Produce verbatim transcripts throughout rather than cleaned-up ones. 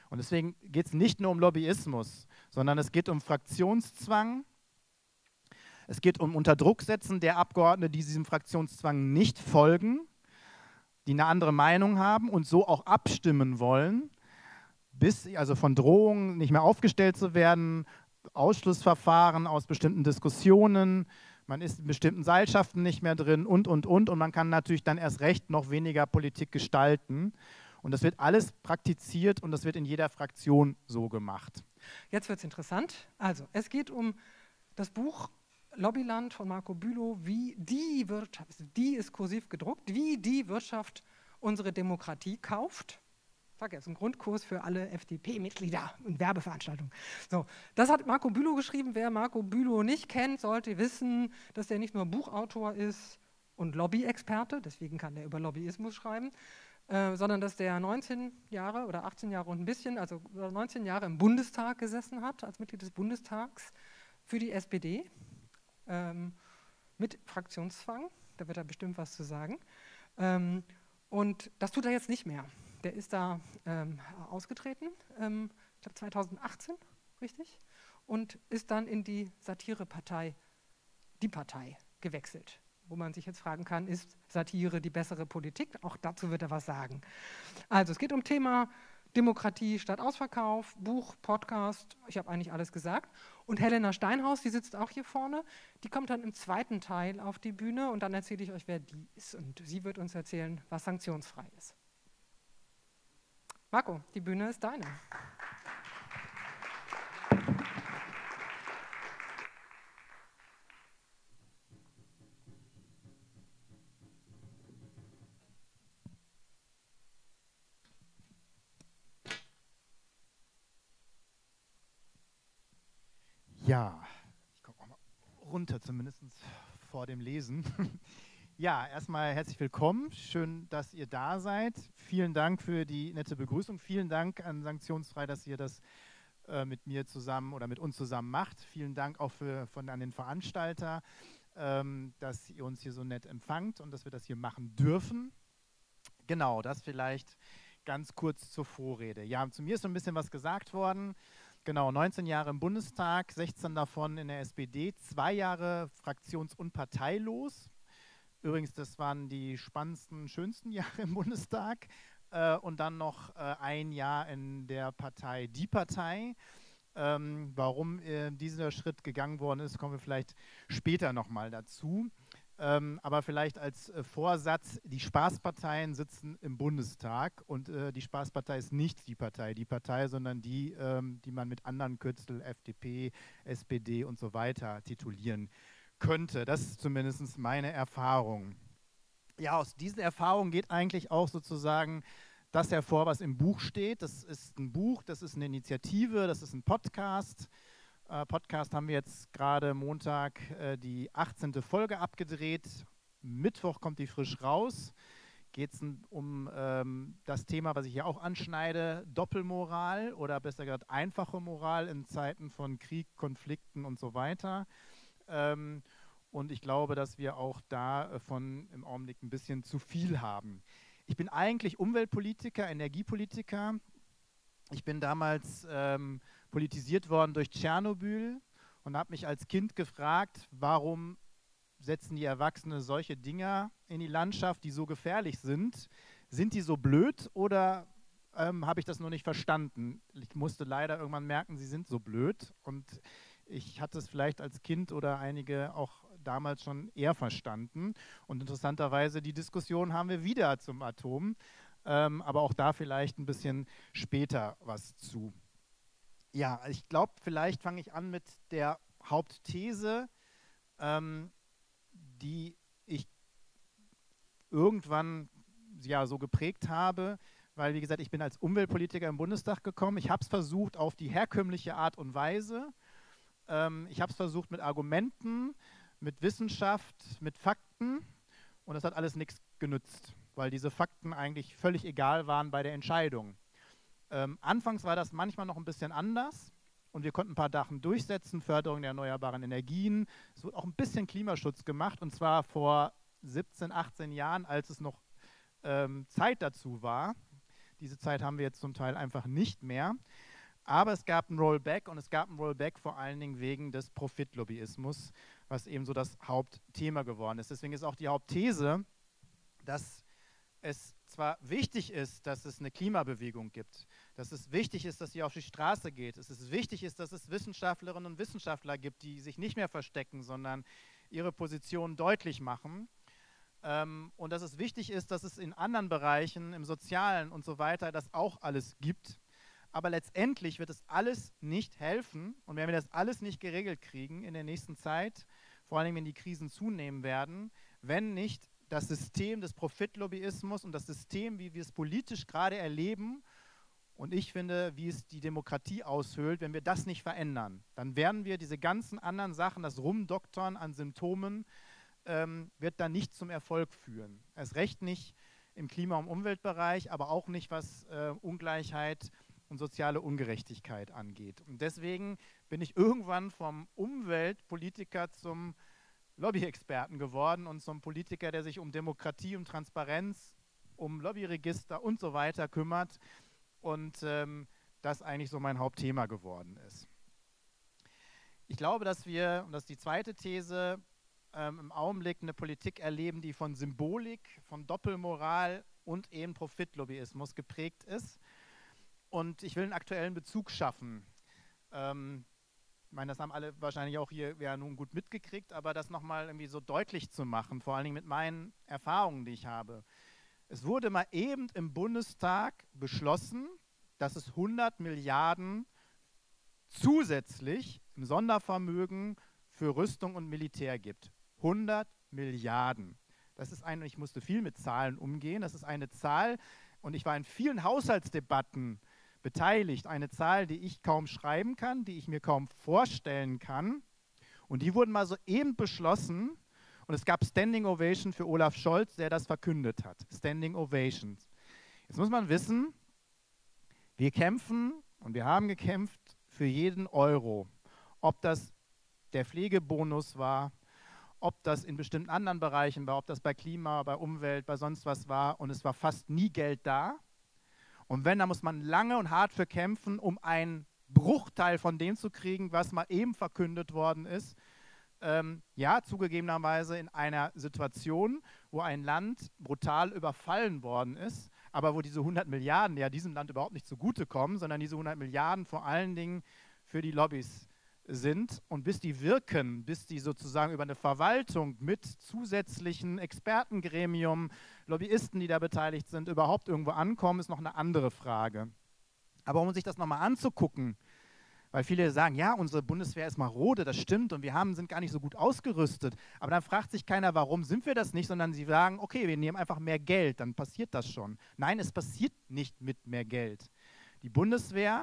Und deswegen geht es nicht nur um Lobbyismus, sondern es geht um Fraktionszwang. Es geht um Unterdrucksetzen der Abgeordneten, die diesem Fraktionszwang nicht folgen, die eine andere Meinung haben und so auch abstimmen wollen, bis also von Drohungen nicht mehr aufgestellt zu werden, Ausschlussverfahren aus bestimmten Diskussionen, man ist in bestimmten Seilschaften nicht mehr drin und, und, und. Und man kann natürlich dann erst recht noch weniger Politik gestalten. Und das wird alles praktiziert und das wird in jeder Fraktion so gemacht. Jetzt wird es interessant. Also, es geht um das Buch Lobbyland von Marco Bülow, wie die Wirtschaft, die ist kursiv gedruckt, wie die Wirtschaft unsere Demokratie kauft. Ich sage jetzt ein Grundkurs für alle F D P-Mitglieder und Werbeveranstaltungen. So, das hat Marco Bülow geschrieben. Wer Marco Bülow nicht kennt, sollte wissen, dass er nicht nur Buchautor ist und Lobby-Experte, deswegen kann er über Lobbyismus schreiben, äh, sondern dass der neunzehn Jahre oder achtzehn Jahre und ein bisschen, also neunzehn Jahre im Bundestag gesessen hat, als Mitglied des Bundestags für die S P D, ähm, mit Fraktionszwang. Da wird er bestimmt was zu sagen. Ähm, und das tut er jetzt nicht mehr. Der ist da ähm, ausgetreten, ähm, ich glaube zweitausendachtzehn, richtig, und ist dann in die Satirepartei, die Partei, gewechselt. Wo man sich jetzt fragen kann, ist Satire die bessere Politik? Auch dazu wird er was sagen. Also es geht um Thema Demokratie statt Ausverkauf, Buch, Podcast, ich habe eigentlich alles gesagt. Und Helena Steinhaus, die sitzt auch hier vorne, die kommt dann im zweiten Teil auf die Bühne und dann erzähle ich euch, wer die ist. Und sie wird uns erzählen, was sanktionsfrei ist. Marco, die Bühne ist deine. Ja, ich komme auch mal runter, zumindest vor dem Lesen. Ja, erstmal herzlich willkommen. Schön, dass ihr da seid. Vielen Dank für die nette Begrüßung. Vielen Dank an Sanktionsfrei, dass ihr das äh, mit mir zusammen oder mit uns zusammen macht. Vielen Dank auch für, von, an den Veranstalter, ähm, dass ihr uns hier so nett empfangt und dass wir das hier machen dürfen. Genau, das vielleicht ganz kurz zur Vorrede. Ja, zu mir ist so ein bisschen was gesagt worden. Genau, neunzehn Jahre im Bundestag, sechzehn davon in der S P D, zwei Jahre fraktions- und parteilos. Übrigens, das waren die spannendsten, schönsten Jahre im Bundestag. Äh, und dann noch äh, ein Jahr in der Partei Die Partei. Ähm, warum äh, dieser Schritt gegangen worden ist, kommen wir vielleicht später nochmal dazu. Ähm, aber vielleicht als äh, Vorsatz, die Spaßparteien sitzen im Bundestag und äh, die Spaßpartei ist nicht die Partei, die Partei, sondern die, ähm, die man mit anderen Kürzel, F D P, S P D und so weiter titulieren könnte. Das ist zumindest meine Erfahrung. Ja, aus diesen Erfahrungen geht eigentlich auch sozusagen das hervor, was im Buch steht. Das ist ein Buch, das ist eine Initiative, das ist ein Podcast. Äh, Podcast haben wir jetzt gerade Montag äh, die achtzehnte Folge abgedreht. Mittwoch kommt die frisch raus. Geht es um ähm, das Thema, was ich hier auch anschneide, Doppelmoral oder besser gesagt einfache Moral in Zeiten von Krieg, Konflikten und so weiter. Ähm, und ich glaube, dass wir auch davon im Augenblick ein bisschen zu viel haben. Ich bin eigentlich Umweltpolitiker, Energiepolitiker. Ich bin damals ähm, politisiert worden durch Tschernobyl und habe mich als Kind gefragt, warum setzen die Erwachsene solche Dinger in die Landschaft, die so gefährlich sind? Sind die so blöd oder ähm, habe ich das noch nicht verstanden? Ich musste leider irgendwann merken, sie sind so blöd und ich hatte es vielleicht als Kind oder einige auch damals schon eher verstanden. Und interessanterweise, die Diskussion haben wir wieder zum Atom, ähm, aber auch da vielleicht ein bisschen später was zu. Ja, ich glaube, vielleicht fange ich an mit der Hauptthese, ähm, die ich irgendwann ja, so geprägt habe, weil, wie gesagt, ich bin als Umweltpolitiker im Bundestag gekommen. Ich habe es versucht auf die herkömmliche Art und Weise. Ähm, ich habe es versucht mit Argumenten, mit Wissenschaft, mit Fakten und das hat alles nichts genützt, weil diese Fakten eigentlich völlig egal waren bei der Entscheidung. Ähm, anfangs war das manchmal noch ein bisschen anders und wir konnten ein paar Sachen durchsetzen, Förderung der erneuerbaren Energien. Es wurde auch ein bisschen Klimaschutz gemacht und zwar vor siebzehn, achtzehn Jahren, als es noch ähm, Zeit dazu war. Diese Zeit haben wir jetzt zum Teil einfach nicht mehr. Aber es gab ein Rollback und es gab ein Rollback vor allen Dingen wegen des Profitlobbyismus, was eben so das Hauptthema geworden ist. Deswegen ist auch die Hauptthese, dass es zwar wichtig ist, dass es eine Klimabewegung gibt, dass es wichtig ist, dass sie auf die Straße geht, dass es wichtig ist, dass es Wissenschaftlerinnen und Wissenschaftler gibt, die sich nicht mehr verstecken, sondern ihre Position deutlich machen. Ähm, und dass es wichtig ist, dass es in anderen Bereichen, im Sozialen und so weiter, das auch alles gibt. Aber letztendlich wird es alles nicht helfen und wenn wir das alles nicht geregelt kriegen in der nächsten Zeit, vor allem wenn die Krisen zunehmen werden, wenn nicht das System des Profitlobbyismus und das System, wie wir es politisch gerade erleben und ich finde, wie es die Demokratie aushöhlt, wenn wir das nicht verändern, dann werden wir diese ganzen anderen Sachen, das Rumdoktern an Symptomen, ähm, wird dann nicht zum Erfolg führen. Erst recht nicht im Klima- und Umweltbereich, aber auch nicht, was äh, Ungleichheit und soziale Ungerechtigkeit angeht. Und deswegen bin ich irgendwann vom Umweltpolitiker zum Lobbyexperten geworden und zum Politiker, der sich um Demokratie, um Transparenz, um Lobbyregister und so weiter kümmert und ähm, das eigentlich so mein Hauptthema geworden ist. Ich glaube, dass wir, und das ist die zweite These, ähm, im Augenblick eine Politik erleben, die von Symbolik, von Doppelmoral und eben Profitlobbyismus geprägt ist. Und ich will einen aktuellen Bezug schaffen. Ähm, ich meine, das haben alle wahrscheinlich auch hier ja nun gut mitgekriegt, aber das nochmal irgendwie so deutlich zu machen, vor allen Dingen mit meinen Erfahrungen, die ich habe. Es wurde mal eben im Bundestag beschlossen, dass es hundert Milliarden zusätzlich im Sondervermögen für Rüstung und Militär gibt. hundert Milliarden. Das ist eine, ich musste viel mit Zahlen umgehen, das ist eine Zahl, und ich war in vielen Haushaltsdebatten beteiligt, eine Zahl, die ich kaum schreiben kann, die ich mir kaum vorstellen kann. Und die wurden mal so eben beschlossen und es gab Standing Ovation für Olaf Scholz, der das verkündet hat. Standing Ovations. Jetzt muss man wissen, wir kämpfen und wir haben gekämpft für jeden Euro. Ob das der Pflegebonus war, ob das in bestimmten anderen Bereichen war, ob das bei Klima, bei Umwelt, bei sonst was war, und es war fast nie Geld da. Und wenn, dann muss man lange und hart für kämpfen, um einen Bruchteil von dem zu kriegen, was mal eben verkündet worden ist. Ähm, ja, zugegebenerweise in einer Situation, wo ein Land brutal überfallen worden ist, aber wo diese hundert Milliarden ja diesem Land überhaupt nicht zugutekommen, sondern diese hundert Milliarden vor allen Dingen für die Lobbys sind. Und bis die wirken, bis die sozusagen über eine Verwaltung mit zusätzlichen Expertengremium, Lobbyisten, die da beteiligt sind, überhaupt irgendwo ankommen, ist noch eine andere Frage. Aber um sich das nochmal anzugucken, weil viele sagen, ja, unsere Bundeswehr ist marode, das stimmt, und wir haben, sind gar nicht so gut ausgerüstet. Aber dann fragt sich keiner, warum sind wir das nicht, sondern sie sagen, okay, wir nehmen einfach mehr Geld, dann passiert das schon. Nein, es passiert nicht mit mehr Geld. Die Bundeswehr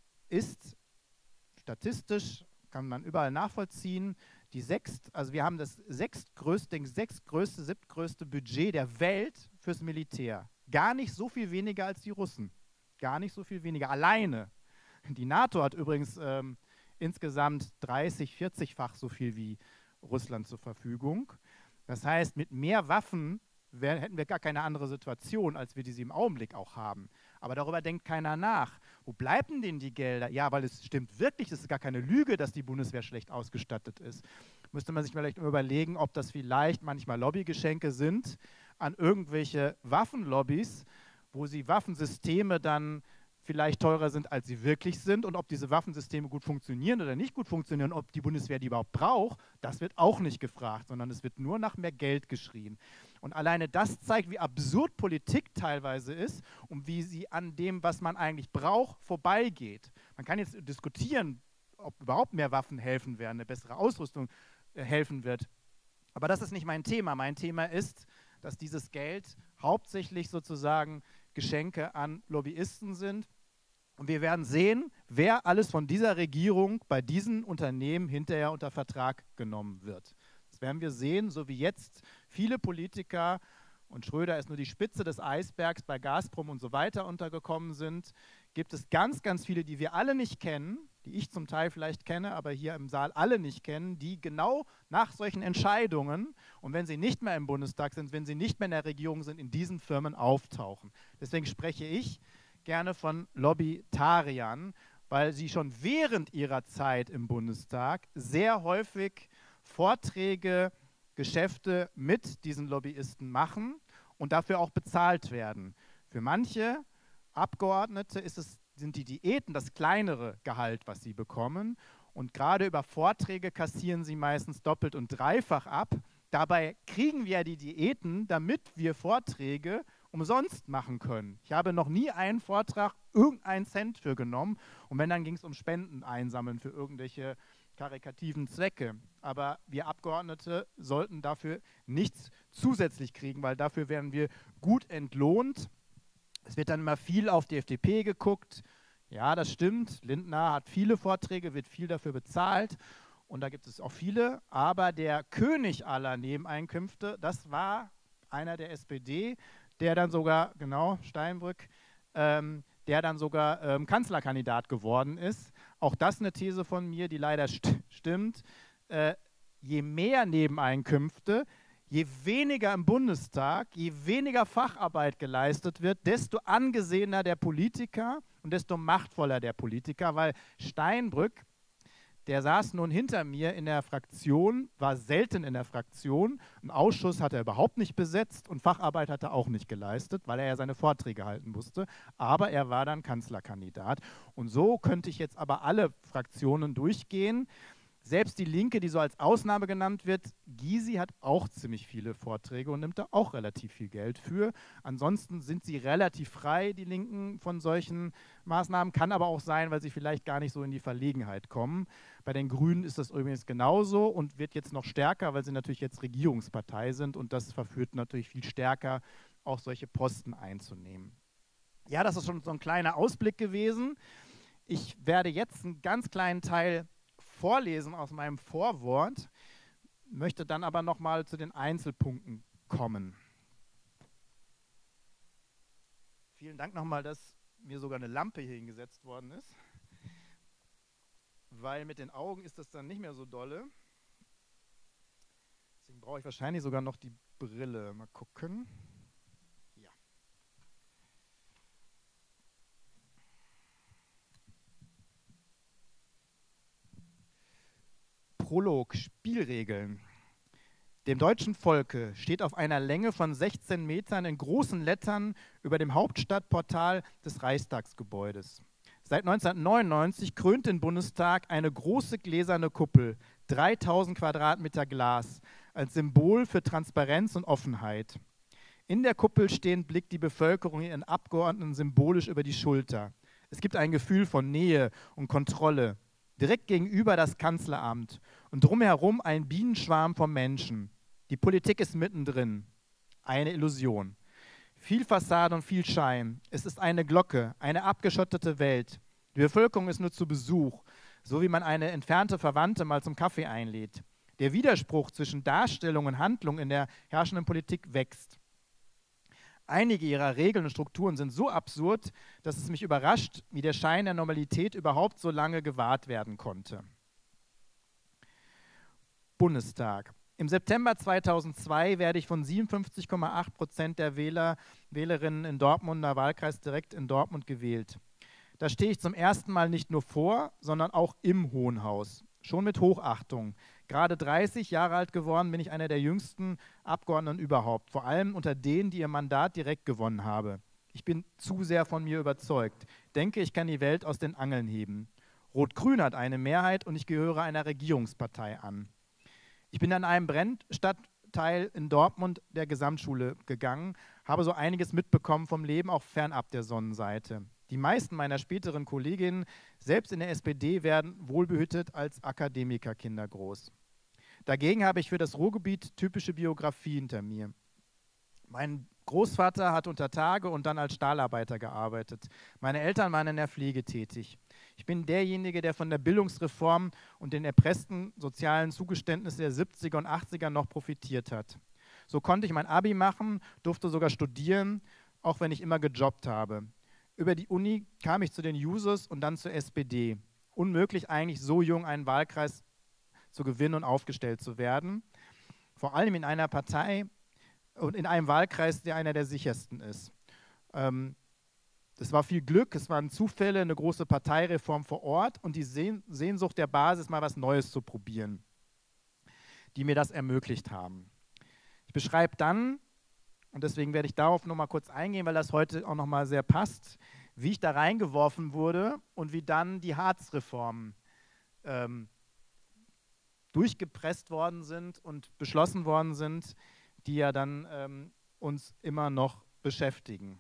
ist statistisch, kann man überall nachvollziehen, die sechst, also wir haben das sechstgrößte, den sechstgrößte, siebtgrößte Budget der Welt fürs Militär. Gar nicht so viel weniger als die Russen. Gar nicht so viel weniger, alleine. Die NATO hat übrigens ähm, insgesamt dreißig, vierzigfach so viel wie Russland zur Verfügung. Das heißt, mit mehr Waffen wär, hätten wir gar keine andere Situation, als wir diese im Augenblick auch haben. Aber darüber denkt keiner nach. Wo bleiben denn die Gelder? Ja, weil es stimmt wirklich, es ist gar keine Lüge, dass die Bundeswehr schlecht ausgestattet ist. Müsste man sich vielleicht überlegen, ob das vielleicht manchmal Lobbygeschenke sind an irgendwelche Waffenlobbys, wo sie Waffensysteme dann vielleicht teurer sind, als sie wirklich sind, und ob diese Waffensysteme gut funktionieren oder nicht gut funktionieren, ob die Bundeswehr die überhaupt braucht, das wird auch nicht gefragt, sondern es wird nur nach mehr Geld geschrien. Und alleine das zeigt, wie absurd Politik teilweise ist und wie sie an dem, was man eigentlich braucht, vorbeigeht. Man kann jetzt diskutieren, ob überhaupt mehr Waffen helfen werden, eine bessere Ausrüstung äh, helfen wird. Aber das ist nicht mein Thema. Mein Thema ist, dass dieses Geld hauptsächlich sozusagen Geschenke an Lobbyisten sind. Und wir werden sehen, wer alles von dieser Regierung bei diesen Unternehmen hinterher unter Vertrag genommen wird. Das werden wir sehen, so wie jetzt viele Politiker, und Schröder ist nur die Spitze des Eisbergs, bei Gazprom und so weiter untergekommen sind, gibt es ganz, ganz viele, die wir alle nicht kennen, die ich zum Teil vielleicht kenne, aber hier im Saal alle nicht kennen, die genau nach solchen Entscheidungen, und wenn sie nicht mehr im Bundestag sind, wenn sie nicht mehr in der Regierung sind, in diesen Firmen auftauchen. Deswegen spreche ich gerne von Lobbytariern, weil sie schon während ihrer Zeit im Bundestag sehr häufig Vorträge, Geschäfte mit diesen Lobbyisten machen und dafür auch bezahlt werden. Für manche Abgeordnete ist es, sind die Diäten das kleinere Gehalt, was sie bekommen. Und gerade über Vorträge kassieren sie meistens doppelt und dreifach ab. Dabei kriegen wir ja die Diäten, damit wir Vorträge umsonst machen können. Ich habe noch nie einen Vortrag irgendeinen Cent für genommen. Und wenn, dann ging es um Spenden einsammeln für irgendwelche karikativen Zwecke. Aber wir Abgeordnete sollten dafür nichts zusätzlich kriegen, weil dafür werden wir gut entlohnt. Es wird dann immer viel auf die F D P geguckt. Ja, das stimmt. Lindner hat viele Vorträge, wird viel dafür bezahlt. Und da gibt es auch viele. Aber der König aller Nebeneinkünfte, das war einer der S P D, der dann sogar, genau, Steinbrück, ähm, der dann sogar ähm, Kanzlerkandidat geworden ist. Auch das eine These von mir, die leider st stimmt. Äh, je mehr Nebeneinkünfte, je weniger im Bundestag, je weniger Facharbeit geleistet wird, desto angesehener der Politiker und desto machtvoller der Politiker, weil Steinbrück, der saß nun hinter mir in der Fraktion, war selten in der Fraktion. Einen Ausschuss hat er überhaupt nicht besetzt und Facharbeit hat er auch nicht geleistet, weil er ja seine Vorträge halten musste. Aber er war dann Kanzlerkandidat. Und so könnte ich jetzt aber alle Fraktionen durchgehen. Selbst die Linke, die so als Ausnahme genannt wird, Gysi hat auch ziemlich viele Vorträge und nimmt da auch relativ viel Geld für. Ansonsten sind sie relativ frei, die Linken, von solchen Maßnahmen. Kann aber auch sein, weil sie vielleicht gar nicht so in die Verlegenheit kommen. Bei den Grünen ist das übrigens genauso und wird jetzt noch stärker, weil sie natürlich jetzt Regierungspartei sind und das verführt natürlich viel stärker, auch solche Posten einzunehmen. Ja, das ist schon so ein kleiner Ausblick gewesen. Ich werde jetzt einen ganz kleinen Teil vorlesen aus meinem Vorwort, möchte dann aber nochmal zu den Einzelpunkten kommen. Vielen Dank nochmal, dass mir sogar eine Lampe hier hingesetzt worden ist, weil mit den Augen ist das dann nicht mehr so dolle. Deswegen brauche ich wahrscheinlich sogar noch die Brille. Mal gucken. Ja. Prolog, Spielregeln. Dem deutschen Volke steht auf einer Länge von sechzehn Metern in großen Lettern über dem Hauptstadtportal des Reichstagsgebäudes. Seit neunzehnhundertneunundneunzig krönt den Bundestag eine große gläserne Kuppel, dreitausend Quadratmeter Glas, als Symbol für Transparenz und Offenheit. In der Kuppel stehend blickt die Bevölkerung ihren Abgeordneten symbolisch über die Schulter. Es gibt ein Gefühl von Nähe und Kontrolle. Direkt gegenüber das Kanzleramt und drumherum ein Bienenschwarm von Menschen. Die Politik ist mittendrin. Eine Illusion. Viel Fassade und viel Schein. Es ist eine Glocke, eine abgeschottete Welt. Die Bevölkerung ist nur zu Besuch, so wie man eine entfernte Verwandte mal zum Kaffee einlädt. Der Widerspruch zwischen Darstellung und Handlung in der herrschenden Politik wächst. Einige ihrer Regeln und Strukturen sind so absurd, dass es mich überrascht, wie der Schein der Normalität überhaupt so lange gewahrt werden konnte. Bundestag. Im September zweitausendzwei werde ich von siebenundfünfzig Komma acht Prozent der Wähler, Wählerinnen im Dortmunder Wahlkreis direkt in Dortmund gewählt. Da stehe ich zum ersten Mal nicht nur vor, sondern auch im Hohen Haus. Schon mit Hochachtung. Gerade dreißig Jahre alt geworden, bin ich einer der jüngsten Abgeordneten überhaupt. Vor allem unter denen, die ihr Mandat direkt gewonnen haben. Ich bin zu sehr von mir überzeugt. Denke, ich kann die Welt aus den Angeln heben. Rot-Grün hat eine Mehrheit und ich gehöre einer Regierungspartei an. Ich bin an einem Brennstadtteil in Dortmund der Gesamtschule gegangen, habe so einiges mitbekommen vom Leben, auch fernab der Sonnenseite. Die meisten meiner späteren Kolleginnen, selbst in der S P D, werden wohlbehütet als Akademikerkinder groß. Dagegen habe ich für das Ruhrgebiet typische Biografie hinter mir. Mein Großvater hat unter Tage und dann als Stahlarbeiter gearbeitet. Meine Eltern waren in der Pflege tätig. Ich bin derjenige, der von der Bildungsreform und den erpressten sozialen Zugeständnissen der siebziger und achtziger noch profitiert hat. So konnte ich mein Abi machen, durfte sogar studieren, auch wenn ich immer gejobbt habe. Über die Uni kam ich zu den Jusos und dann zur S P D. Unmöglich eigentlich so jung einen Wahlkreis zu gewinnen und aufgestellt zu werden. Vor allem in einer Partei und in einem Wahlkreis, der einer der sichersten ist. Ähm, Es war viel Glück, es waren Zufälle, eine große Parteireform vor Ort und die Sehnsucht der Basis, mal was Neues zu probieren, die mir das ermöglicht haben. Ich beschreibe dann, und deswegen werde ich darauf noch mal kurz eingehen, weil das heute auch noch mal sehr passt, wie ich da reingeworfen wurde und wie dann die Hartz-Reformen ähm, durchgepresst worden sind und beschlossen worden sind, die ja dann ähm, uns immer noch beschäftigen.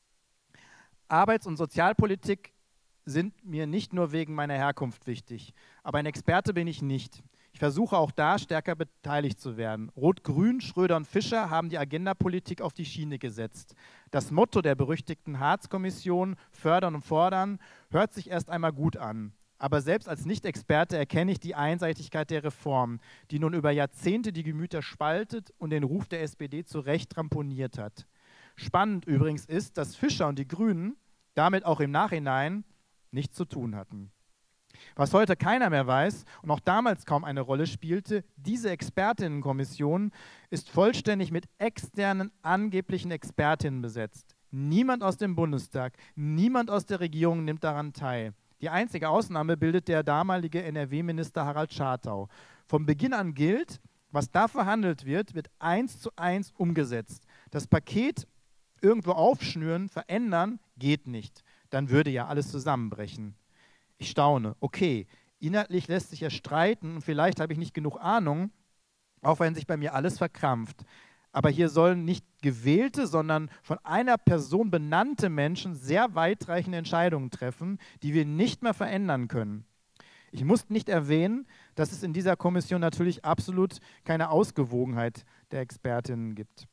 Arbeits- und Sozialpolitik sind mir nicht nur wegen meiner Herkunft wichtig, aber ein Experte bin ich nicht. Ich versuche auch da stärker beteiligt zu werden. Rot-Grün, Schröder und Fischer haben die Agendapolitik auf die Schiene gesetzt. Das Motto der berüchtigten Hartz-Kommission, fördern und fordern, hört sich erst einmal gut an. Aber selbst als Nicht-Experte erkenne ich die Einseitigkeit der Reform, die nun über Jahrzehnte die Gemüter spaltet und den Ruf der S P D zu Recht ramponiert hat. Spannend übrigens ist, dass Fischer und die Grünen damit auch im Nachhinein nichts zu tun hatten. Was heute keiner mehr weiß und auch damals kaum eine Rolle spielte, diese Expertinnenkommission ist vollständig mit externen angeblichen Expertinnen besetzt. Niemand aus dem Bundestag, niemand aus der Regierung nimmt daran teil. Die einzige Ausnahme bildet der damalige N R W-Minister Harald Schartau. Von Beginn an gilt, was da verhandelt wird, wird eins zu eins umgesetzt. Das Paket irgendwo aufschnüren, verändern, geht nicht. Dann würde ja alles zusammenbrechen. Ich staune. Okay, inhaltlich lässt sich ja streiten und vielleicht habe ich nicht genug Ahnung, auch wenn sich bei mir alles verkrampft. Aber hier sollen nicht gewählte, sondern von einer Person benannte Menschen sehr weitreichende Entscheidungen treffen, die wir nicht mehr verändern können. Ich muss nicht erwähnen, dass es in dieser Kommission natürlich absolut keine Ausgewogenheit der Expertinnen gibt.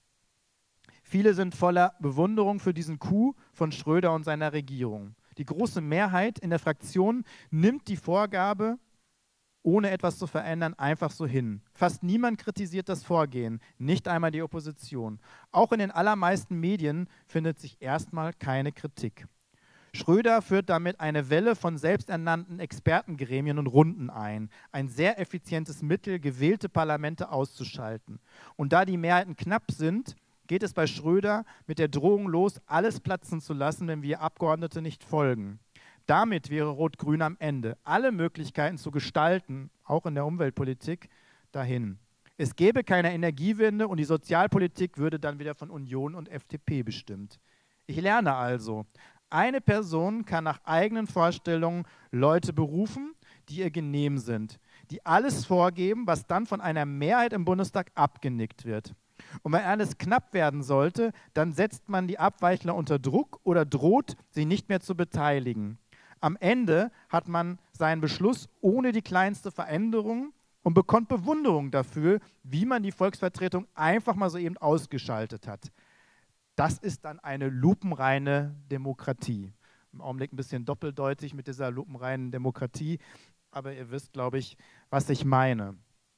Viele sind voller Bewunderung für diesen Coup von Schröder und seiner Regierung. Die große Mehrheit in der Fraktion nimmt die Vorgabe, ohne etwas zu verändern, einfach so hin. Fast niemand kritisiert das Vorgehen, nicht einmal die Opposition. Auch in den allermeisten Medien findet sich erstmal keine Kritik. Schröder führt damit eine Welle von selbsternannten Expertengremien und Runden ein. Ein sehr effizientes Mittel, gewählte Parlamente auszuschalten. Und da die Mehrheiten knapp sind, geht es bei Schröder mit der Drohung los, alles platzen zu lassen, wenn wir Abgeordnete nicht folgen. Damit wäre Rot-Grün am Ende. Alle Möglichkeiten zu gestalten, auch in der Umweltpolitik, dahin. Es gäbe keine Energiewende und die Sozialpolitik würde dann wieder von Union und F D P bestimmt. Ich lerne also, eine Person kann nach eigenen Vorstellungen Leute berufen, die ihr genehm sind, die alles vorgeben, was dann von einer Mehrheit im Bundestag abgenickt wird. Und wenn alles knapp werden sollte, dann setzt man die Abweichler unter Druck oder droht, sie nicht mehr zu beteiligen. Am Ende hat man seinen Beschluss ohne die kleinste Veränderung und bekommt Bewunderung dafür, wie man die Volksvertretung einfach mal so eben ausgeschaltet hat. Das ist dann eine lupenreine Demokratie. Im Augenblick ein bisschen doppeldeutig mit dieser lupenreinen Demokratie, aber ihr wisst, glaube ich, was ich meine.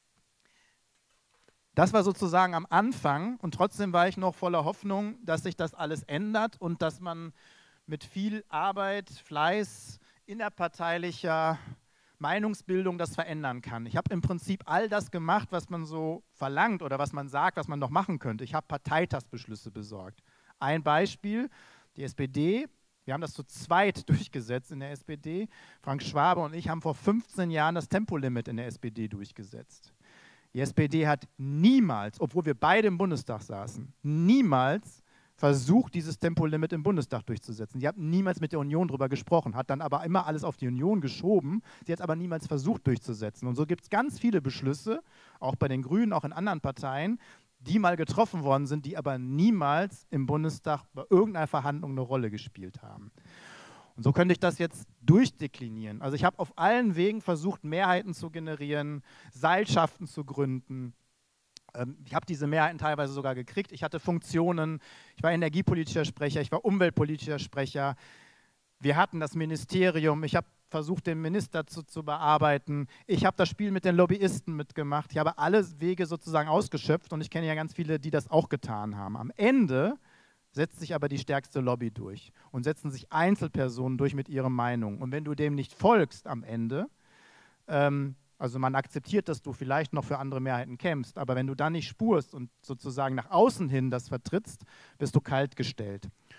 Das war sozusagen am Anfang und trotzdem war ich noch voller Hoffnung, dass sich das alles ändert und dass man mit viel Arbeit, Fleiß, innerparteilicher Meinungsbildung das verändern kann. Ich habe im Prinzip all das gemacht, was man so verlangt oder was man sagt, was man noch machen könnte. Ich habe Parteitagsbeschlüsse besorgt. Ein Beispiel, die S P D, wir haben das zu zweit durchgesetzt in der S P D. Frank Schwabe und ich haben vor fünfzehn Jahren das Tempolimit in der S P D durchgesetzt. Die S P D hat niemals, obwohl wir beide im Bundestag saßen, niemals versucht, dieses Tempolimit im Bundestag durchzusetzen. Sie hat niemals mit der Union darüber gesprochen, hat dann aber immer alles auf die Union geschoben. Sie hat es aber niemals versucht durchzusetzen. Und so gibt es ganz viele Beschlüsse, auch bei den Grünen, auch in anderen Parteien, die mal getroffen worden sind, die aber niemals im Bundestag bei irgendeiner Verhandlung eine Rolle gespielt haben. Und so könnte ich das jetzt durchdeklinieren. Also ich habe auf allen Wegen versucht, Mehrheiten zu generieren, Seilschaften zu gründen. Ähm, ich habe diese Mehrheiten teilweise sogar gekriegt. Ich hatte Funktionen, ich war energiepolitischer Sprecher, ich war umweltpolitischer Sprecher. Wir hatten das Ministerium, ich habe versucht, den Minister zu, zu bearbeiten. Ich habe das Spiel mit den Lobbyisten mitgemacht. Ich habe alle Wege sozusagen ausgeschöpft und ich kenne ja ganz viele, die das auch getan haben. Am Ende setzt sich aber die stärkste Lobby durch und setzen sich Einzelpersonen durch mit ihrer Meinung. Und wenn du dem nicht folgst am Ende, ähm, also man akzeptiert, dass du vielleicht noch für andere Mehrheiten kämpfst, aber wenn du dann nicht spurst und sozusagen nach außen hin das vertrittst, bist du kaltgestellt.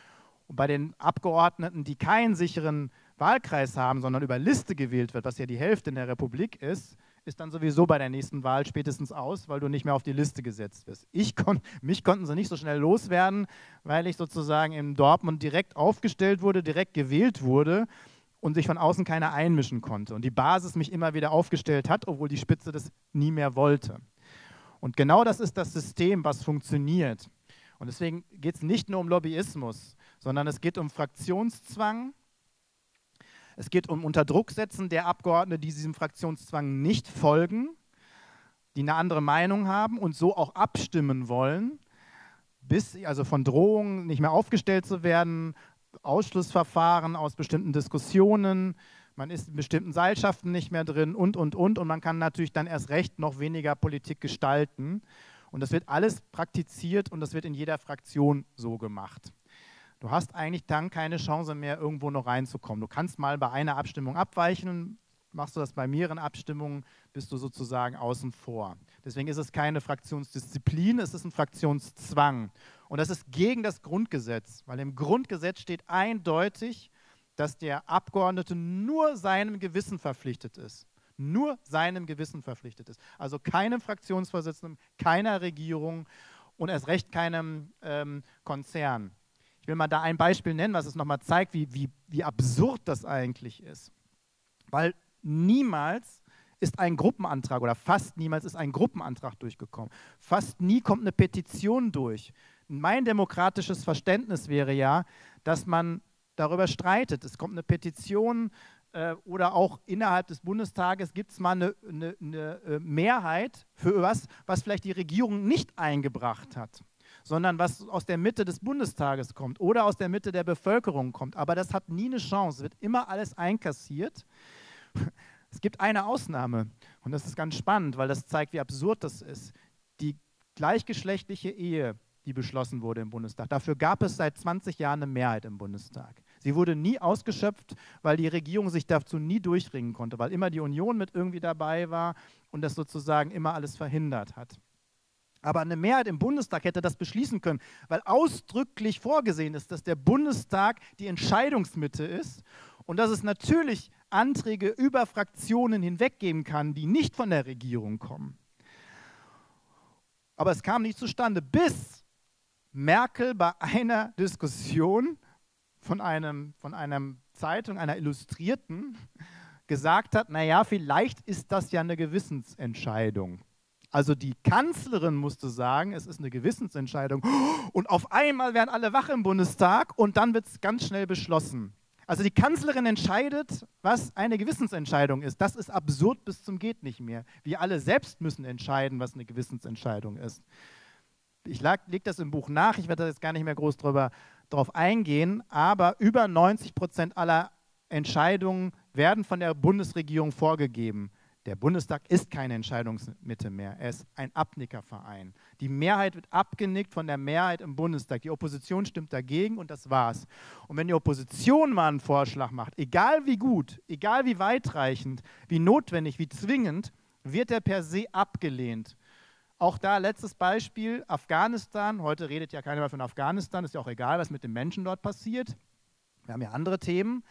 Und bei den Abgeordneten, die keinen sicheren Wahlkreis haben, sondern über Liste gewählt wird, was ja die Hälfte in der Republik ist, ist dann sowieso bei der nächsten Wahl spätestens aus, weil du nicht mehr auf die Liste gesetzt wirst. Ich kon, mich konnten sie nicht so schnell loswerden, weil ich sozusagen in Dortmund direkt aufgestellt wurde, direkt gewählt wurde und sich von außen keiner einmischen konnte. Und die Basis mich immer wieder aufgestellt hat, obwohl die Spitze das nie mehr wollte. Und genau das ist das System, was funktioniert. Und deswegen geht es nicht nur um Lobbyismus, sondern es geht um Fraktionszwang. Es geht um Unterdrucksetzen der Abgeordneten, die diesem Fraktionszwang nicht folgen, die eine andere Meinung haben und so auch abstimmen wollen, bis also von Drohungen nicht mehr aufgestellt zu werden, Ausschlussverfahren aus bestimmten Diskussionen, man ist in bestimmten Seilschaften nicht mehr drin und, und, und. Und man kann natürlich dann erst recht noch weniger Politik gestalten. Und das wird alles praktiziert und das wird in jeder Fraktion so gemacht. Du hast eigentlich dann keine Chance mehr, irgendwo noch reinzukommen. Du kannst mal bei einer Abstimmung abweichen, machst du das bei mehreren Abstimmungen, bist du sozusagen außen vor. Deswegen ist es keine Fraktionsdisziplin, es ist ein Fraktionszwang. Und das ist gegen das Grundgesetz, weil im Grundgesetz steht eindeutig, dass der Abgeordnete nur seinem Gewissen verpflichtet ist. Nur seinem Gewissen verpflichtet ist. Also keinem Fraktionsvorsitzenden, keiner Regierung und erst recht keinem ähm, Konzern. Ich will mal da ein Beispiel nennen, was es nochmal zeigt, wie, wie, wie absurd das eigentlich ist. Weil niemals ist ein Gruppenantrag oder fast niemals ist ein Gruppenantrag durchgekommen. Fast nie kommt eine Petition durch. Mein demokratisches Verständnis wäre ja, dass man darüber streitet. Es kommt eine Petition äh, oder auch innerhalb des Bundestages gibt es mal eine, eine, eine Mehrheit für was, was vielleicht die Regierung nicht eingebracht hat, sondern was aus der Mitte des Bundestages kommt oder aus der Mitte der Bevölkerung kommt. Aber das hat nie eine Chance, es wird immer alles einkassiert. Es gibt eine Ausnahme und das ist ganz spannend, weil das zeigt, wie absurd das ist. Die gleichgeschlechtliche Ehe, die beschlossen wurde im Bundestag. Dafür gab es seit zwanzig Jahren eine Mehrheit im Bundestag. Sie wurde nie ausgeschöpft, weil die Regierung sich dazu nie durchringen konnte, weil immer die Union mit irgendwie dabei war und das sozusagen immer alles verhindert hat. Aber eine Mehrheit im Bundestag hätte das beschließen können, weil ausdrücklich vorgesehen ist, dass der Bundestag die Entscheidungsmitte ist und dass es natürlich Anträge über Fraktionen hinweg geben kann, die nicht von der Regierung kommen. Aber es kam nicht zustande, bis Merkel bei einer Diskussion von, einem, von einer Zeitung, einer Illustrierten, gesagt hat, naja, vielleicht ist das ja eine Gewissensentscheidung. Also die Kanzlerin musste sagen, es ist eine Gewissensentscheidung und auf einmal werden alle wach im Bundestag und dann wird es ganz schnell beschlossen. Also die Kanzlerin entscheidet, was eine Gewissensentscheidung ist. Das ist absurd bis zum geht nicht mehr. Wir alle selbst müssen entscheiden, was eine Gewissensentscheidung ist. Ich lege das im Buch nach, ich werde da jetzt gar nicht mehr groß drüber, drauf eingehen, aber über neunzig Prozent aller Entscheidungen werden von der Bundesregierung vorgegeben. Der Bundestag ist keine Entscheidungsmitte mehr, er ist ein Abnickerverein. Die Mehrheit wird abgenickt von der Mehrheit im Bundestag. Die Opposition stimmt dagegen und das war's. Und wenn die Opposition mal einen Vorschlag macht, egal wie gut, egal wie weitreichend, wie notwendig, wie zwingend, wird er per se abgelehnt. Auch da letztes Beispiel, Afghanistan. Heute redet ja keiner mehr von Afghanistan, ist ja auch egal, was mit den Menschen dort passiert. Wir haben ja andere Themen.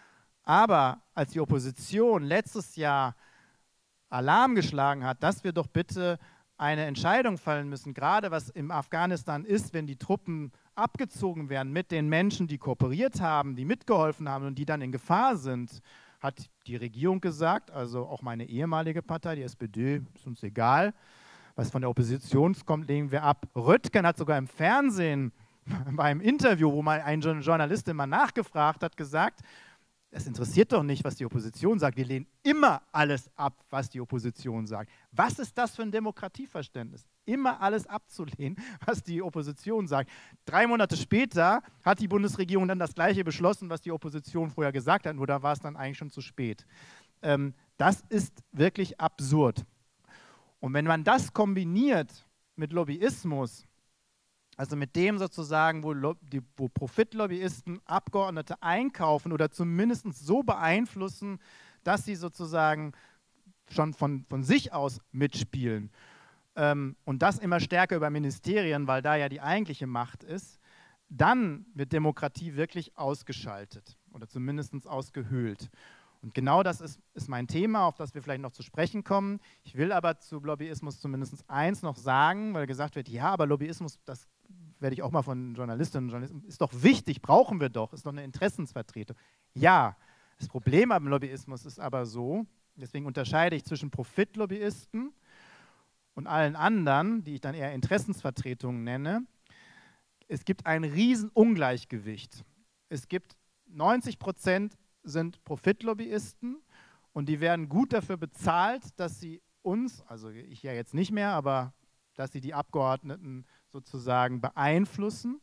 Aber als die Opposition letztes Jahr Alarm geschlagen hat, dass wir doch bitte eine Entscheidung fallen müssen, gerade was im Afghanistan ist, wenn die Truppen abgezogen werden mit den Menschen, die kooperiert haben, die mitgeholfen haben und die dann in Gefahr sind, hat die Regierung gesagt, also auch meine ehemalige Partei, die S P D, ist uns egal, was von der Opposition kommt, legen wir ab. Röttgen hat sogar im Fernsehen bei einem Interview, wo mal ein Journalist immer nachgefragt hat, gesagt, es interessiert doch nicht, was die Opposition sagt. Wir lehnen immer alles ab, was die Opposition sagt. Was ist das für ein Demokratieverständnis? Immer alles abzulehnen, was die Opposition sagt. Drei Monate später hat die Bundesregierung dann das Gleiche beschlossen, was die Opposition vorher gesagt hat, nur da war es dann eigentlich schon zu spät. Ähm, das ist wirklich absurd. Und wenn man das kombiniert mit Lobbyismus, also mit dem sozusagen, wo, die, wo Profitlobbyisten Abgeordnete einkaufen oder zumindest so beeinflussen, dass sie sozusagen schon von, von sich aus mitspielen. Ähm, und das immer stärker über Ministerien, weil da ja die eigentliche Macht ist. dann wird Demokratie wirklich ausgeschaltet oder zumindest ausgehöhlt. Und genau das ist, ist mein Thema, auf das wir vielleicht noch zu sprechen kommen. Ich will aber zu Lobbyismus zumindest eins noch sagen, weil gesagt wird, ja, aber Lobbyismus, das werde ich auch mal von Journalistinnen und Journalisten, ist doch wichtig, brauchen wir doch, ist doch eine Interessensvertretung. Ja, das Problem am Lobbyismus ist aber so, deswegen unterscheide ich zwischen Profitlobbyisten und allen anderen, die ich dann eher Interessensvertretungen nenne. Es gibt ein Riesenungleichgewicht. Es gibt neunzig Prozent sind Profitlobbyisten und die werden gut dafür bezahlt, dass sie uns, also ich ja jetzt nicht mehr, aber dass sie die Abgeordneten sozusagen beeinflussen.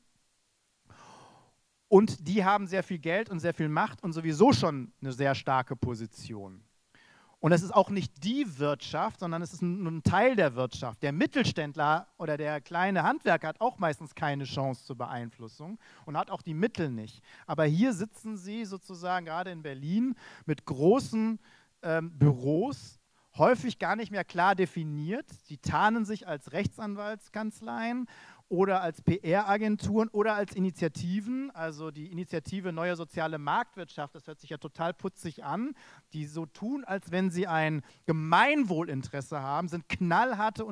Und die haben sehr viel Geld und sehr viel Macht und sowieso schon eine sehr starke Position. Und es ist auch nicht die Wirtschaft, sondern es ist nur ein Teil der Wirtschaft. Der Mittelständler oder der kleine Handwerker hat auch meistens keine Chance zur Beeinflussung und hat auch die Mittel nicht. Aber hier sitzen sie sozusagen gerade in Berlin mit großen ähm, Büros, häufig gar nicht mehr klar definiert. Sie tarnen sich als Rechtsanwaltskanzleien oder als P R-Agenturen oder als Initiativen, also die Initiative Neue Soziale Marktwirtschaft, das hört sich ja total putzig an, die so tun, als wenn sie ein Gemeinwohlinteresse haben, sind knallharte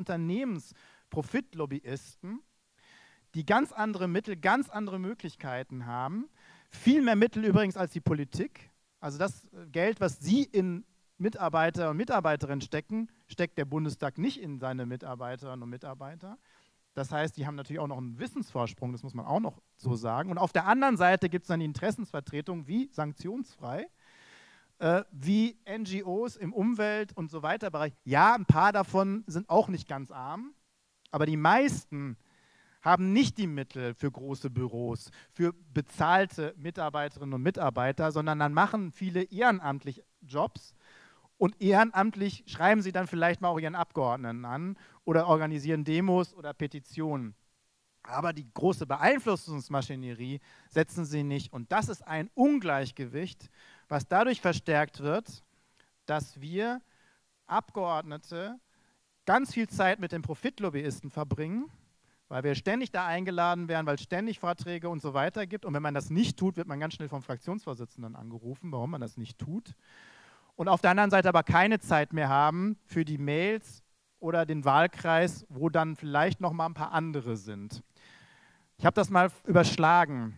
Unternehmensprofitlobbyisten, die ganz andere Mittel, ganz andere Möglichkeiten haben, viel mehr Mittel übrigens als die Politik. Also das Geld, was sie in Mitarbeiter und Mitarbeiterinnen stecken, steckt der Bundestag nicht in seine Mitarbeiterinnen und Mitarbeiter. Das heißt, die haben natürlich auch noch einen Wissensvorsprung, das muss man auch noch so sagen. Und auf der anderen Seite gibt es dann die Interessensvertretung wie sanktionsfrei, äh, wie N G Os im Umwelt- und so weiter Bereich. Ja, ein paar davon sind auch nicht ganz arm, aber die meisten haben nicht die Mittel für große Büros, für bezahlte Mitarbeiterinnen und Mitarbeiter, sondern dann machen viele ehrenamtlich Jobs. Und ehrenamtlich schreiben sie dann vielleicht mal auch ihren Abgeordneten an oder organisieren Demos oder Petitionen. Aber die große Beeinflussungsmaschinerie setzen sie nicht. Und das ist ein Ungleichgewicht, was dadurch verstärkt wird, dass wir Abgeordnete ganz viel Zeit mit den Profitlobbyisten verbringen, weil wir ständig da eingeladen werden, weil es ständig Vorträge und so weiter gibt. Und wenn man das nicht tut, wird man ganz schnell vom Fraktionsvorsitzenden angerufen, warum man das nicht tut. Und auf der anderen Seite aber keine Zeit mehr haben für die Mails oder den Wahlkreis, wo dann vielleicht noch mal ein paar andere sind. Ich habe das mal überschlagen.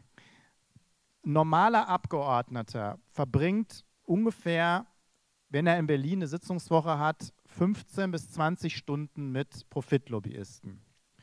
Ein normaler Abgeordneter verbringt ungefähr, wenn er in Berlin eine Sitzungswoche hat, fünfzehn bis zwanzig Stunden mit Profitlobbyisten.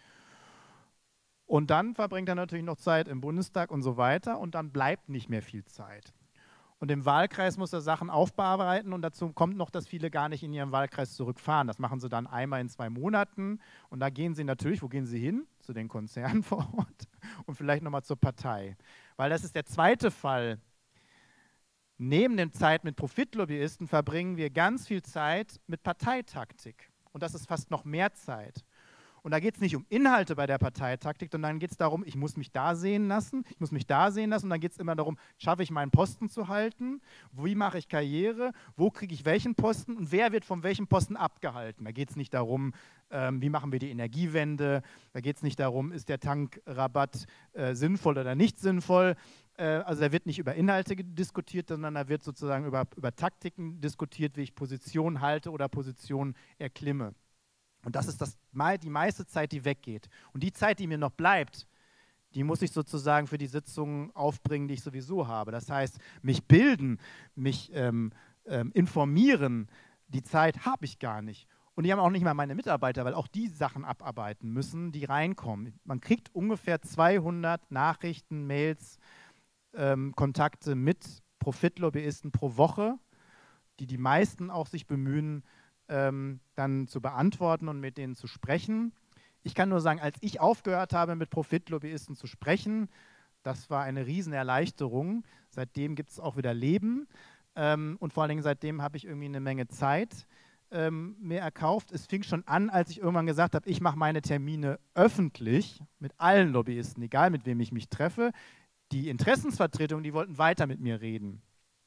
Und dann verbringt er natürlich noch Zeit im Bundestag und so weiter und dann bleibt nicht mehr viel Zeit. Und im Wahlkreis muss er Sachen aufbearbeiten und dazu kommt noch, dass viele gar nicht in ihren Wahlkreis zurückfahren. Das machen sie dann einmal in zwei Monaten und da gehen sie natürlich, wo gehen sie hin? Zu den Konzernen vor Ort und vielleicht nochmal zur Partei. Weil das ist der zweite Fall. Neben der Zeit mit Profitlobbyisten verbringen wir ganz viel Zeit mit Parteitaktik und das ist fast noch mehr Zeit. Und da geht es nicht um Inhalte bei der Parteitaktik, sondern dann geht es darum, ich muss mich da sehen lassen, ich muss mich da sehen lassen und dann geht es immer darum, schaffe ich meinen Posten zu halten, wie mache ich Karriere, wo kriege ich welchen Posten und wer wird von welchem Posten abgehalten. Da geht es nicht darum, ähm, wie machen wir die Energiewende, da geht es nicht darum, ist der Tankrabatt äh, sinnvoll oder nicht sinnvoll. Äh, also da wird nicht über Inhalte diskutiert, sondern da wird sozusagen über, über Taktiken diskutiert, wie ich Position halte oder Position erklimme. Und das ist das, die meiste Zeit, die weggeht. Und die Zeit, die mir noch bleibt, die muss ich sozusagen für die Sitzungen aufbringen, die ich sowieso habe. Das heißt, mich bilden, mich ähm, ähm, informieren, die Zeit habe ich gar nicht. Und die haben auch nicht mal meine Mitarbeiter, weil auch die Sachen abarbeiten müssen, die reinkommen. Man kriegt ungefähr zweihundert Nachrichten, Mails, ähm, Kontakte mit Profitlobbyisten pro Woche, die die meisten auch sich bemühen, Ähm, dann zu beantworten und mit denen zu sprechen. Ich kann nur sagen, als ich aufgehört habe, mit Profitlobbyisten zu sprechen, das war eine Riesenerleichterung. Seitdem gibt es auch wieder Leben ähm, und vor allen Dingen seitdem habe ich irgendwie eine Menge Zeit ähm, mir erkauft. Es fing schon an, als ich irgendwann gesagt habe, ich mache meine Termine öffentlich mit allen Lobbyisten, egal mit wem ich mich treffe. Die Interessensvertretungen, die wollten weiter mit mir reden.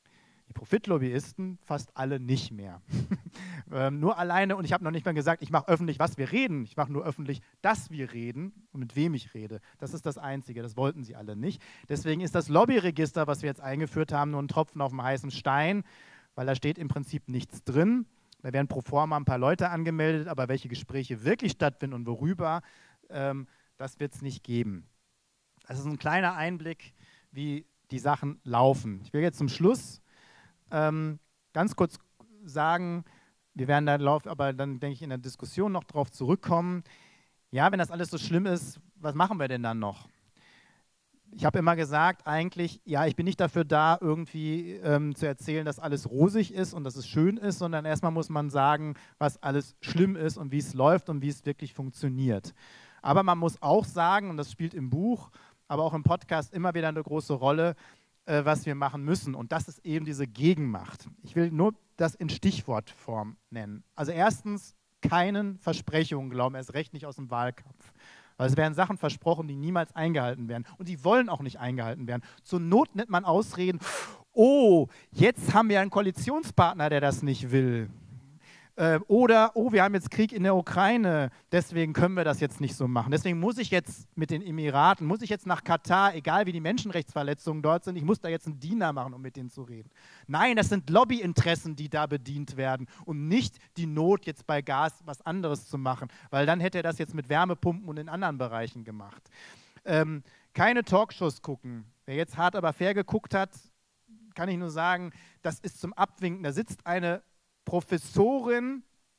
Die Profitlobbyisten fast alle nicht mehr. ähm, nur alleine, und ich habe noch nicht mal gesagt, ich mache öffentlich, was wir reden. Ich mache nur öffentlich, dass wir reden und mit wem ich rede. Das ist das Einzige, das wollten sie alle nicht. Deswegen ist das Lobbyregister, was wir jetzt eingeführt haben, nur ein Tropfen auf dem heißen Stein, weil da steht im Prinzip nichts drin. Da werden pro forma ein paar Leute angemeldet, aber welche Gespräche wirklich stattfinden und worüber, ähm, das wird es nicht geben. Das ist ein kleiner Einblick, wie die Sachen laufen. Ich will jetzt zum Schluss ähm, ganz kurz sagen, wir werden da laufen, aber dann denke ich in der Diskussion noch drauf zurückkommen. Ja, wenn das alles so schlimm ist, was machen wir denn dann noch? Ich habe immer gesagt, eigentlich, ja, ich bin nicht dafür da, irgendwie ähm, zu erzählen, dass alles rosig ist und dass es schön ist, sondern erstmal muss man sagen, was alles schlimm ist und wie es läuft und wie es wirklich funktioniert. Aber man muss auch sagen, und das spielt im Buch, aber auch im Podcast immer wieder eine große Rolle, äh, was wir machen müssen. Und das ist eben diese Gegenmacht. Ich will nur das in Stichwortform nennen. Also erstens, keinen Versprechungen glauben, erst recht nicht aus dem Wahlkampf. Weil es werden Sachen versprochen, die niemals eingehalten werden. Und die wollen auch nicht eingehalten werden. Zur Not nennt man Ausreden, oh, jetzt haben wir einen Koalitionspartner, der das nicht will. Äh, oder, oh, wir haben jetzt Krieg in der Ukraine, deswegen können wir das jetzt nicht so machen. Deswegen muss ich jetzt mit den Emiraten, muss ich jetzt nach Katar, egal wie die Menschenrechtsverletzungen dort sind, ich muss da jetzt einen Diener machen, um mit denen zu reden. Nein, das sind Lobbyinteressen, die da bedient werden und nicht die Not, jetzt bei Gas was anderes zu machen, weil dann hätte er das jetzt mit Wärmepumpen und in anderen Bereichen gemacht. Ähm, keine Talkshows gucken. Wer jetzt hart aber fair geguckt hat, kann ich nur sagen, das ist zum Abwinken. Da sitzt eine Professorin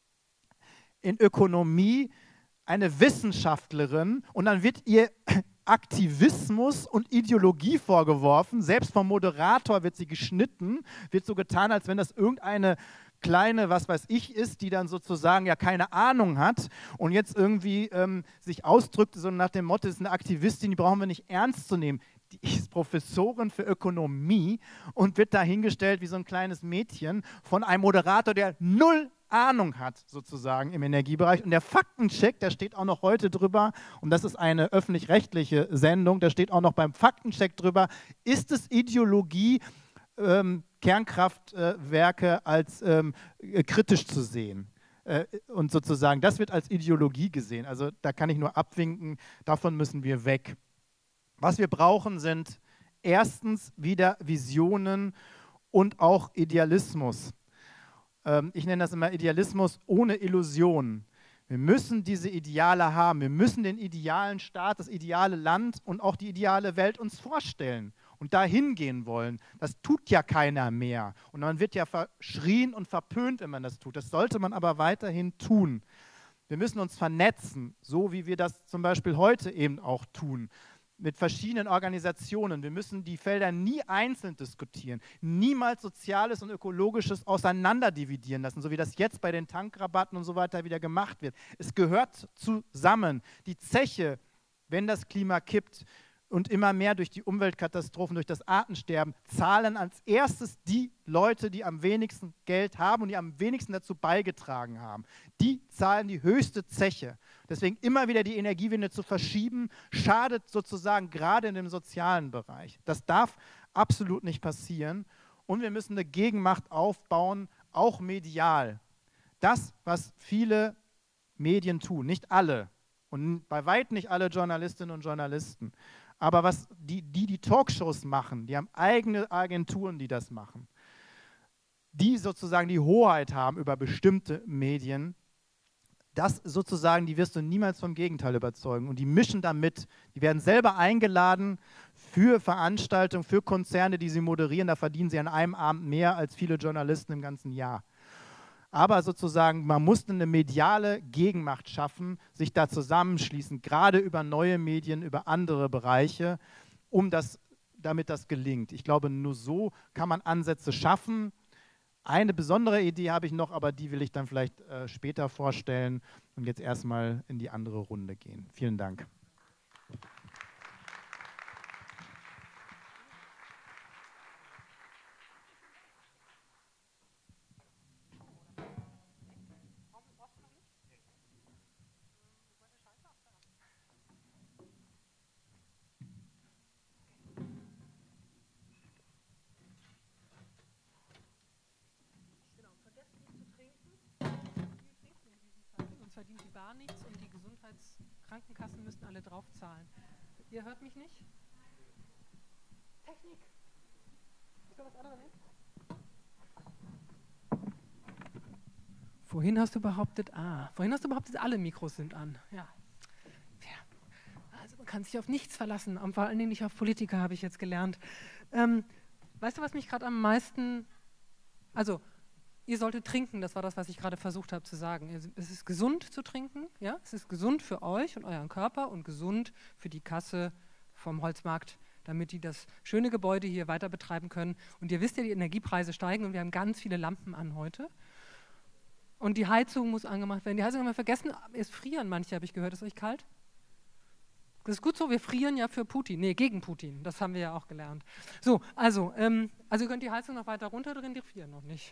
in Ökonomie, eine Wissenschaftlerin, und dann wird ihr Aktivismus und Ideologie vorgeworfen. Selbst vom Moderator wird sie geschnitten, wird so getan, als wenn das irgendeine kleine, was weiß ich, ist, die dann sozusagen ja keine Ahnung hat und jetzt irgendwie ähm, sich ausdrückt, so nach dem Motto, ist eine Aktivistin, die brauchen wir nicht ernst zu nehmen. Die ist Professorin für Ökonomie und wird dahingestellt wie so ein kleines Mädchen von einem Moderator, der null Ahnung hat, sozusagen im Energiebereich. Und der Faktencheck, der steht auch noch heute drüber, und das ist eine öffentlich-rechtliche Sendung, da steht auch noch beim Faktencheck drüber, ist es Ideologie, ähm, Kernkraftwerke äh, als ähm, äh, kritisch zu sehen? Äh, und sozusagen, das wird als Ideologie gesehen. Also da kann ich nur abwinken, davon müssen wir weg. Was wir brauchen, sind erstens wieder Visionen und auch Idealismus. Ähm, ich nenne das immer Idealismus ohne Illusionen. Wir müssen diese Ideale haben. Wir müssen den idealen Staat, das ideale Land und auch die ideale Welt uns vorstellen und dahin gehen wollen. Das tut ja keiner mehr. Und man wird ja verschrien und verpönt, wenn man das tut. Das sollte man aber weiterhin tun. Wir müssen uns vernetzen, so wie wir das zum Beispiel heute eben auch tun, mit verschiedenen Organisationen. Wir müssen die Felder nie einzeln diskutieren, niemals Soziales und Ökologisches auseinanderdividieren lassen, so wie das jetzt bei den Tankrabatten und so weiter wieder gemacht wird. Es gehört zusammen. Die Zeche, wenn das Klima kippt und immer mehr durch die Umweltkatastrophen, durch das Artensterben, zahlen als erstes die Leute, die am wenigsten Geld haben und die am wenigsten dazu beigetragen haben. Die zahlen die höchste Zeche. Deswegen immer wieder die Energiewende zu verschieben, schadet sozusagen gerade in dem sozialen Bereich. Das darf absolut nicht passieren. Und wir müssen eine Gegenmacht aufbauen, auch medial. Das, was viele Medien tun, nicht alle und bei weitem nicht alle Journalistinnen und Journalisten, aber was die, die die Talkshows machen, die haben eigene Agenturen, die das machen, die sozusagen die Hoheit haben über bestimmte Medien, das sozusagen, die wirst du niemals vom Gegenteil überzeugen. Und die mischen da mit. Die werden selber eingeladen für Veranstaltungen, für Konzerne, die sie moderieren. Da verdienen sie an einem Abend mehr als viele Journalisten im ganzen Jahr. Aber sozusagen, man muss eine mediale Gegenmacht schaffen, sich da zusammenschließen, gerade über neue Medien, über andere Bereiche, um das, damit das gelingt. Ich glaube, nur so kann man Ansätze schaffen. Eine besondere Idee habe ich noch, aber die will ich dann vielleicht äh, später vorstellen und jetzt erstmal in die andere Runde gehen. Vielen Dank. kriegen sie gar nichts und die Gesundheitskrankenkassen müssen alle draufzahlen. Ihr hört mich nicht? Technik. Ist da was anderes? Vorhin hast du behauptet, ah, vorhin hast du behauptet, alle Mikros sind an. Ja. Ja. Also man kann sich auf nichts verlassen, vor allen Dingen nicht auf Politiker, habe ich jetzt gelernt. Ähm, weißt du, was mich gerade am meisten, also ihr solltet trinken, das war das, was ich gerade versucht habe zu sagen. Es ist gesund zu trinken, ja, es ist gesund für euch und euren Körper und gesund für die Kasse vom Holzmarkt, damit die das schöne Gebäude hier weiter betreiben können. Und ihr wisst ja, die Energiepreise steigen und wir haben ganz viele Lampen an heute. Und die Heizung muss angemacht werden. Die Heizung haben wir vergessen, es frieren manche, habe ich gehört. Ist euch kalt? Das ist gut so, wir frieren ja für Putin. Nee, gegen Putin. Das haben wir ja auch gelernt. So, also, ähm, also ihr könnt die Heizung noch weiter runterdrehen, die frieren noch nicht.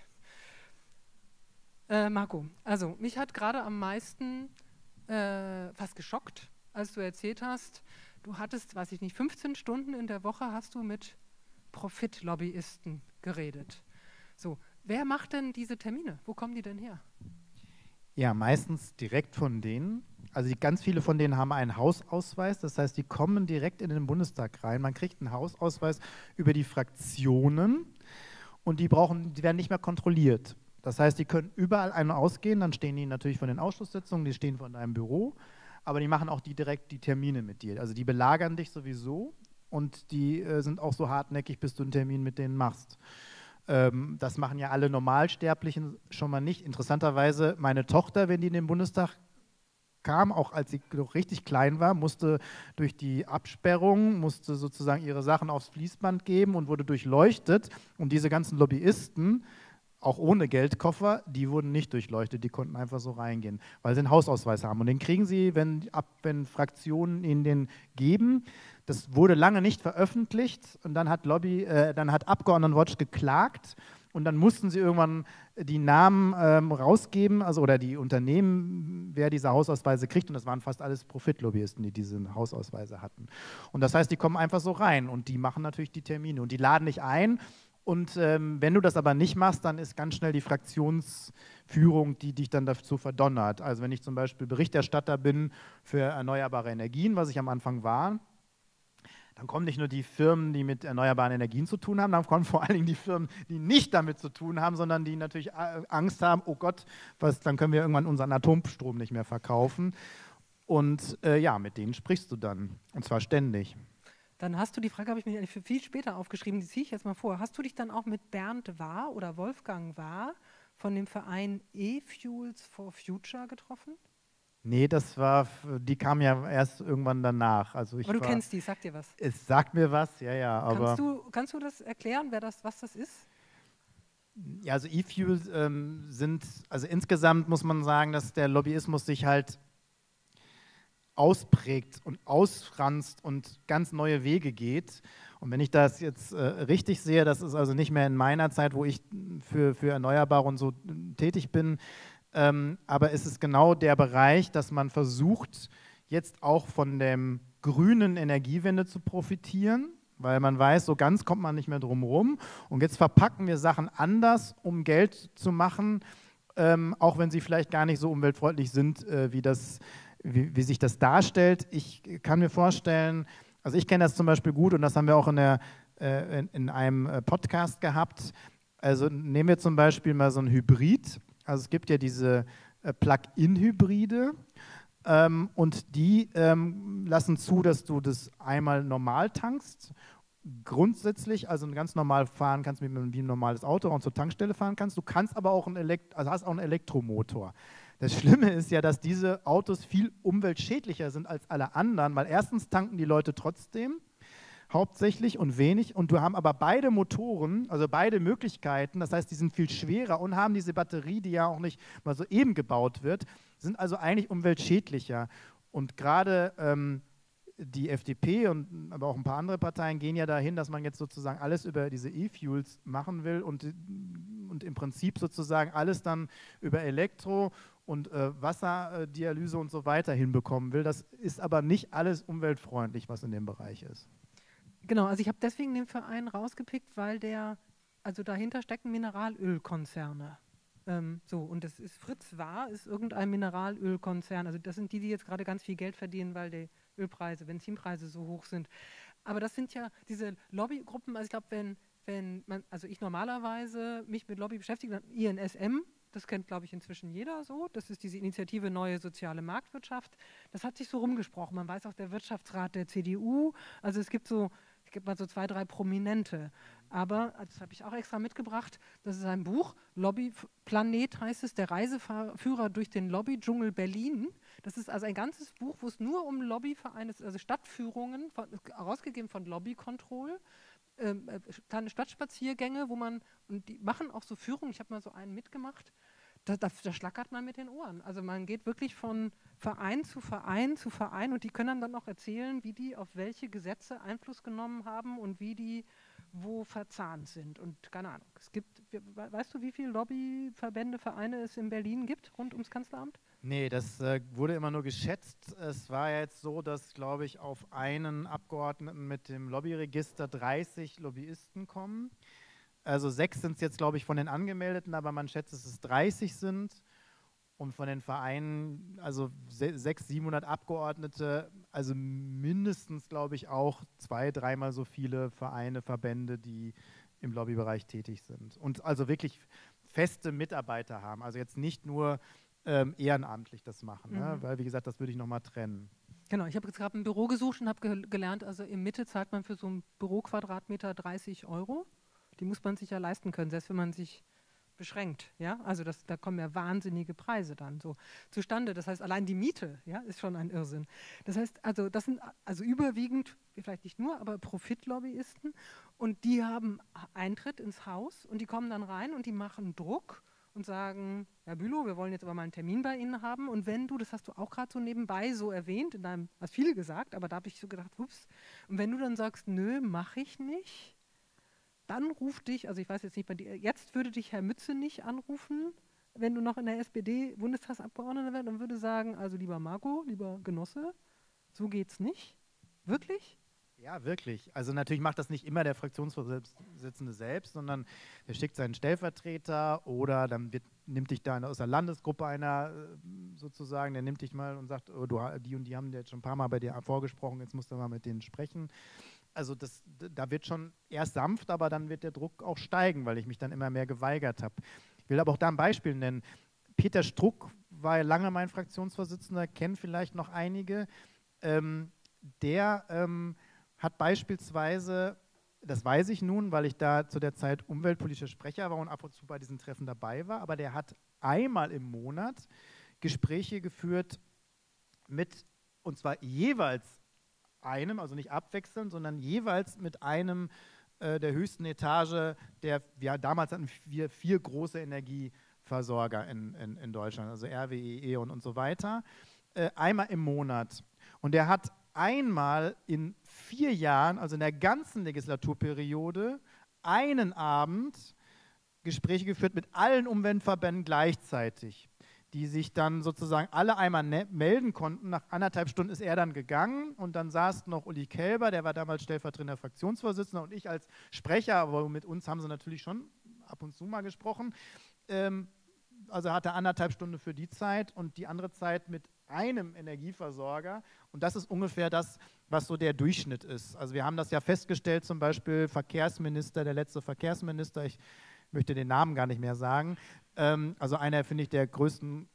Äh, Marco, also mich hat gerade am meisten äh, fast geschockt, als du erzählt hast, du hattest, weiß ich nicht, fünfzehn Stunden in der Woche hast du mit Profitlobbyisten geredet. So, wer macht denn diese Termine? Wo kommen die denn her? Ja, meistens direkt von denen. Also die, ganz viele von denen haben einen Hausausweis, das heißt, die kommen direkt in den Bundestag rein. Man kriegt einen Hausausweis über die Fraktionen und die brauchen, die werden nicht mehr kontrolliert. Das heißt, die können überall ein- und ausgehen, dann stehen die natürlich von den Ausschusssitzungen, die stehen von deinem Büro, aber die machen auch die direkt die Termine mit dir. Also die belagern dich sowieso und die äh, sind auch so hartnäckig, bis du einen Termin mit denen machst. Ähm, das machen ja alle Normalsterblichen schon mal nicht. Interessanterweise, meine Tochter, wenn die in den Bundestag kam, auch als sie noch richtig klein war, musste durch die Absperrung, musste sozusagen ihre Sachen aufs Fließband geben und wurde durchleuchtet. Und diese ganzen Lobbyisten, auch ohne Geldkoffer, die wurden nicht durchleuchtet, die konnten einfach so reingehen, weil sie einen Hausausweis haben. Und den kriegen sie, wenn, ab, wenn Fraktionen ihnen den geben. Das wurde lange nicht veröffentlicht und dann hat Lobby, äh, dann hat Abgeordnetenwatch geklagt und dann mussten sie irgendwann die Namen ähm, rausgeben, also oder die Unternehmen, wer diese Hausausweise kriegt, und das waren fast alles Profitlobbyisten, die diese Hausausweise hatten. Und das heißt, die kommen einfach so rein und die machen natürlich die Termine und die laden dich ein. Und ähm, wenn du das aber nicht machst, dann ist ganz schnell die Fraktionsführung, die dich dann dazu verdonnert. Also wenn ich zum Beispiel Berichterstatter bin für erneuerbare Energien, was ich am Anfang war, dann kommen nicht nur die Firmen, die mit erneuerbaren Energien zu tun haben, dann kommen vor allen Dingen die Firmen, die nicht damit zu tun haben, sondern die natürlich Angst haben, oh Gott, was, dann können wir irgendwann unseren Atomstrom nicht mehr verkaufen. Und äh, ja, mit denen sprichst du dann, und zwar ständig. Dann hast du, die Frage habe ich mir für viel später aufgeschrieben, die ziehe ich jetzt mal vor. Hast du dich dann auch mit Bernd Wahr oder Wolfgang Wahr von dem Verein E-Fuels for Future getroffen? Nee, das war, die kam ja erst irgendwann danach. Also ich aber du war, kennst die, sagt dir was? Es sagt mir was, ja, ja. Aber kannst, du, kannst du das erklären, wer das, was das ist? Ja, also E-Fuels ähm, sind, also insgesamt muss man sagen, dass der Lobbyismus sich halt ausprägt und ausfranst und ganz neue Wege geht. Und wenn ich das jetzt äh, richtig sehe, das ist also nicht mehr in meiner Zeit, wo ich für, für Erneuerbare und so tätig bin, ähm, aber es ist genau der Bereich, dass man versucht, jetzt auch von der grünen Energiewende zu profitieren, weil man weiß, so ganz kommt man nicht mehr drum rum. Und jetzt verpacken wir Sachen anders, um Geld zu machen, ähm, auch wenn sie vielleicht gar nicht so umweltfreundlich sind, äh, wie das Wie, wie sich das darstellt. Ich kann mir vorstellen, also ich kenne das zum Beispiel gut und das haben wir auch in, der, äh, in, in einem äh, Podcast gehabt. Also nehmen wir zum Beispiel mal so ein Hybrid. Also es gibt ja diese äh, Plug-in-Hybride ähm, und die ähm, lassen zu, dass du das einmal normal tankst. Grundsätzlich, also ganz normal fahren kannst wie ein normales Auto und zur Tankstelle fahren kannst. Du kannst aber auch einen, Elekt also hast auch einen Elektromotor. Das Schlimme ist ja, dass diese Autos viel umweltschädlicher sind als alle anderen, weil erstens tanken die Leute trotzdem, hauptsächlich und wenig, und du haben aber beide Motoren, also beide Möglichkeiten, das heißt, die sind viel schwerer und haben diese Batterie, die ja auch nicht mal so eben gebaut wird, sind also eigentlich umweltschädlicher. Und gerade ähm, die F D P und aber auch ein paar andere Parteien gehen ja dahin, dass man jetzt sozusagen alles über diese E-Fuels machen will und, und im Prinzip sozusagen alles dann über Elektro und äh, Wasserdialyse und so weiter hinbekommen will. Das ist aber nicht alles umweltfreundlich, was in dem Bereich ist. Genau, also ich habe deswegen den Verein rausgepickt, weil der, also dahinter stecken Mineralölkonzerne. Ähm, so, und das ist Fritz Wahr, ist irgendein Mineralölkonzern. Also das sind die, die jetzt gerade ganz viel Geld verdienen, weil die Ölpreise, Benzinpreise so hoch sind. Aber das sind ja diese Lobbygruppen, also ich glaube, wenn, wenn man, also ich normalerweise mich mit Lobby beschäftige, dann I N S M, das kennt, glaube ich, inzwischen jeder so. Das ist diese Initiative Neue Soziale Marktwirtschaft. Das hat sich so rumgesprochen. Man weiß auch, der Wirtschaftsrat der C D U. Also es gibt so, es gibt mal so zwei, drei Prominente. Aber, das habe ich auch extra mitgebracht, das ist ein Buch, Lobbyplanet heißt es, der Reiseführer durch den Lobbydschungel Berlin. Das ist also ein ganzes Buch, wo es nur um Lobbyvereine, also Stadtführungen, von, herausgegeben von Lobby Control, ähm, kleine Stadtspaziergänge, wo man, und die machen auch so Führungen, ich habe mal so einen mitgemacht, da, da, da schlackert man mit den Ohren. Also man geht wirklich von Verein zu Verein zu Verein und die können dann, dann auch erzählen, wie die auf welche Gesetze Einfluss genommen haben und wie die wo verzahnt sind. Und keine Ahnung, es gibt, weißt du, wie viele Lobbyverbände, Vereine es in Berlin gibt, rund ums Kanzleramt? Nee, das äh, wurde immer nur geschätzt. Es war jetzt so, dass, glaube ich, auf einen Abgeordneten mit dem Lobbyregister dreißig Lobbyisten kommen. Also sechs sind es jetzt, glaube ich, von den Angemeldeten, aber man schätzt, dass es dreißig sind. Und von den Vereinen, also sechshundert, siebenhundert Abgeordnete, also mindestens, glaube ich, auch zwei, dreimal so viele Vereine, Verbände, die im Lobbybereich tätig sind. Und also wirklich feste Mitarbeiter haben. Also jetzt nicht nur ähm, ehrenamtlich das machen, mhm. ne? Weil, wie gesagt, das würde ich nochmal trennen. Genau, ich habe jetzt gerade ein Büro gesucht und habe ge gelernt, also in Mitte zahlt man für so ein Büroquadratmeter dreißig Euro. Die muss man sich ja leisten können, selbst wenn man sich beschränkt, ja, also das, da kommen ja wahnsinnige Preise dann so zustande. Das heißt, allein die Miete, ja, ist schon ein Irrsinn. Das heißt, also das sind also überwiegend, vielleicht nicht nur, aber Profitlobbyisten und die haben Eintritt ins Haus und die kommen dann rein und die machen Druck und sagen, Herr Bülow, wir wollen jetzt aber mal einen Termin bei Ihnen haben und wenn du, das hast du auch gerade so nebenbei so erwähnt, in deinem, hast viele gesagt, aber da habe ich so gedacht, ups, und wenn du dann sagst, nö, mache ich nicht, dann ruft dich, also ich weiß jetzt nicht bei dir, jetzt würde dich Herr Mütze nicht anrufen, wenn du noch in der S P D-Bundestagsabgeordneter wärst und würde sagen, also lieber Marco, lieber Genosse, so geht's nicht. Wirklich? Ja, wirklich. Also natürlich macht das nicht immer der Fraktionsvorsitzende selbst, sondern er schickt seinen Stellvertreter oder dann wird, nimmt dich da aus der Landesgruppe einer sozusagen, der nimmt dich mal und sagt, oh, du, die und die haben jetzt schon ein paar Mal bei dir vorgesprochen, jetzt musst du mal mit denen sprechen. Also das, da wird schon erst sanft, aber dann wird der Druck auch steigen, weil ich mich dann immer mehr geweigert habe. Ich will aber auch da ein Beispiel nennen. Peter Struck war ja lange mein Fraktionsvorsitzender, kennen vielleicht noch einige. Ähm, der ähm, hat beispielsweise, das weiß ich nun, weil ich da zu der Zeit umweltpolitischer Sprecher war und ab und zu bei diesen Treffen dabei war, aber der hat einmal im Monat Gespräche geführt mit, und zwar jeweils einem, also nicht abwechselnd, sondern jeweils mit einem äh, der höchsten Etage, der, ja, damals hatten wir vier große Energieversorger in, in, in Deutschland, also R W E, E.ON und so weiter, äh, einmal im Monat. Und der hat einmal in vier Jahren, also in der ganzen Legislaturperiode, einen Abend Gespräche geführt mit allen Umweltverbänden gleichzeitig, die sich dann sozusagen alle einmal melden konnten. Nach anderthalb Stunden ist er dann gegangen und dann saß noch Uli Kelber, der war damals stellvertretender Fraktionsvorsitzender und ich als Sprecher, aber mit uns haben sie natürlich schon ab und zu mal gesprochen. Ähm, also hatte anderthalb Stunden für die Zeit und die andere Zeit mit einem Energieversorger und das ist ungefähr das, was so der Durchschnitt ist. Also wir haben das ja festgestellt, zum Beispiel Verkehrsminister, der letzte Verkehrsminister, ich möchte den Namen gar nicht mehr sagen, ähm, also einer, finde ich, der größten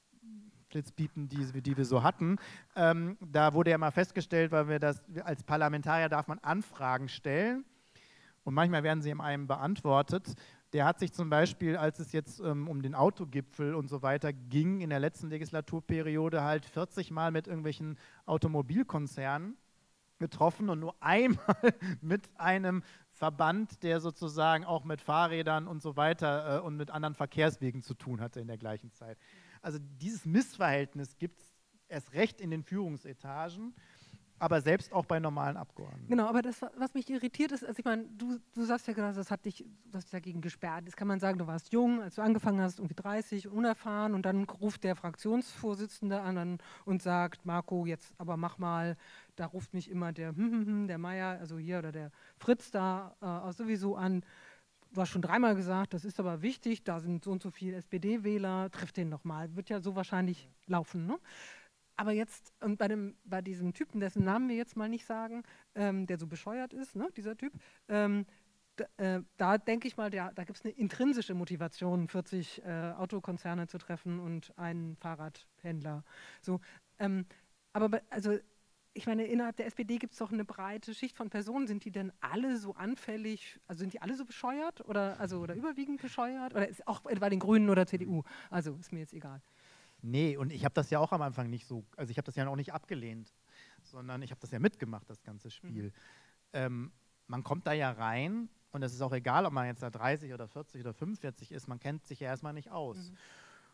Flitzpiepen, die, die wir so hatten. Ähm, da wurde ja mal festgestellt, weil wir das, als Parlamentarier darf man Anfragen stellen und manchmal werden sie in einem beantwortet. Der hat sich zum Beispiel, als es jetzt ähm, um den Autogipfel und so weiter ging, in der letzten Legislaturperiode halt vierzig Mal mit irgendwelchen Automobilkonzernen getroffen und nur einmal mit einem Verband, der sozusagen auch mit Fahrrädern und so weiter äh, und mit anderen Verkehrswegen zu tun hatte in der gleichen Zeit. Also dieses Missverhältnis gibt es erst recht in den Führungsetagen, aber selbst auch bei normalen Abgeordneten. Genau, aber das, was mich irritiert ist, also ich meine, du, du sagst ja gerade, das hat dich, du hast dich dagegen gesperrt. Jetzt kann man sagen, du warst jung, als du angefangen hast, irgendwie dreißig, unerfahren und dann ruft der Fraktionsvorsitzende an und sagt, Marco, jetzt aber mach mal, da ruft mich immer der, der Meier, also hier oder der Fritz da äh, sowieso an, du hast schon dreimal gesagt, das ist aber wichtig, da sind so und so viele S P D-Wähler, trifft den nochmal. Wird ja so wahrscheinlich laufen, ne? Aber jetzt, und bei, dem, bei diesem Typen, dessen Namen wir jetzt mal nicht sagen, ähm, der so bescheuert ist, ne, dieser Typ, ähm, da, äh, da denke ich mal, der, da gibt es eine intrinsische Motivation, vierzig äh, Autokonzerne zu treffen und einen Fahrradhändler. So, ähm, aber bei, also ich meine, innerhalb der S P D gibt es doch eine breite Schicht von Personen. Sind die denn alle so anfällig, also sind die alle so bescheuert oder, also, oder überwiegend bescheuert? Oder ist auch bei den Grünen oder C D U? Also ist mir jetzt egal. Nee, und ich habe das ja auch am Anfang nicht so, also ich habe das ja auch nicht abgelehnt, sondern ich habe das ja mitgemacht, das ganze Spiel. Mhm. Ähm, man kommt da ja rein und es ist auch egal, ob man jetzt da dreißig oder vierzig oder fünfundvierzig ist, man kennt sich ja erstmal nicht aus. Mhm.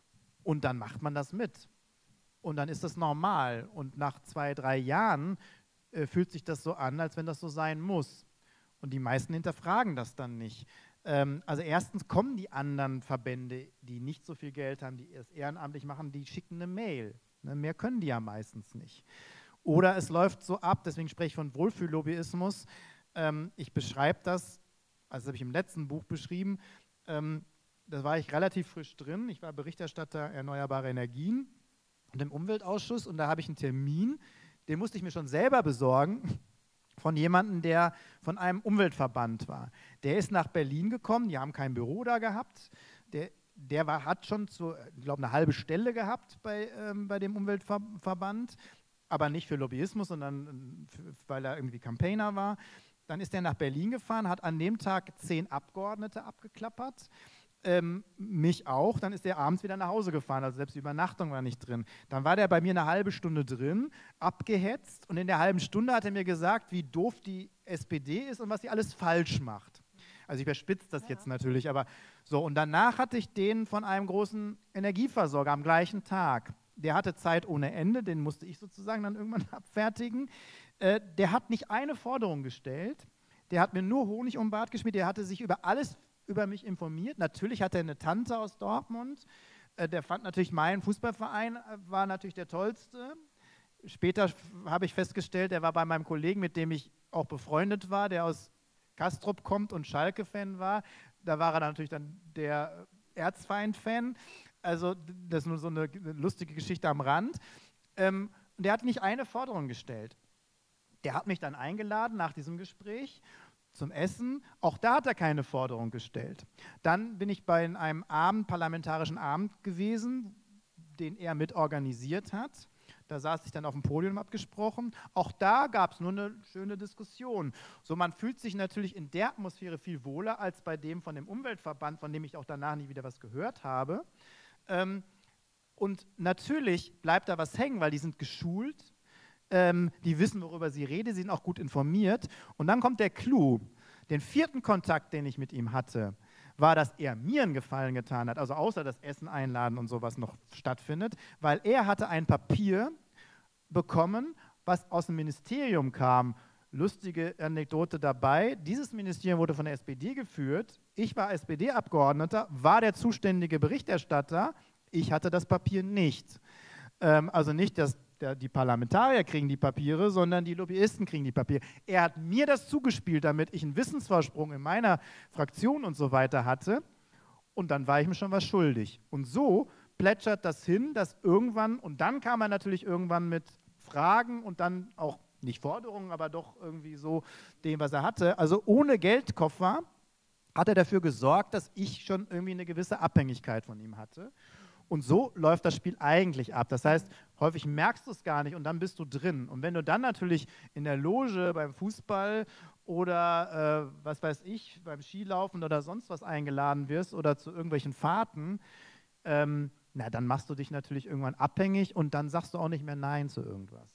Und dann macht man das mit. Und dann ist das normal. Und nach zwei, drei Jahren äh, fühlt sich das so an, als wenn das so sein muss. Und die meisten hinterfragen das dann nicht. Also erstens kommen die anderen Verbände, die nicht so viel Geld haben, die es ehrenamtlich machen, die schicken eine Mail. Ne, mehr können die ja meistens nicht. Oder es läuft so ab, deswegen spreche ich von Wohlfühllobbyismus. Ähm, ich beschreibe das, also das habe ich im letzten Buch beschrieben, ähm, da war ich relativ frisch drin. Ich war Berichterstatter Erneuerbare Energien und im Umweltausschuss und da habe ich einen Termin, den musste ich mir schon selber besorgen, von jemandem, der von einem Umweltverband war. Der ist nach Berlin gekommen, die haben kein Büro da gehabt, der, der war, hat schon, zu, ich glaube, eine halbe Stelle gehabt bei, ähm, bei dem Umweltverband, aber nicht für Lobbyismus, sondern für, weil er irgendwie Campaigner war. Dann ist er nach Berlin gefahren, hat an dem Tag zehn Abgeordnete abgeklappert, Ähm, mich auch, dann ist er abends wieder nach Hause gefahren, also selbst die Übernachtung war nicht drin. Dann war der bei mir eine halbe Stunde drin, abgehetzt und in der halben Stunde hat er mir gesagt, wie doof die S P D ist und was sie alles falsch macht. Also ich überspitze das ja. jetzt natürlich, aber so. Und danach hatte ich den von einem großen Energieversorger am gleichen Tag. Der hatte Zeit ohne Ende, den musste ich sozusagen dann irgendwann abfertigen. Äh, der hat nicht eine Forderung gestellt, der hat mir nur Honig um den Bart geschmiert, der hatte sich über alles über mich informiert. Natürlich hatte er eine Tante aus Dortmund. Äh, der fand natürlich, mein Fußballverein war natürlich der tollste. Später habe ich festgestellt, er war bei meinem Kollegen, mit dem ich auch befreundet war, der aus Castrop kommt und Schalke-Fan war. Da war er natürlich dann der Erzfeind-Fan. Also das ist nur so eine lustige Geschichte am Rand. Ähm, und der hat nicht eine Forderung gestellt. Der hat mich dann eingeladen nach diesem Gespräch zum Essen. Auch da hat er keine Forderung gestellt. Dann bin ich bei einem Abend, parlamentarischen Abend gewesen, den er mitorganisiert hat. Da saß ich dann auf dem Podium abgesprochen. Auch da gab es nur eine schöne Diskussion. So, man fühlt sich natürlich in der Atmosphäre viel wohler als bei dem von dem Umweltverband, von dem ich auch danach nie wieder was gehört habe. Ähm, und natürlich bleibt da was hängen, weil die sind geschult. Ähm, die wissen, worüber sie reden, sie sind auch gut informiert. Und dann kommt der Clou. Den vierten Kontakt, den ich mit ihm hatte, war, dass er mir einen Gefallen getan hat, also außer das Essen einladen und sowas noch stattfindet, weil er hatte ein Papier bekommen, was aus dem Ministerium kam. Lustige Anekdote dabei, dieses Ministerium wurde von der S P D geführt, ich war S P D-Abgeordneter, war der zuständige Berichterstatter, ich hatte das Papier nicht. Ähm, also nicht, dass der, die Parlamentarier kriegen die Papiere, sondern die Lobbyisten kriegen die Papiere. Er hat mir das zugespielt, damit ich einen Wissensvorsprung in meiner Fraktion und so weiter hatte. Und dann war ich mir schon was schuldig. Und so plätschert das hin, dass irgendwann, und dann kam er natürlich irgendwann mit Fragen und dann auch, nicht Forderungen, aber doch irgendwie so dem, was er hatte. Also ohne Geldkoffer hat er dafür gesorgt, dass ich schon irgendwie eine gewisse Abhängigkeit von ihm hatte. Und so läuft das Spiel eigentlich ab. Das heißt, häufig merkst du es gar nicht und dann bist du drin. Und wenn du dann natürlich in der Loge beim Fußball oder äh, was weiß ich, beim Skilaufen oder sonst was eingeladen wirst oder zu irgendwelchen Fahrten, ähm, na, dann machst du dich natürlich irgendwann abhängig und dann sagst du auch nicht mehr Nein zu irgendwas.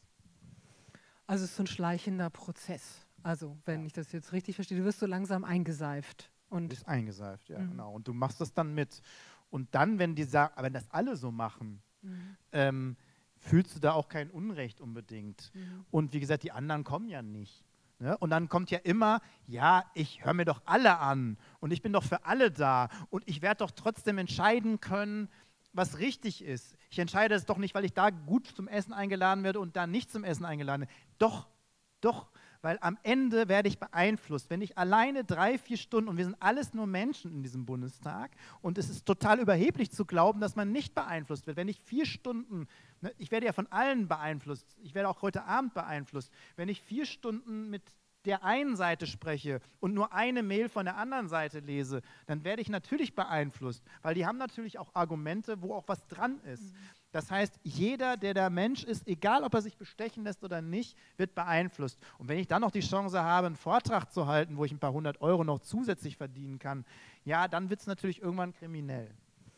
Also es ist so ein schleichender Prozess. Also wenn ja. ich das jetzt richtig verstehe, du wirst so langsam eingeseift. Und du bist eingeseift, ja, mhm. genau. Und du machst das dann mit. Und dann, wenn die sagen, wenn das alle so machen, mhm. ähm, fühlst du da auch kein Unrecht unbedingt. Mhm. Und wie gesagt, die anderen kommen ja nicht. Ne? Und dann kommt ja immer, ja, ich höre mir doch alle an und ich bin doch für alle da und ich werde doch trotzdem entscheiden können, was richtig ist. Ich entscheide es doch nicht, weil ich da gut zum Essen eingeladen werde und da nicht zum Essen eingeladen werde. Doch, doch, weil am Ende werde ich beeinflusst. Wenn ich alleine drei, vier Stunden, und wir sind alles nur Menschen in diesem Bundestag, und es ist total überheblich zu glauben, dass man nicht beeinflusst wird. Wenn ich vier Stunden, ne, ich werde ja von allen beeinflusst, ich werde auch heute Abend beeinflusst, wenn ich vier Stunden mit der einen Seite spreche und nur eine Mail von der anderen Seite lese, dann werde ich natürlich beeinflusst, weil die haben natürlich auch Argumente, wo auch was dran ist. Mhm. Das heißt, jeder, der der Mensch ist, egal ob er sich bestechen lässt oder nicht, wird beeinflusst. Und wenn ich dann noch die Chance habe, einen Vortrag zu halten, wo ich ein paar hundert Euro noch zusätzlich verdienen kann, ja, dann wird es natürlich irgendwann kriminell.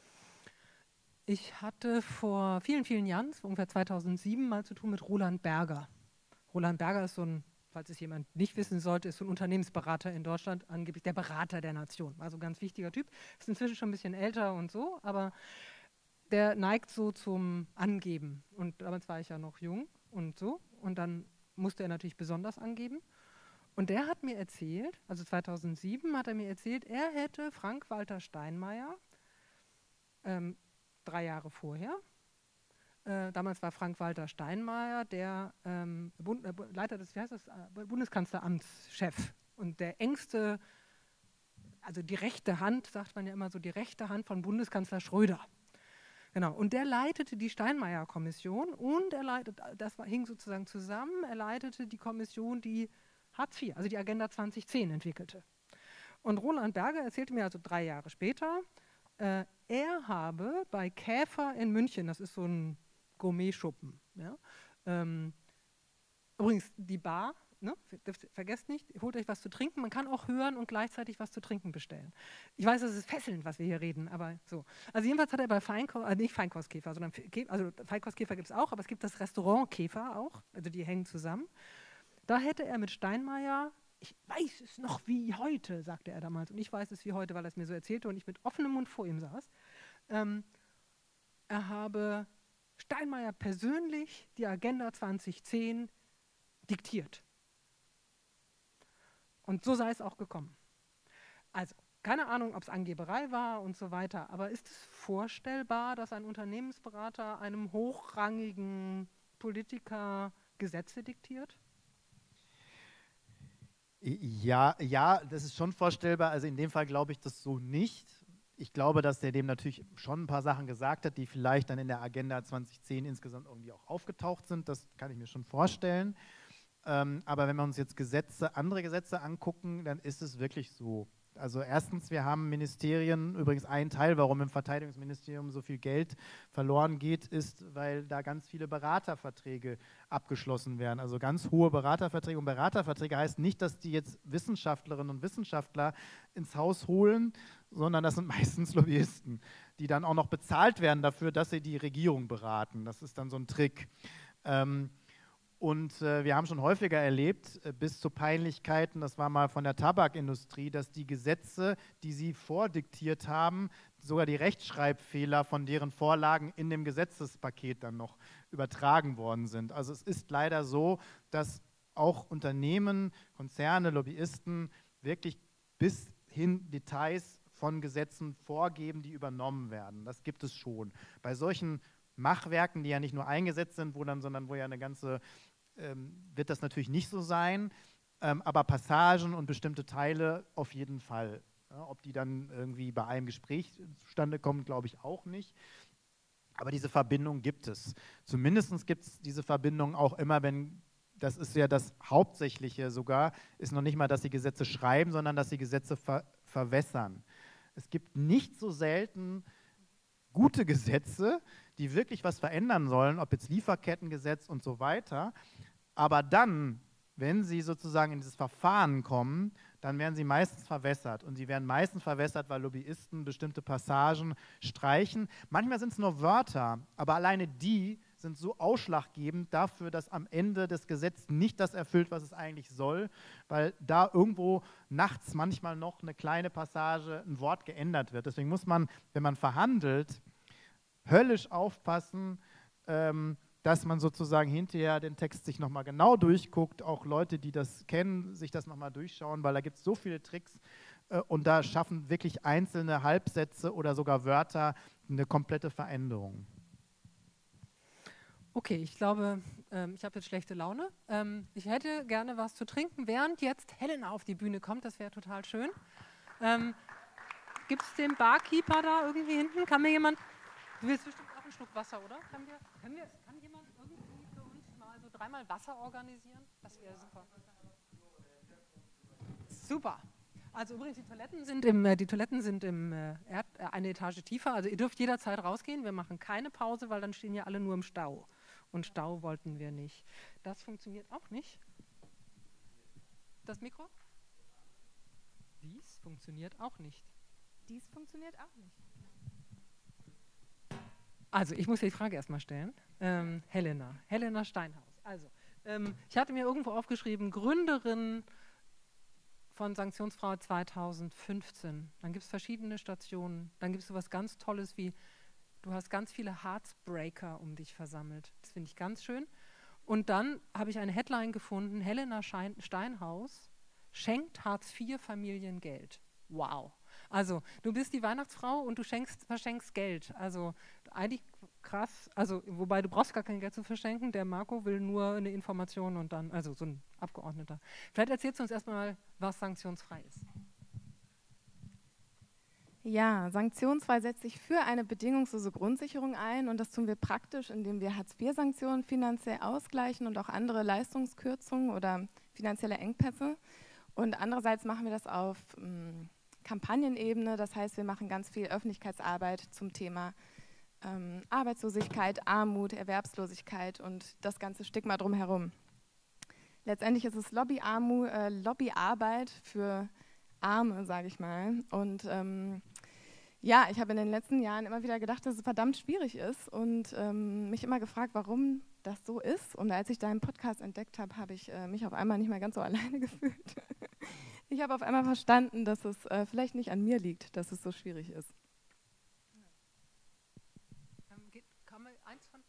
Ich hatte vor vielen, vielen Jahren, ungefähr zweitausendsieben, mal zu tun mit Roland Berger. Roland Berger ist so ein, falls es jemand nicht wissen sollte, ist so ein Unternehmensberater in Deutschland, angeblich der Berater der Nation. Also ein ganz wichtiger Typ. Ist inzwischen schon ein bisschen älter und so, aber der neigt so zum Angeben. Und damals war ich ja noch jung und so. Und dann musste er natürlich besonders angeben. Und der hat mir erzählt, also zweitausendsieben hat er mir erzählt, er hätte Frank-Walter Steinmeier, ähm, drei Jahre vorher, äh, damals war Frank-Walter Steinmeier der ähm, Bund, äh, Leiter des, wie heißt das, äh, Bundeskanzleramtschef und der engste, also die rechte Hand, sagt man ja immer so, die rechte Hand von Bundeskanzler Schröder. Genau, und der leitete die Steinmeier-Kommission und er leitet, das war, hing sozusagen zusammen, er leitete die Kommission, die Hartz vier, also die Agenda zweitausendzehn entwickelte. Und Roland Berger erzählte mir also drei Jahre später, äh, er habe bei Käfer in München, das ist so ein Gourmet-Schuppen, ja, ähm, übrigens die Bar, ne, vergesst nicht, holt euch was zu trinken, man kann auch hören und gleichzeitig was zu trinken bestellen. Ich weiß, es ist fesselnd, was wir hier reden, aber so. Also jedenfalls hat er bei Feinkost, äh, nicht Feinkostkäfer, sondern also Feinkostkäfer gibt es auch, aber es gibt das Restaurant Käfer auch, also die hängen zusammen. Da hätte er mit Steinmeier, ich weiß es noch wie heute, sagte er damals, und ich weiß es wie heute, weil er es mir so erzählte und ich mit offenem Mund vor ihm saß, ähm, er habe Steinmeier persönlich die Agenda zweitausendzehn diktiert. Und so sei es auch gekommen. Also, keine Ahnung, ob es Angeberei war und so weiter, aber ist es vorstellbar, dass ein Unternehmensberater einem hochrangigen Politiker Gesetze diktiert? Ja, ja, das ist schon vorstellbar. Also in dem Fall glaube ich das so nicht. Ich glaube, dass der dem natürlich schon ein paar Sachen gesagt hat, die vielleicht dann in der Agenda zweitausendzehn insgesamt irgendwie auch aufgetaucht sind. Das kann ich mir schon vorstellen. Ähm, aber wenn wir uns jetzt Gesetze, andere Gesetze angucken, dann ist es wirklich so. Also erstens, wir haben Ministerien, übrigens ein Teil, warum im Verteidigungsministerium so viel Geld verloren geht, ist, weil da ganz viele Beraterverträge abgeschlossen werden. Also ganz hohe Beraterverträge. Und Beraterverträge heißt nicht, dass die jetzt Wissenschaftlerinnen und Wissenschaftler ins Haus holen, sondern das sind meistens Lobbyisten, die dann auch noch bezahlt werden dafür, dass sie die Regierung beraten. Das ist dann so ein Trick. Ähm, Und äh, wir haben schon häufiger erlebt, äh, bis zu Peinlichkeiten, das war mal von der Tabakindustrie, dass die Gesetze, die sie vordiktiert haben, sogar die Rechtschreibfehler von deren Vorlagen in dem Gesetzespaket dann noch übertragen worden sind. Also es ist leider so, dass auch Unternehmen, Konzerne, Lobbyisten wirklich bis hin Details von Gesetzen vorgeben, die übernommen werden. Das gibt es schon. Bei solchen Machwerken, die ja nicht nur eingesetzt sind, wo dann, sondern wo ja eine ganze Ähm, wird das natürlich nicht so sein, ähm, aber Passagen und bestimmte Teile auf jeden Fall. Ja, ob die dann irgendwie bei einem Gespräch zustande kommen, glaube ich auch nicht. Aber diese Verbindung gibt es. Zumindest gibt es diese Verbindung auch immer, wenn, das ist ja das Hauptsächliche sogar, ist noch nicht mal, dass sie Gesetze schreiben, sondern dass sie Gesetze ver verwässern. Es gibt nicht so selten gute Gesetze, die wirklich was verändern sollen, ob jetzt Lieferkettengesetz und so weiter, aber dann, wenn sie sozusagen in dieses Verfahren kommen, dann werden sie meistens verwässert und sie werden meistens verwässert, weil Lobbyisten bestimmte Passagen streichen. Manchmal sind es nur Wörter, aber alleine die sind so ausschlaggebend dafür, dass am Ende des Gesetzes nicht das erfüllt, was es eigentlich soll, weil da irgendwo nachts manchmal noch eine kleine Passage, ein Wort geändert wird. Deswegen muss man, wenn man verhandelt, höllisch aufpassen, ähm, dass man sozusagen hinterher den Text sich nochmal genau durchguckt, auch Leute, die das kennen, sich das nochmal durchschauen, weil da gibt es so viele Tricks äh, und da schaffen wirklich einzelne Halbsätze oder sogar Wörter eine komplette Veränderung. Okay, ich glaube, ähm, ich habe jetzt schlechte Laune. Ähm, ich hätte gerne was zu trinken, während jetzt Helena auf die Bühne kommt. Das wäre total schön. Ähm, Gibt es den Barkeeper da irgendwie hinten? Kann mir jemand... Du willst bestimmt auch einen Schluck Wasser, oder? Kann, wir, können wir, kann jemand irgendwie für uns mal so dreimal Wasser organisieren? Das wäre super. Super. Also übrigens, die Toiletten sind, im, äh, die Toiletten sind im, äh, Erd, äh, eine Etage tiefer. Also ihr dürft jederzeit rausgehen. Wir machen keine Pause, weil dann stehen ja alle nur im Stau. Und Stau wollten wir nicht. Das funktioniert auch nicht. Das Mikro? Dies funktioniert auch nicht. Dies funktioniert auch nicht. Also ich muss dir die Frage erstmal stellen. Ähm, Helena, Helena Steinhaus. Also, ähm, ich hatte mir irgendwo aufgeschrieben, Gründerin von Sanktionsfrau zweitausendfünfzehn. Dann gibt es verschiedene Stationen. Dann gibt es so was ganz Tolles wie, du hast ganz viele Heartbreaker um dich versammelt. Das finde ich ganz schön. Und dann habe ich eine Headline gefunden, Helena Schein Steinhaus schenkt Hartz-vier-Familien Geld. Wow. Also du bist die Weihnachtsfrau und du schenkst, verschenkst Geld. Also eigentlich krass. Also wobei du brauchst gar kein Geld zu verschenken. Der Marco will nur eine Information und dann, also so ein Abgeordneter. Vielleicht erzählst du uns erstmal, was sanktionsfrei ist. Ja, sanktionsfrei setzt sich für eine bedingungslose Grundsicherung ein und das tun wir praktisch, indem wir Hartz-vier-Sanktionen finanziell ausgleichen und auch andere Leistungskürzungen oder finanzielle Engpässe. Und andererseits machen wir das auf mh, Kampagnenebene, das heißt, wir machen ganz viel Öffentlichkeitsarbeit zum Thema ähm, Arbeitslosigkeit, Armut, Erwerbslosigkeit und das ganze Stigma drumherum. Letztendlich ist es Lobbyarmu, äh, Lobbyarbeit für Arme, sage ich mal. Und ähm, ja, ich habe in den letzten Jahren immer wieder gedacht, dass es verdammt schwierig ist und ähm, mich immer gefragt, warum das so ist. Und als ich deinen Podcast entdeckt habe, habe ich äh, mich auf einmal nicht mehr ganz so alleine gefühlt. Ich habe auf einmal verstanden, dass es äh, vielleicht nicht an mir liegt, dass es so schwierig ist. Kann man eins von...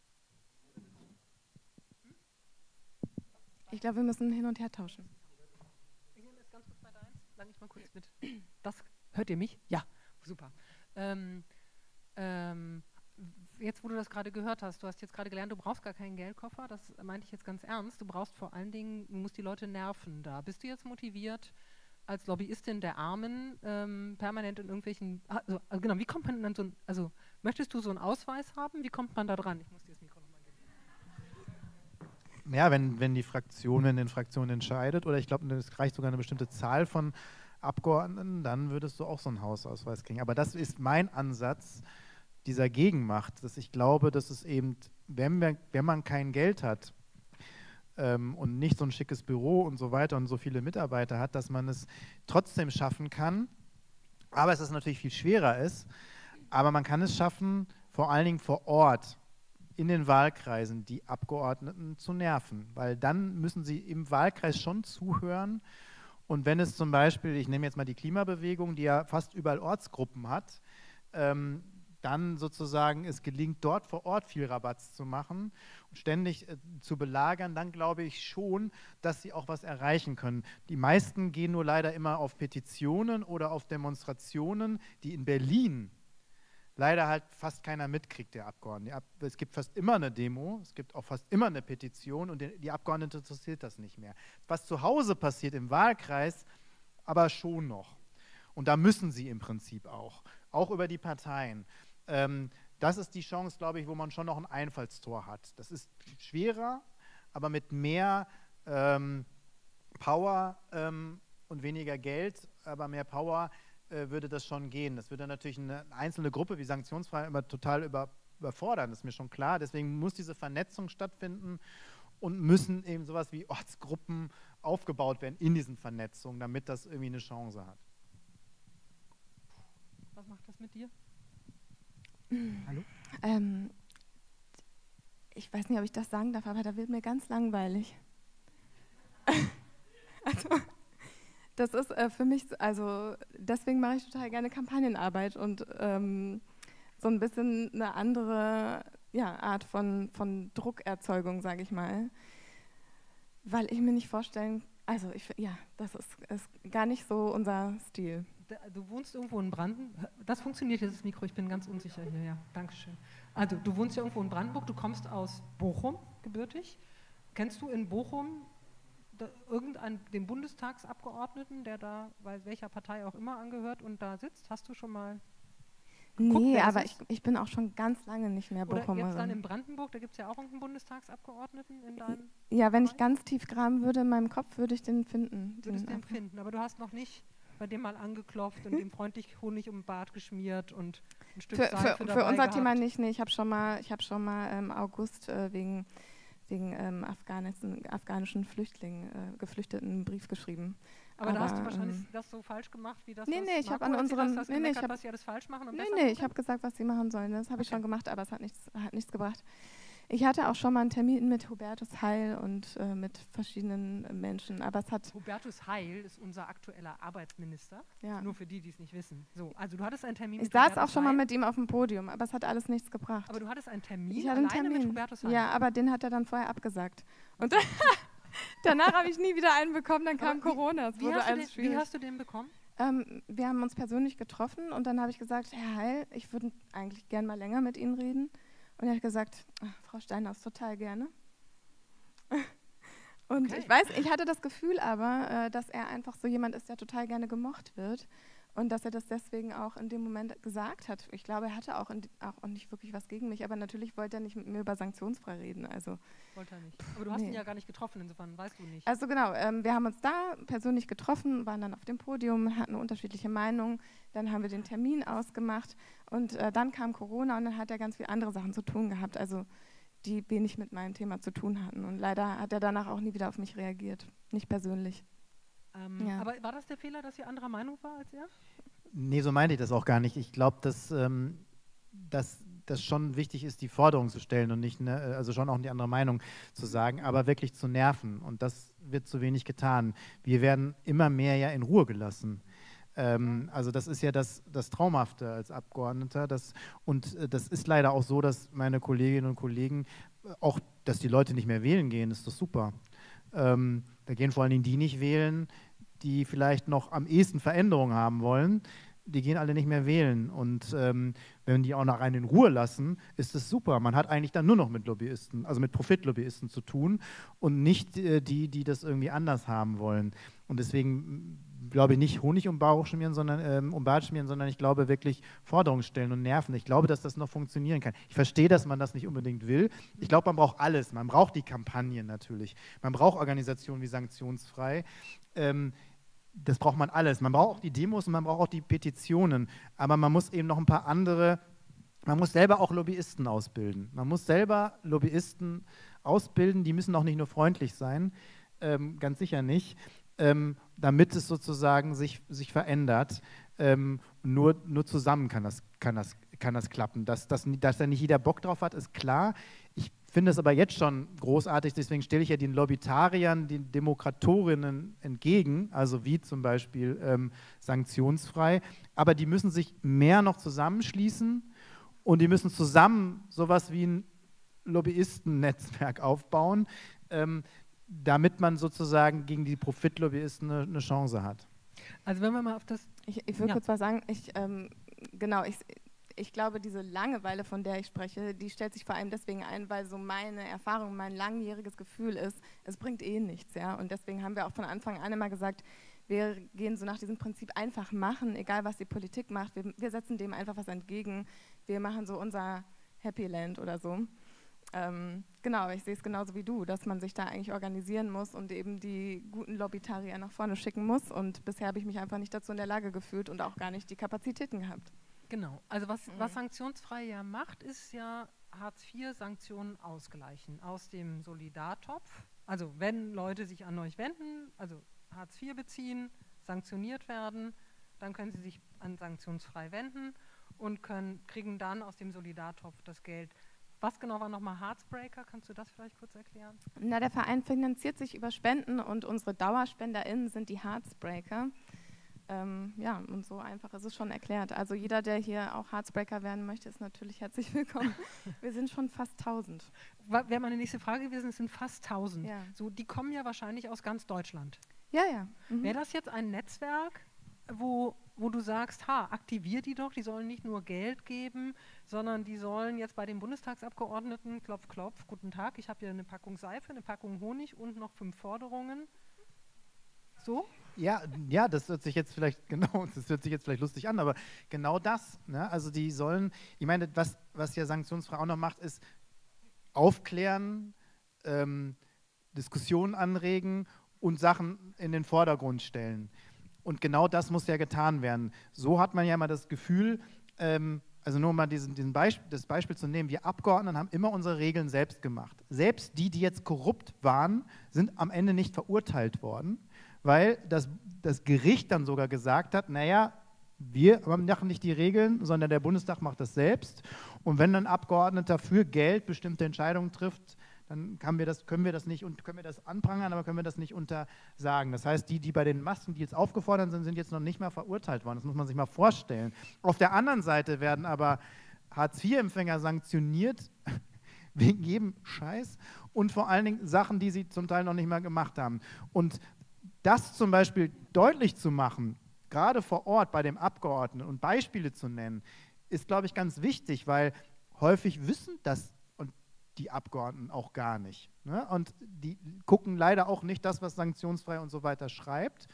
Ich glaube, wir müssen hin und her tauschen. Ich nehme jetzt ganz kurz mal deins, lang ich mal kurz mit. Das, hört ihr mich? Ja, super. Ähm, ähm, jetzt, wo du das gerade gehört hast, du hast jetzt gerade gelernt, du brauchst gar keinen Geldkoffer, das meinte ich jetzt ganz ernst. Du brauchst vor allen Dingen, du musst die Leute nerven da. Bist du jetzt motiviert, als Lobbyistin der Armen ähm, permanent in irgendwelchen, also, also genau, wie kommt man dann so, ein, also möchtest du so einen Ausweis haben? Wie kommt man da dran? Ich muss dir das Mikro nochmal geben. Ja, wenn, wenn die Fraktion in den Fraktionen entscheidet, oder ich glaube, es reicht sogar eine bestimmte Zahl von Abgeordneten, dann würdest du auch so einen Hausausweis kriegen. Aber das ist mein Ansatz dieser Gegenmacht, dass ich glaube, dass es eben, wenn, wir, wenn man kein Geld hat ähm, und nicht so ein schickes Büro und so weiter und so viele Mitarbeiter hat, dass man es trotzdem schaffen kann, aber es ist natürlich viel schwerer ist, aber man kann es schaffen, vor allen Dingen vor Ort, in den Wahlkreisen die Abgeordneten zu nerven, weil dann müssen sie im Wahlkreis schon zuhören. Und wenn es zum Beispiel, ich nehme jetzt mal die Klimabewegung, die ja fast überall Ortsgruppen hat, ähm, dann sozusagen es gelingt, dort vor Ort viel Rabatz zu machen und ständig äh, zu belagern, dann glaube ich schon, dass sie auch was erreichen können. Die meisten gehen nur leider immer auf Petitionen oder auf Demonstrationen, die in Berlin leider halt fast keiner mitkriegt, der Abgeordnete. Es gibt fast immer eine Demo, es gibt auch fast immer eine Petition und die Abgeordneten interessiert das nicht mehr. Was zu Hause passiert im Wahlkreis, aber schon noch. Und da müssen sie im Prinzip auch, auch über die Parteien. Ähm, das ist die Chance, glaube ich, wo man schon noch ein Einfallstor hat. Das ist schwerer, aber mit mehr ähm, Power ähm, und weniger Geld, aber mehr Power, würde das schon gehen. Das würde natürlich eine einzelne Gruppe wie sanktionsfrei immer total über, überfordern, das ist mir schon klar. Deswegen muss diese Vernetzung stattfinden und müssen eben sowas wie Ortsgruppen aufgebaut werden in diesen Vernetzungen, damit das irgendwie eine Chance hat. Was macht das mit dir? Hallo? Ähm, ich weiß nicht, ob ich das sagen darf, aber da wird mir ganz langweilig. Also... Das ist äh, für mich, also deswegen mache ich total gerne Kampagnenarbeit und ähm, so ein bisschen eine andere ja, Art von, von Druckerzeugung, sage ich mal. Weil ich mir nicht vorstellen, also ich, ja, das ist, ist gar nicht so unser Stil. Du wohnst irgendwo in Branden? Das funktioniert jetzt, das Mikro, ich bin ganz unsicher hier, ja, Dankeschön. Also du wohnst ja irgendwo in Brandenburg, du kommst aus Bochum, gebürtig. Kennst du in Bochum da, irgendeinen, den Bundestagsabgeordneten, der da, bei welcher Partei auch immer angehört und da sitzt? Hast du schon mal geguckt, Nee, wer das aber ist? ich, ich bin auch schon ganz lange nicht mehr Oder jetzt dann Bochumerin. in Brandenburg, da gibt es ja auch irgendeinen Bundestagsabgeordneten in deinem... Ja, wenn ich Bereich? ganz tief graben würde in meinem Kopf, würde ich den finden. Würdest du den Ab- finden, aber du hast noch nicht bei dem mal angeklopft und dem freundlich Honig um den Bart geschmiert und ein Stück Für, Seife für, dabei für unser gehabt. Thema nicht, nee. Ich habe schon mal, ich habe schon mal im August äh, wegen, wegen ähm, afghanischen, afghanischen Flüchtlingen, äh, Geflüchteten einen Brief geschrieben. Aber, da hast du aber, wahrscheinlich ähm, das so falsch gemacht, wie das, Nee, was nee, ich Marco habe an erzählt unseren- hast, hast nee, nee, gemeckert, ich hab- was sie alles falsch machen und Nee, besser nee, machen ich habe gesagt, was sie machen sollen. Das habe ich Okay. schon gemacht, aber es hat nichts, hat nichts gebracht. Ich hatte auch schon mal einen Termin mit Hubertus Heil und äh, mit verschiedenen äh, Menschen, aber es hat, Hubertus Heil ist unser aktueller Arbeitsminister, ja. nur für die, die es nicht wissen. So, also du hattest einen Termin Ich mit saß Hubertus auch schon mal Heil, mit ihm auf dem Podium, aber es hat alles nichts gebracht. aber du hattest einen Termin Ich hatte einen alleine mit Termin. Hubertus Heil. Ja, aber den hat er dann vorher abgesagt. Und danach habe ich nie wieder einen bekommen, dann kam Aber wie- Corona. Es Wie wurde hast, du alles den, wie schwierig. hast du den bekommen? Ähm, wir haben uns persönlich getroffen und dann habe ich gesagt, Herr Heil, ich würde eigentlich gern mal länger mit Ihnen reden. Und er hat gesagt, ach, Frau Steinhaus, total gerne. Und Okay. ich weiß, ich hatte das Gefühl aber, äh, dass er einfach so jemand ist, der total gerne gemocht wird. Und dass er das deswegen auch in dem Moment gesagt hat. Ich glaube, er hatte auch, in, auch nicht wirklich was gegen mich, aber natürlich wollte er nicht mit mir über sanktionsfrei reden. Also, Wollte er nicht. Aber du hast nee. ihn ja gar nicht getroffen, insofern weißt du nicht. also genau, ähm, wir haben uns da persönlich getroffen, waren dann auf dem Podium, hatten unterschiedliche Meinungen. Dann haben wir den Termin ausgemacht und äh, dann kam Corona und dann hat er ganz viele andere Sachen zu tun gehabt, also die wenig mit meinem Thema zu tun hatten. Und leider hat er danach auch nie wieder auf mich reagiert, nicht persönlich. Ähm, Ja. Aber war das der Fehler, dass sie anderer Meinung war als er? Nee, so meinte ich das auch gar nicht. Ich glaube, dass, ähm, dass das schon wichtig ist, die Forderung zu stellen und nicht, ne, also schon auch die andere Meinung zu sagen, aber wirklich zu nerven. Und das wird zu wenig getan. Wir werden immer mehr ja in Ruhe gelassen. Ähm, also das ist ja das, das Traumhafte als Abgeordneter. Das, und äh, das ist leider auch so, dass meine Kolleginnen und Kollegen, äh, auch dass die Leute nicht mehr wählen gehen, ist doch super. Ähm, da gehen vor allen Dingen die nicht wählen, die vielleicht noch am ehesten Veränderungen haben wollen. Die gehen alle nicht mehr wählen. Und ähm, wenn die auch noch einen in Ruhe lassen, ist es super. Man hat eigentlich dann nur noch mit Lobbyisten, also mit Profitlobbyisten zu tun und nicht äh, die, die das irgendwie anders haben wollen. Und deswegen glaube ich nicht Honig um Bauch schmieren, sondern ähm, um Bart schmieren, sondern ich glaube wirklich Forderungen stellen und nerven. Ich glaube, dass das noch funktionieren kann. Ich verstehe, dass man das nicht unbedingt will. Ich glaube, man braucht alles. Man braucht die Kampagnen natürlich. Man braucht Organisationen wie Sanktionsfrei. Ähm, Das braucht man alles. Man braucht auch die Demos und man braucht auch die Petitionen. Aber man muss eben noch ein paar andere, man muss selber auch Lobbyisten ausbilden. Man muss selber Lobbyisten ausbilden, die müssen auch nicht nur freundlich sein, ähm, ganz sicher nicht, ähm, damit es sozusagen sich, sich verändert. Ähm, nur, nur zusammen kann das, kann das, kann das klappen. Dass, dass, dass da nicht jeder Bock drauf hat, ist klar. Ich finde es aber jetzt schon großartig, deswegen stelle ich ja den Lobbytariern, den Demokratorinnen entgegen, also wie zum Beispiel ähm, sanktionsfrei, aber die müssen sich mehr noch zusammenschließen und die müssen zusammen sowas wie ein Lobbyistennetzwerk aufbauen, ähm, damit man sozusagen gegen die Profitlobbyisten eine, eine Chance hat. Also wenn wir mal auf das... Ich, ich will Ja. kurz was sagen. Ich, ähm, genau, ich, ich glaube, diese Langeweile, von der ich spreche, die stellt sich vor allem deswegen ein, weil so meine Erfahrung, mein langjähriges Gefühl ist, es bringt eh nichts. Ja? Und deswegen haben wir auch von Anfang an immer gesagt, wir gehen so nach diesem Prinzip einfach machen, egal was die Politik macht. Wir, wir setzen dem einfach was entgegen. Wir machen so unser Happy Land oder so. Ähm, genau, ich sehe es genauso wie du, dass man sich da eigentlich organisieren muss und eben die guten Lobbytarier nach vorne schicken muss. Und bisher habe ich mich einfach nicht dazu in der Lage gefühlt und auch gar nicht die Kapazitäten gehabt. Genau, also was, Mhm. was sanktionsfrei ja macht, ist ja Hartz vier Sanktionen ausgleichen aus dem Solidartopf. Also wenn Leute sich an euch wenden, also Hartz vier beziehen, sanktioniert werden, dann können sie sich an sanktionsfrei wenden und können, kriegen dann aus dem Solidartopf das Geld. Was genau war nochmal Heartsbreaker? Kannst du das vielleicht kurz erklären? Na, der Verein finanziert sich über Spenden und unsere DauerspenderInnen sind die Heartsbreaker. Ähm, ja, und so einfach ist es schon erklärt. Also jeder, der hier auch Heartsbreaker werden möchte, ist natürlich herzlich willkommen. Wir sind schon fast tausend. Wäre meine nächste Frage gewesen, es sind fast tausend. Ja, So, die kommen ja wahrscheinlich aus ganz Deutschland. ja. ja. Mhm. Wäre das jetzt ein Netzwerk, wo wo du sagst, ha, aktivier die doch, die sollen nicht nur Geld geben, sondern die sollen jetzt bei den Bundestagsabgeordneten, klopf, klopf, guten Tag, ich habe hier eine Packung Seife, eine Packung Honig und noch fünf Forderungen. So? Ja, ja, das hört sich jetzt vielleicht, genau, das hört sich jetzt vielleicht lustig an, aber genau das, ne? Also die sollen, ich meine, was, was ja sanktionsfrei auch noch macht, ist aufklären, ähm, Diskussionen anregen und Sachen in den Vordergrund stellen. Und genau das muss ja getan werden. So hat man ja immer das Gefühl, ähm, also nur mal diesen, diesen Beisp das Beispiel zu nehmen, wir Abgeordneten haben immer unsere Regeln selbst gemacht. Selbst die, die jetzt korrupt waren, sind am Ende nicht verurteilt worden, weil das, das Gericht dann sogar gesagt hat, naja, wir machen nicht die Regeln, sondern der Bundestag macht das selbst. Und wenn ein Abgeordneter für Geld bestimmte Entscheidungen trifft, dann können wir das, können wir das nicht und können wir das anprangern, aber können wir das nicht untersagen. Das heißt, die, die bei den Massen, die jetzt aufgefordert sind, sind jetzt noch nicht mal verurteilt worden. Das muss man sich mal vorstellen. Auf der anderen Seite werden aber Hartz vier Empfänger sanktioniert wegen jedem Scheiß und vor allen Dingen Sachen, die sie zum Teil noch nicht mal gemacht haben. Und das zum Beispiel deutlich zu machen, gerade vor Ort bei dem Abgeordneten und Beispiele zu nennen, ist, glaube ich, ganz wichtig, weil häufig wissen das die Abgeordneten auch gar nicht. Ne? Und die gucken leider auch nicht das, was sanktionsfrei und so weiter schreibt.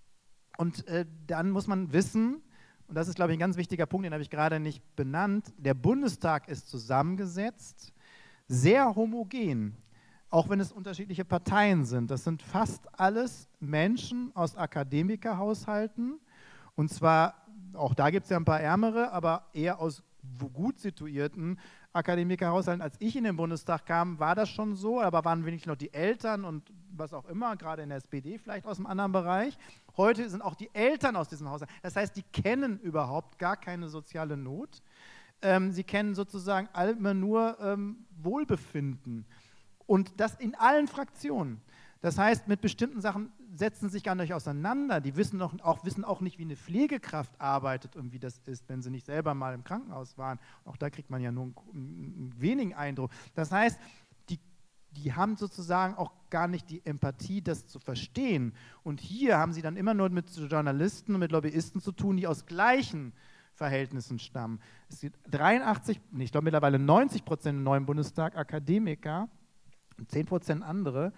Und äh, dann muss man wissen, und das ist, glaube ich, ein ganz wichtiger Punkt, den habe ich gerade nicht benannt, der Bundestag ist zusammengesetzt, sehr homogen, auch wenn es unterschiedliche Parteien sind. Das sind fast alles Menschen aus Akademikerhaushalten, und zwar, auch da gibt es ja ein paar ärmere, aber eher aus gut situierten Akademikerhaushalten. Als ich in den Bundestag kam, war das schon so, aber waren wenigstens noch die Eltern und was auch immer, gerade in der S P D vielleicht aus einem anderen Bereich. Heute sind auch die Eltern aus diesen Haushalten. Das heißt, die kennen überhaupt gar keine soziale Not. Ähm, sie kennen sozusagen immer nur ähm, Wohlbefinden. Und das in allen Fraktionen. Das heißt, mit bestimmten Sachen setzen sich gar nicht auseinander. Die wissen, noch, auch, wissen auch nicht, wie eine Pflegekraft arbeitet und wie das ist, wenn sie nicht selber mal im Krankenhaus waren. Auch da kriegt man ja nur einen, einen wenigen Eindruck. Das heißt, die, die haben sozusagen auch gar nicht die Empathie, das zu verstehen. Und hier haben sie dann immer nur mit Journalisten und mit Lobbyisten zu tun, die aus gleichen Verhältnissen stammen. Es gibt dreiundachtzig, nee, ich glaube mittlerweile neunzig Prozent im neuen Bundestag Akademiker und zehn Prozent andere.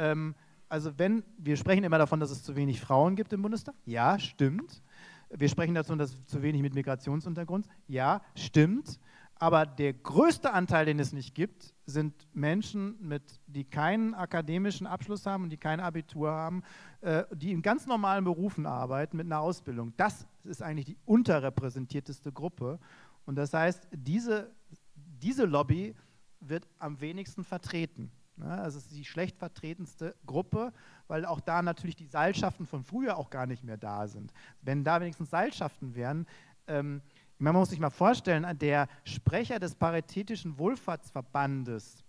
Also wenn, wir sprechen immer davon, dass es zu wenig Frauen gibt im Bundestag. Ja, stimmt. Wir sprechen davon, dass es zu wenig mit Migrationshintergrund. Ja, stimmt. Aber der größte Anteil, den es nicht gibt, sind Menschen, mit, die keinen akademischen Abschluss haben und die kein Abitur haben, äh, die in ganz normalen Berufen arbeiten mit einer Ausbildung. Das ist eigentlich die unterrepräsentierteste Gruppe. Und das heißt, diese, diese Lobby wird am wenigsten vertreten. Also es ist die schlecht vertretenste Gruppe, weil auch da natürlich die Seilschaften von früher auch gar nicht mehr da sind. Wenn da wenigstens Seilschaften wären, ähm, man muss sich mal vorstellen, der Sprecher des Paritätischen Wohlfahrtsverbandes,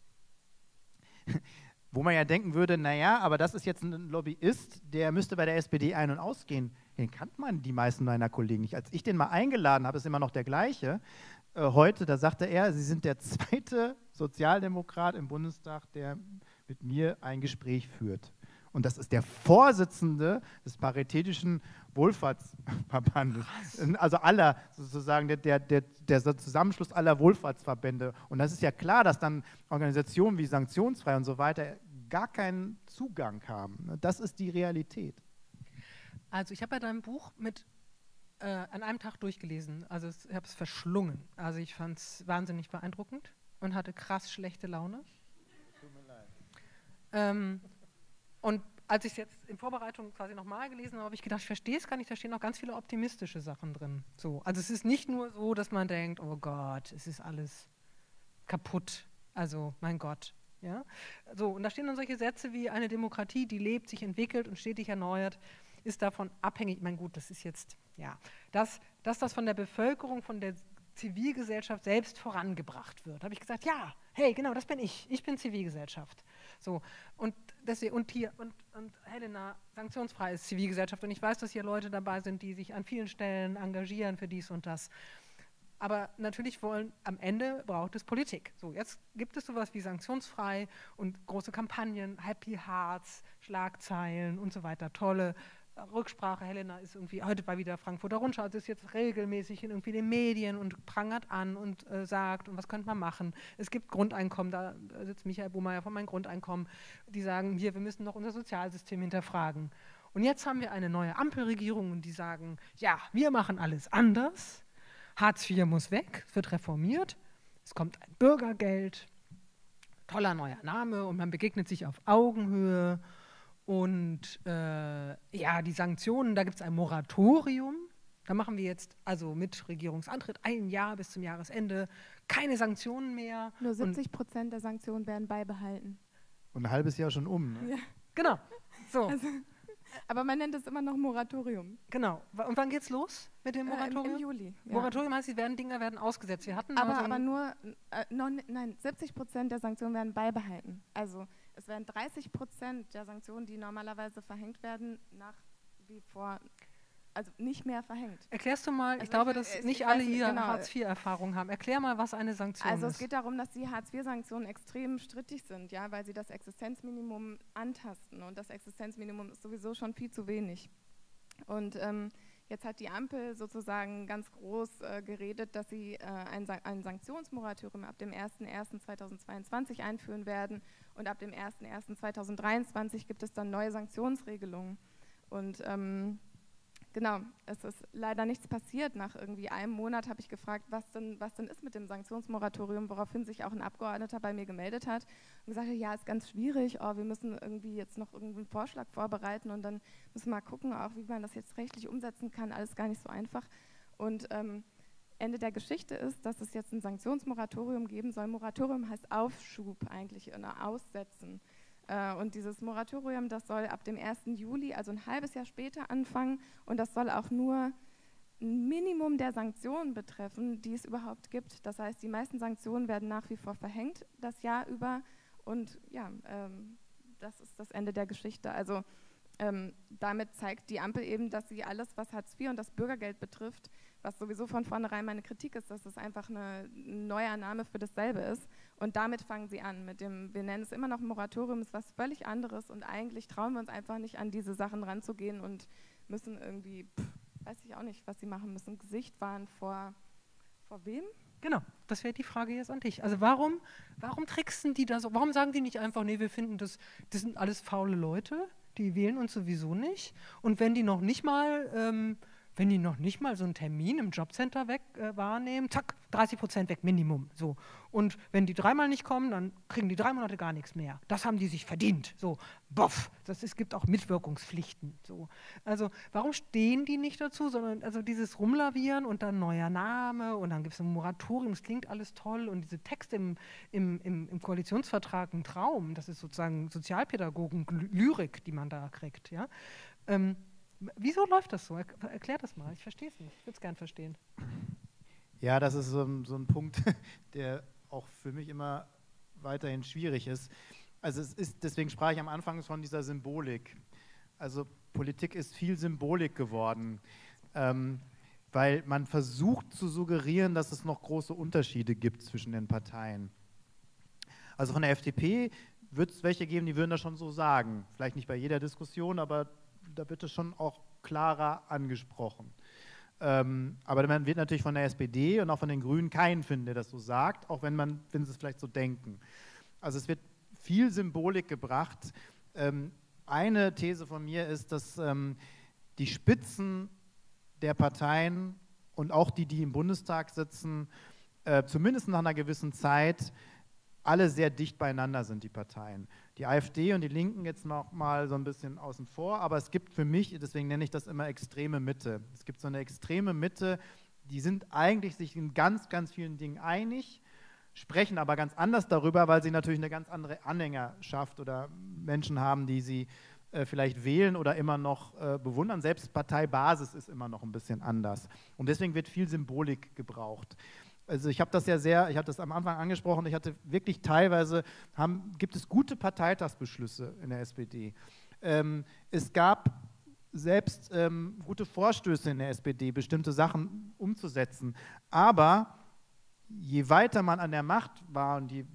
wo man ja denken würde, naja, aber das ist jetzt ein Lobbyist, der müsste bei der S P D ein- und ausgehen. Den kannte man die meisten meiner Kollegen nicht. Als ich den mal eingeladen habe, ist immer noch der gleiche. Äh, heute, da sagte er, Sie sind der zweite Sozialdemokrat im Bundestag, der mit mir ein Gespräch führt. Und das ist der Vorsitzende des Paritätischen Wohlfahrtsverbandes. Also aller, sozusagen, der, der, der, der Zusammenschluss aller Wohlfahrtsverbände. Und das ist ja klar, dass dann Organisationen wie Sanktionsfrei und so weiter gar keinen Zugang haben. Das ist die Realität. Also ich habe bei deinem Buch mit äh, an einem Tag durchgelesen. Also ich habe es verschlungen. Also ich fand es wahnsinnig beeindruckend und hatte krass schlechte Laune. Tut mir leid. Ähm, und als ich es jetzt in Vorbereitung quasi nochmal gelesen habe, habe ich gedacht, ich verstehe es gar nicht, da stehen noch ganz viele optimistische Sachen drin. So, also es ist nicht nur so, dass man denkt, oh Gott, es ist alles kaputt. Also, mein Gott. Ja? So, und da stehen dann solche Sätze wie, eine Demokratie, die lebt, sich entwickelt und stetig erneuert, ist davon abhängig. Ich meine, gut, das ist jetzt, ja, dass, dass das von der Bevölkerung, von der Zivilgesellschaft selbst vorangebracht wird. Da habe ich gesagt, ja, hey, genau, das bin ich. Ich bin Zivilgesellschaft. So, und deswegen, und hier, und, und Helena, sanktionsfrei ist Zivilgesellschaft. Und ich weiß, dass hier Leute dabei sind, die sich an vielen Stellen engagieren für dies und das. Aber natürlich wollen, am Ende braucht es Politik. So, jetzt gibt es sowas wie sanktionsfrei und große Kampagnen, Happy Hearts, Schlagzeilen und so weiter, tolle Rücksprache, Helena ist irgendwie heute bei wieder Frankfurter Rundschau, also ist jetzt regelmäßig in irgendwie den Medien und prangert an und äh, sagt, und was könnte man machen? Es gibt Grundeinkommen, da sitzt Michael Bohmeier von meinem Grundeinkommen, die sagen, hier, wir müssen noch unser Sozialsystem hinterfragen. Und jetzt haben wir eine neue Ampelregierung und die sagen, ja, wir machen alles anders, Hartz vier muss weg, es wird reformiert, es kommt ein Bürgergeld, toller neuer Name und man begegnet sich auf Augenhöhe. Und äh, ja, die Sanktionen, da gibt es ein Moratorium. Da machen wir jetzt also mit Regierungsantritt ein Jahr bis zum Jahresende keine Sanktionen mehr. Nur siebzig Prozent der Sanktionen werden beibehalten. Und ein halbes Jahr schon um, ne? Ja. Genau. So. Also, aber man nennt es immer noch Moratorium. Genau. Und wann geht's los mit dem Moratorium? Äh, im, Im Juli. Ja. Moratorium heißt, die werden, Dinge werden ausgesetzt. Wir hatten aber, so aber nur, äh, non, nein, siebzig Prozent der Sanktionen werden beibehalten. Also es werden dreißig Prozent der Sanktionen, die normalerweise verhängt werden, nach wie vor, also nicht mehr verhängt. Erklärst du mal, also ich glaube, ich, dass ich, nicht ich alle weiß, hier genau. Hartz vier Erfahrung haben. Erklär mal, was eine Sanktion also ist. Also es geht darum, dass die Hartz vier Sanktionen extrem strittig sind, ja, weil sie das Existenzminimum antasten. Und das Existenzminimum ist sowieso schon viel zu wenig. Und ähm, jetzt hat die Ampel sozusagen ganz groß äh, geredet, dass sie äh, ein, San ein Sanktionsmoratorium ab dem ersten ersten zweitausendzweiundzwanzig einführen werden und ab dem ersten ersten zweitausenddreiundzwanzig gibt es dann neue Sanktionsregelungen. Und ähm, genau, es ist leider nichts passiert. Nach irgendwie einem Monat habe ich gefragt, was denn, was denn ist mit dem Sanktionsmoratorium, woraufhin sich auch ein Abgeordneter bei mir gemeldet hat und gesagt hat, ja, ist ganz schwierig, oh, wir müssen irgendwie jetzt noch irgendeinen Vorschlag vorbereiten und dann müssen wir mal gucken, auch wie man das jetzt rechtlich umsetzen kann, alles gar nicht so einfach. Und ähm, Ende der Geschichte ist, dass es jetzt ein Sanktionsmoratorium geben soll. Moratorium heißt Aufschub eigentlich, oder Aussetzen. Und dieses Moratorium, das soll ab dem ersten Juli, also ein halbes Jahr später anfangen und das soll auch nur ein Minimum der Sanktionen betreffen, die es überhaupt gibt. Das heißt, die meisten Sanktionen werden nach wie vor verhängt, das Jahr über und ja, ähm, das ist das Ende der Geschichte. Also ähm, damit zeigt die Ampel eben, dass sie alles, was Hartz vier und das Bürgergeld betrifft, was sowieso von vornherein meine Kritik ist, dass es einfach eine, ein neuer Name für dasselbe ist. Und damit fangen sie an. Mit dem, wir nennen es immer noch ein Moratorium, ist was völlig anderes und eigentlich trauen wir uns einfach nicht an diese Sachen ranzugehen und müssen irgendwie, pff, weiß ich auch nicht, was sie machen müssen, Gesicht wahren vor, vor wem? Genau, das wäre die Frage jetzt an dich. Also warum, warum tricksen die da so, warum sagen die nicht einfach, nee, wir finden das, das sind alles faule Leute, die wählen uns sowieso nicht und wenn die noch nicht mal ähm, wenn die noch nicht mal so einen Termin im Jobcenter weg äh, wahrnehmen, zack, dreißig Prozent weg, Minimum. So. Und wenn die dreimal nicht kommen, dann kriegen die drei Monate gar nichts mehr. Das haben die sich verdient. So, boff, das, es gibt auch Mitwirkungspflichten. So. Also warum stehen die nicht dazu, sondern also dieses Rumlavieren und dann neuer Name und dann gibt es ein Moratorium, es klingt alles toll und diese Texte im, im, im, im Koalitionsvertrag ein Traum, das ist sozusagen Sozialpädagogen, Lyrik, die man da kriegt. Ja? Ähm, Wieso läuft das so? Erklär das mal, ich verstehe es nicht. Ich würde es gern verstehen. Ja, das ist so ein, so ein Punkt, der auch für mich immer weiterhin schwierig ist. Also es ist, deswegen sprach ich am Anfang von dieser Symbolik. Also Politik ist viel Symbolik geworden, ähm, weil man versucht zu suggerieren, dass es noch große Unterschiede gibt zwischen den Parteien. Also von der F D P wird es welche geben, die würden das schon so sagen. Vielleicht nicht bei jeder Diskussion, aber da wird es schon auch klarer angesprochen. Ähm, aber man wird natürlich von der S P D und auch von den Grünen keinen finden, der das so sagt, auch wenn, man, wenn sie es vielleicht so denken. Also es wird viel Symbolik gebracht. Ähm, eine These von mir ist, dass ähm, die Spitzen der Parteien und auch die, die im Bundestag sitzen, äh, zumindest nach einer gewissen Zeit alle sehr dicht beieinander sind, die Parteien. Die AfD und die Linken jetzt noch mal so ein bisschen außen vor, aber es gibt für mich, deswegen nenne ich das immer extreme Mitte. Es gibt so eine extreme Mitte, die sind eigentlich sich in ganz, ganz vielen Dingen einig, sprechen aber ganz anders darüber, weil sie natürlich eine ganz andere Anhängerschaft oder Menschen haben, die sie äh, vielleicht wählen oder immer noch äh, bewundern. Selbst Parteibasis ist immer noch ein bisschen anders. Und deswegen wird viel Symbolik gebraucht. Also ich habe das ja sehr, ich habe das am Anfang angesprochen, ich hatte wirklich teilweise, haben, gibt es gute Parteitagsbeschlüsse in der S P D. Ähm, es gab selbst ähm, gute Vorstöße in der S P D, bestimmte Sachen umzusetzen. Aber je weiter man an der Macht war und je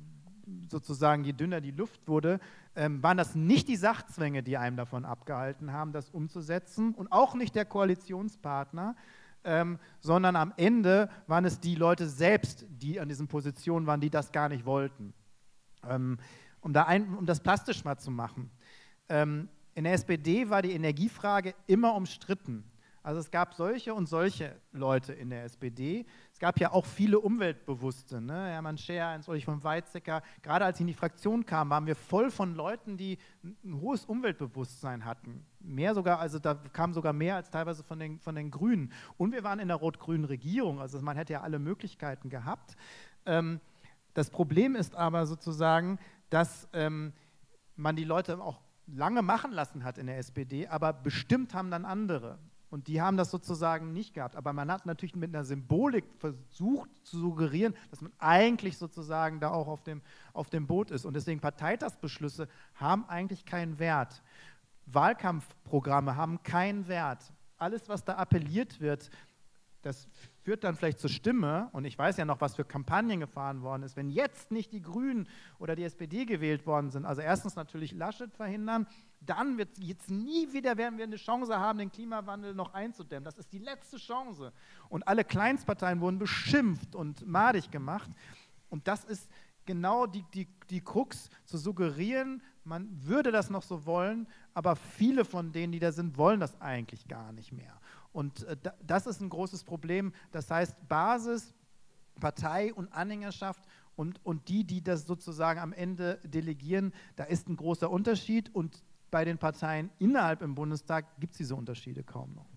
sozusagen, je dünner die Luft wurde, ähm, waren das nicht die Sachzwänge, die einem davon abgehalten haben, das umzusetzen und auch nicht der Koalitionspartner, ähm, sondern am Ende waren es die Leute selbst, die an diesen Positionen waren, die das gar nicht wollten. Ähm, um, da ein, um das plastisch mal zu machen. Ähm, in der S P D war die Energiefrage immer umstritten. Also es gab solche und solche Leute in der S P D. Es gab ja auch viele Umweltbewusste, ne? Hermann Scheer, Heinz-Ulrich von Weizsäcker. Gerade als ich in die Fraktion kam, waren wir voll von Leuten, die ein hohes Umweltbewusstsein hatten. Mehr sogar, also da kam sogar mehr als teilweise von den, von den Grünen. Und wir waren in der rot-grünen Regierung, also man hätte ja alle Möglichkeiten gehabt. Ähm, das Problem ist aber sozusagen, dass ähm, man die Leute auch lange machen lassen hat in der S P D, aber bestimmt haben dann andere. Und die haben das sozusagen nicht gehabt. Aber man hat natürlich mit einer Symbolik versucht zu suggerieren, dass man eigentlich sozusagen da auch auf dem, auf dem Boot ist. Und deswegen Parteitagsbeschlüsse haben eigentlich keinen Wert. Wahlkampfprogramme haben keinen Wert. Alles, was da appelliert wird, das führt dann vielleicht zur Stimme. Und ich weiß ja noch, was für Kampagnen gefahren worden ist. Wenn jetzt nicht die Grünen oder die S P D gewählt worden sind, also erstens natürlich Laschet verhindern, dann wird jetzt nie wieder, werden wir eine Chance haben, den Klimawandel noch einzudämmen. Das ist die letzte Chance. Und alle Kleinstparteien wurden beschimpft und madig gemacht. Und das ist genau die, die, die Krux, zu suggerieren, man würde das noch so wollen, aber viele von denen, die da sind, wollen das eigentlich gar nicht mehr. Und äh, das ist ein großes Problem. Das heißt, Basis, Partei und Anhängerschaft und, und die, die das sozusagen am Ende delegieren, da ist ein großer Unterschied. Und bei den Parteien innerhalb im Bundestag gibt es diese Unterschiede kaum noch.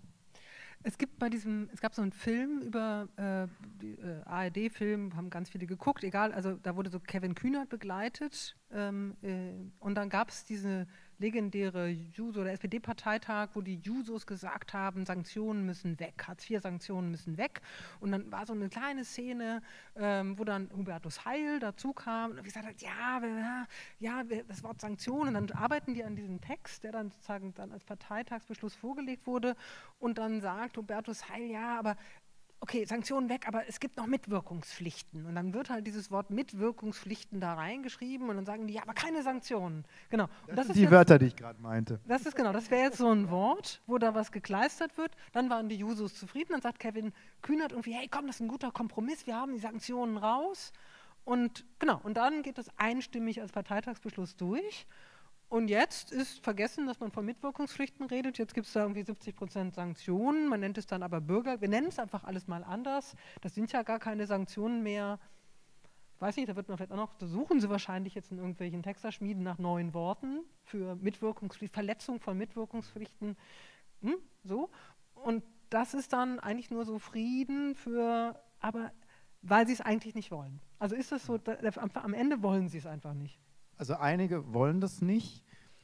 Es gibt bei diesem, es gab so einen Film über, äh, die, äh, A R D-Film, haben ganz viele geguckt, egal, also da wurde so Kevin Kühnert begleitet ähm, äh, und dann gab es diese legendäre Juso- oder S P D-Parteitag, wo die Jusos gesagt haben, Sanktionen müssen weg, Hartz vier Sanktionen müssen weg. Und dann war so eine kleine Szene, ähm, wo dann Hubertus Heil dazu kam und gesagt hat, ja, wir, ja, das Wort Sanktionen. Und dann arbeiten die an diesem Text, der dann sozusagen dann als Parteitagsbeschluss vorgelegt wurde. Und dann sagt Hubertus Heil, ja, aber okay, Sanktionen weg, aber es gibt noch Mitwirkungspflichten. Und dann wird halt dieses Wort Mitwirkungspflichten da reingeschrieben und dann sagen die, ja, aber keine Sanktionen. Genau. Das, und das sind ist die jetzt, Wörter, die ich gerade meinte. Das ist genau, das wäre jetzt so ein Wort, wo da was gekleistert wird. Dann waren die Jusos zufrieden. Dann sagt Kevin Kühnert irgendwie, hey, komm, das ist ein guter Kompromiss, wir haben die Sanktionen raus. Und genau, und dann geht das einstimmig als Parteitagsbeschluss durch. Und jetzt ist vergessen, dass man von Mitwirkungspflichten redet. Jetzt gibt es da irgendwie siebzig Prozent Sanktionen. Man nennt es dann aber Bürger. Wir nennen es einfach alles mal anders. Das sind ja gar keine Sanktionen mehr. Weiß nicht, da wird man vielleicht auch noch, da suchen sie wahrscheinlich jetzt in irgendwelchen Texterschmieden nach neuen Worten für Mitwirkungspflicht, Verletzung von Mitwirkungspflichten. Hm, so. Und das ist dann eigentlich nur so Frieden für, aber weil sie es eigentlich nicht wollen. Also ist das so, da, am Ende wollen sie es einfach nicht. Also einige wollen das nicht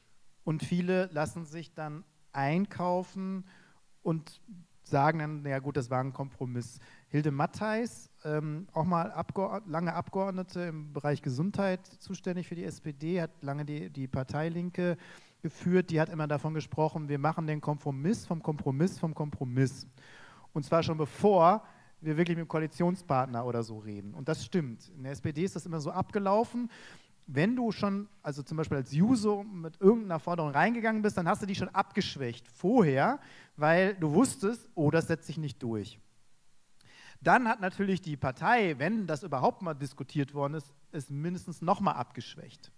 und viele lassen sich dann einkaufen und sagen dann, ja gut, das war ein Kompromiss. Hilde Mattheis, ähm, auch mal Abgeord- lange Abgeordnete im Bereich Gesundheit zuständig für die S P D, hat lange die, die Parteilinke geführt, die hat immer davon gesprochen, wir machen den Kompromiss vom Kompromiss vom Kompromiss. Und zwar schon bevor wir wirklich mit dem Koalitionspartner oder so reden. Und das stimmt. In der S P D ist das immer so abgelaufen. Wenn du schon, also zum Beispiel als Juso mit irgendeiner Forderung reingegangen bist, dann hast du die schon abgeschwächt vorher, weil du wusstest, oh, das setzt sich nicht durch. Dann hat natürlich die Partei, wenn das überhaupt mal diskutiert worden ist, es mindestens nochmal abgeschwächt.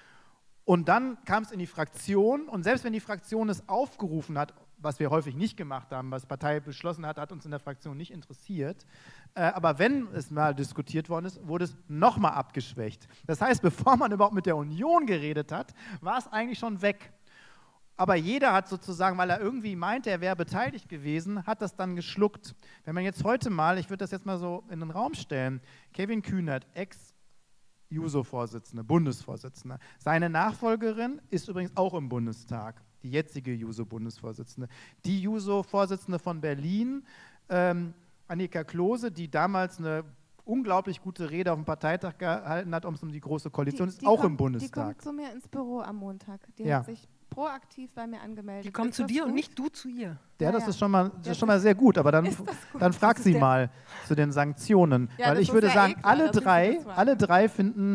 Und dann kam es in die Fraktion und selbst wenn die Fraktion es aufgerufen hat, was wir häufig nicht gemacht haben, was die Partei beschlossen hat, hat uns in der Fraktion nicht interessiert. Äh, aber wenn es mal diskutiert worden ist, wurde es nochmal abgeschwächt. Das heißt, bevor man überhaupt mit der Union geredet hat, war es eigentlich schon weg. Aber jeder hat sozusagen, weil er irgendwie meinte, er wäre beteiligt gewesen, hat das dann geschluckt. Wenn man jetzt heute mal, ich würde das jetzt mal so in den Raum stellen, Kevin Kühnert, Ex-Juso-Vorsitzende, Bundesvorsitzende, seine Nachfolgerin ist übrigens auch im Bundestag. Die jetzige Juso-Bundesvorsitzende. Die Juso-Vorsitzende von Berlin, ähm, Annika Klose, die damals eine unglaublich gute Rede auf dem Parteitag gehalten hat, um es um die große Koalition, die, ist die auch kommt, im Bundestag. Die kommt zu mir ins Büro am Montag. Die ja. hat sich proaktiv bei mir angemeldet. Die kommt ist zu dir gut? und nicht du zu ihr. Ja, das ja. ist schon mal, das ja, ist schon mal sehr gut, aber dann, gut. dann frag sie mal zu den Sanktionen. Ja, weil das ich würde ja sagen, eh klar, alle, drei, alle drei finden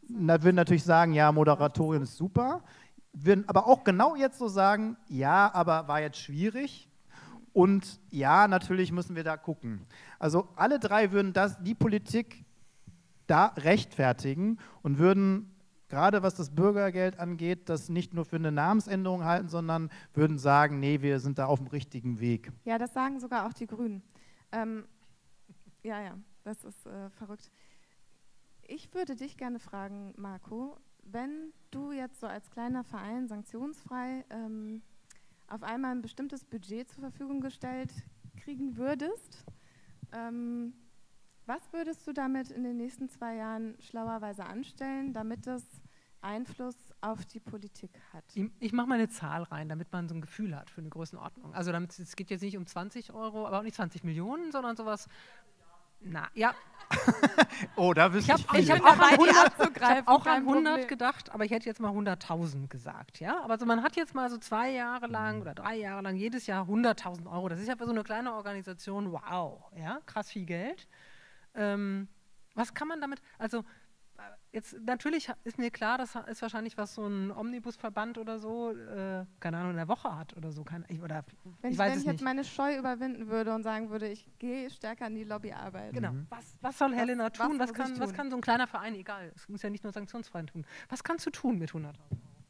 na, würden natürlich sagen, ja, Moderatorin ist super, würden aber auch genau jetzt so sagen, ja, aber war jetzt schwierig und ja, natürlich müssen wir da gucken. Also alle drei würden das, die Politik da rechtfertigen und würden, gerade was das Bürgergeld angeht, das nicht nur für eine Namensänderung halten, sondern würden sagen, nee, wir sind da auf dem richtigen Weg. Ja, das sagen sogar auch die Grünen. Ähm, ja, ja, das ist äh, verrückt. Ich würde dich gerne fragen, Marco, wenn du jetzt so als kleiner Verein sanktionsfrei ähm, auf einmal ein bestimmtes Budget zur Verfügung gestellt kriegen würdest, ähm, was würdest du damit in den nächsten zwei Jahren schlauerweise anstellen, damit das Einfluss auf die Politik hat? Ich, ich mache mal eine Zahl rein, damit man so ein Gefühl hat für eine Größenordnung. Also damit, es geht jetzt nicht um zwanzig Euro, aber auch nicht zwanzig Millionen, sondern sowas. Na, ja. Oh, da wüsste ich, ich viel. habe auch, an hundert, ich hab auch kein an hundert Problem. gedacht, aber ich hätte jetzt mal hunderttausend gesagt. Ja? Aber also man hat jetzt mal so zwei Jahre lang oder drei Jahre lang jedes Jahr hunderttausend Euro. Das ist ja für so eine kleine Organisation, wow, ja, krass viel Geld. Ähm, was kann man damit, also jetzt natürlich ist mir klar, das ist wahrscheinlich was so ein Omnibusverband oder so, äh, keine Ahnung, in der Woche hat oder so. Keine, ich, oder, wenn ich, ich, weiß wenn es ich jetzt nicht. meine Scheu überwinden würde und sagen würde, ich gehe stärker in die Lobbyarbeit. Genau, Mhm. was, was soll Helena was tun? Was muss kann, ich was tun? kann so ein kleiner Verein, egal, es muss ja nicht nur sanktionsfrei tun. Was kannst du tun mit hunderttausend Euro?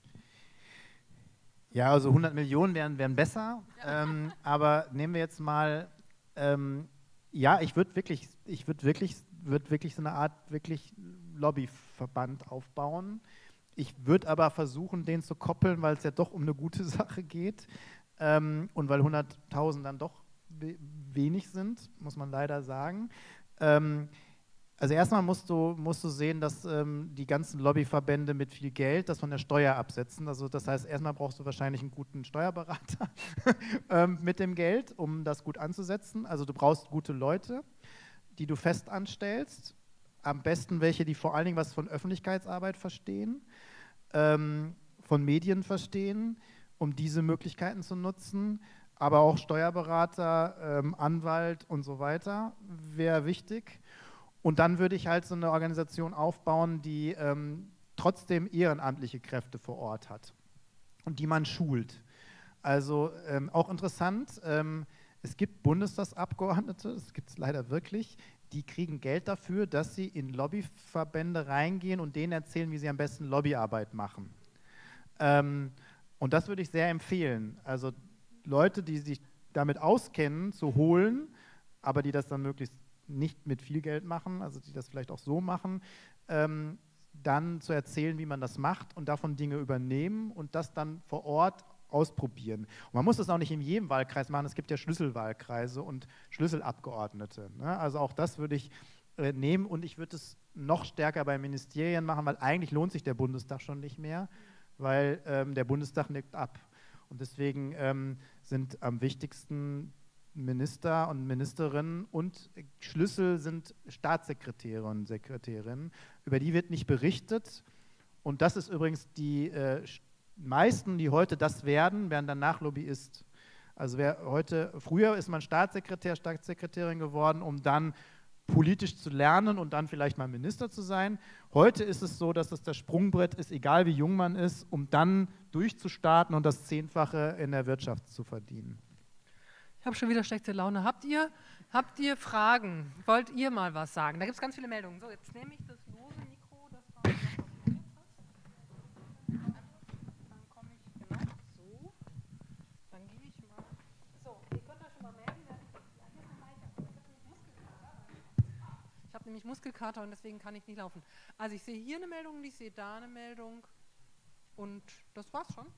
Ja, also hundert Millionen wären, wären besser, ähm, aber nehmen wir jetzt mal, ähm, ja, ich würde wirklich, ich würde wirklich, würde wirklich so eine Art wirklich Lobbyverband aufbauen. Ich würde aber versuchen, den zu koppeln, weil es ja doch um eine gute Sache geht ähm, und weil hunderttausend dann doch we wenig sind, muss man leider sagen. Ähm, also erstmal musst du, musst du sehen, dass ähm, die ganzen Lobbyverbände mit viel Geld das von der Steuer absetzen. Also das heißt, erstmal brauchst du wahrscheinlich einen guten Steuerberater ähm, mit dem Geld, um das gut anzusetzen. Also du brauchst gute Leute, die du fest anstellst. Am besten welche, die vor allen Dingen was von Öffentlichkeitsarbeit verstehen, ähm, von Medien verstehen, um diese Möglichkeiten zu nutzen. Aber auch Steuerberater, ähm, Anwalt und so weiter wäre wichtig. Und dann würde ich halt so eine Organisation aufbauen, die ähm, trotzdem ehrenamtliche Kräfte vor Ort hat und die man schult. Also ähm, auch interessant, ähm, es gibt Bundestagsabgeordnete, das gibt es leider wirklich, die kriegen Geld dafür, dass sie in Lobbyverbände reingehen und denen erzählen, wie sie am besten Lobbyarbeit machen. Ähm, und das würde ich sehr empfehlen. Also Leute, die sich damit auskennen, zu holen, aber die das dann möglichst nicht mit viel Geld machen, also die das vielleicht auch so machen, ähm, dann zu erzählen, wie man das macht und davon Dinge übernehmen und das dann vor Ort ausprobieren. Und man muss das auch nicht in jedem Wahlkreis machen, es gibt ja Schlüsselwahlkreise und Schlüsselabgeordnete. Ne? Also auch das würde ich äh, nehmen und ich würde es noch stärker bei Ministerien machen, weil eigentlich lohnt sich der Bundestag schon nicht mehr, weil ähm, der Bundestag nickt ab. Und deswegen ähm, sind am wichtigsten Minister und Ministerinnen und Schlüssel sind Staatssekretäre und Sekretärinnen. Über die wird nicht berichtet. Und das ist übrigens die äh, meisten, die heute das werden, werden danach Lobbyist. Also wer heute, früher ist man Staatssekretär, Staatssekretärin geworden, um dann politisch zu lernen und dann vielleicht mal Minister zu sein. Heute ist es so, dass es das Sprungbrett ist, egal wie jung man ist, um dann durchzustarten und das Zehnfache in der Wirtschaft zu verdienen. Ich habe schon wieder schlechte Laune. Habt ihr, habt ihr Fragen? Wollt ihr mal was sagen? Da gibt es ganz viele Meldungen. So, jetzt nehme ich das lose Mikro, das Frau verabschiedet hat. Dann komme ich genau so. Dann gebe ich mal. So, ihr könnt euch schon mal melden. Ich habe nämlich Muskelkater und deswegen kann ich nicht laufen. Also ich sehe hier eine Meldung und ich sehe da eine Meldung. Und das war's schon.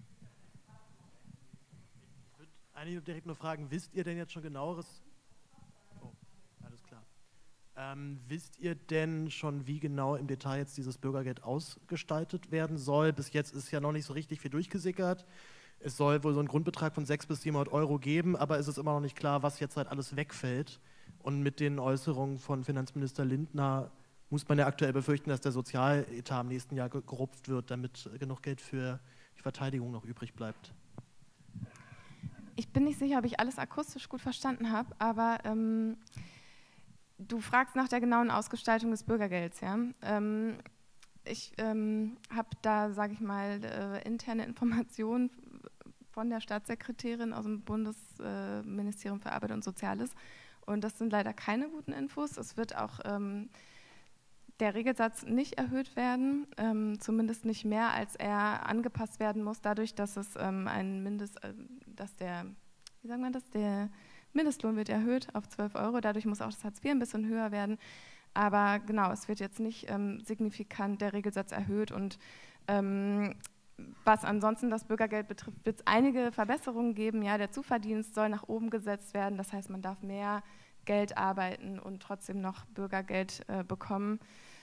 Eigentlich direkt nur fragen, wisst ihr denn jetzt schon genaueres? Oh, alles klar. Ähm, wisst ihr denn schon, wie genau im Detail jetzt dieses Bürgergeld ausgestaltet werden soll? Bis jetzt ist ja noch nicht so richtig viel durchgesickert. Es soll wohl so einen Grundbetrag von sechshundert bis siebenhundert Euro geben, aber es ist immer noch nicht klar, was jetzt halt alles wegfällt. Und mit den Äußerungen von Finanzminister Lindner muss man ja aktuell befürchten, dass der Sozialetat im nächsten Jahr gerupft wird, damit genug Geld für die Verteidigung noch übrig bleibt. Ich bin nicht sicher, ob ich alles akustisch gut verstanden habe, aber ähm, du fragst nach der genauen Ausgestaltung des Bürgergelds. Ja? Ähm, ich ähm, habe da, sage ich mal, äh, interne Informationen von der Staatssekretärin aus dem Bundesministerium für Arbeit und Soziales. Und das sind leider keine guten Infos. Es wird auch ähm, der Regelsatz nicht erhöht werden, ähm, zumindest nicht mehr, als er angepasst werden muss, dadurch, dass es ähm, ein Mindest, äh, dass der, wie sagt man das, der Mindestlohn wird erhöht auf zwölf Euro. Dadurch muss auch das Hartz vier ein bisschen höher werden. Aber genau, es wird jetzt nicht ähm, signifikant der Regelsatz erhöht. Und ähm, was ansonsten das Bürgergeld betrifft, wird es einige Verbesserungen geben. Ja, der Zuverdienst soll nach oben gesetzt werden. Das heißt, man darf mehr Geld arbeiten und trotzdem noch Bürgergeld äh, bekommen.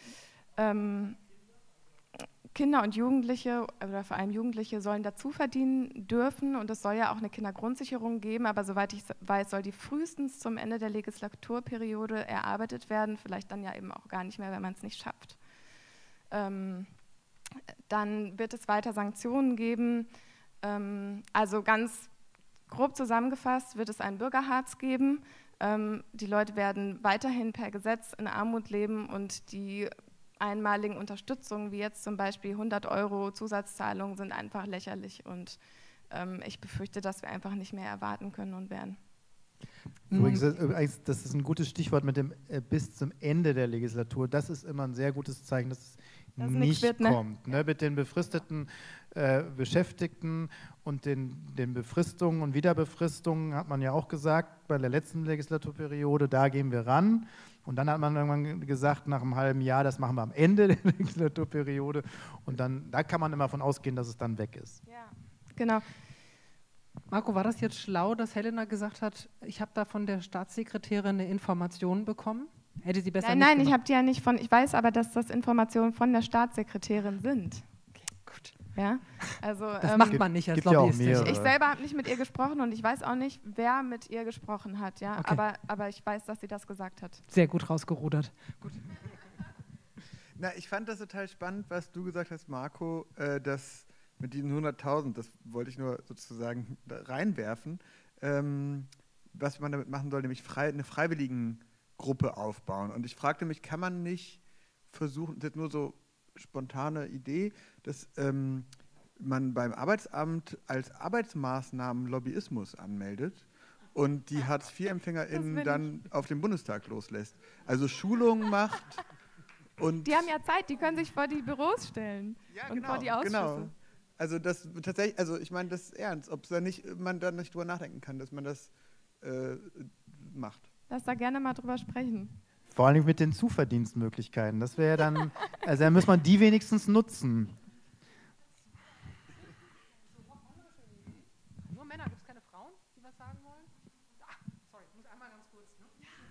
Ähm, Kinder und Jugendliche, oder vor allem Jugendliche, sollen dazu verdienen dürfen und es soll ja auch eine Kindergrundsicherung geben, aber soweit ich weiß, soll die frühestens zum Ende der Legislaturperiode erarbeitet werden, vielleicht dann ja eben auch gar nicht mehr, wenn man es nicht schafft. Ähm, dann wird es weiter Sanktionen geben, ähm, also ganz grob zusammengefasst wird es einen Bürgerhartz geben, ähm, die Leute werden weiterhin per Gesetz in Armut leben und die einmaligen Unterstützungen, wie jetzt zum Beispiel hundert Euro Zusatzzahlungen, sind einfach lächerlich und ähm, ich befürchte, dass wir einfach nicht mehr erwarten können und werden. Übrigens, das ist ein gutes Stichwort mit dem äh, bis zum Ende der Legislatur. Das ist immer ein sehr gutes Zeichen, dass es das nicht wird, ne? kommt. Ne? Mit den befristeten äh, Beschäftigten und den, den Befristungen und Wiederbefristungen hat man ja auch gesagt, bei der letzten Legislaturperiode, da gehen wir ran. Und dann hat man irgendwann gesagt, nach einem halben Jahr, das machen wir am Ende der Legislaturperiode. Und dann, da kann man immer davon ausgehen, dass es dann weg ist. Ja, genau. Marco, war das jetzt schlau, dass Helena gesagt hat, ich habe da von der Staatssekretärin eine Information bekommen? Hätte sie besser Nein, nicht nein, gemacht? ich habe die ja nicht von, ich weiß aber, dass das Informationen von der Staatssekretärin sind. Okay, gut. Ja, also, das ähm, macht man nicht als gibt ja auch Lobbyist. mehrere. Ich selber habe nicht mit ihr gesprochen und ich weiß auch nicht, wer mit ihr gesprochen hat. Ja? Okay. Aber, aber ich weiß, dass sie das gesagt hat. Sehr gut rausgerudert. Gut. Na, ich fand das total spannend, was du gesagt hast, Marco, äh, dass mit diesen hunderttausend, das wollte ich nur sozusagen reinwerfen, ähm, was man damit machen soll, nämlich frei, eine Freiwilligengruppe aufbauen. Und ich fragte mich, kann man nicht versuchen, das ist nur so spontane Idee, dass ähm, man beim Arbeitsamt als Arbeitsmaßnahmen Lobbyismus anmeldet und die Hartz vier EmpfängerInnen dann auf den Bundestag loslässt. Also Schulungen macht und... Die haben ja Zeit, die können sich vor die Büros stellen ja, und genau, vor die Ausschüsse. Genau. Also das tatsächlich, also ich meine das ist ernst, ob da nicht, man da nicht drüber nachdenken kann, dass man das äh, macht. Lass da gerne mal drüber sprechen. Vor allem mit den Zuverdienstmöglichkeiten. Das wäre ja dann, also dann muss man die wenigstens nutzen. Nur Männer, gibt es keine Frauen, die was sagen wollen? Ah, sorry, ich muss einmal ganz kurz. Ne?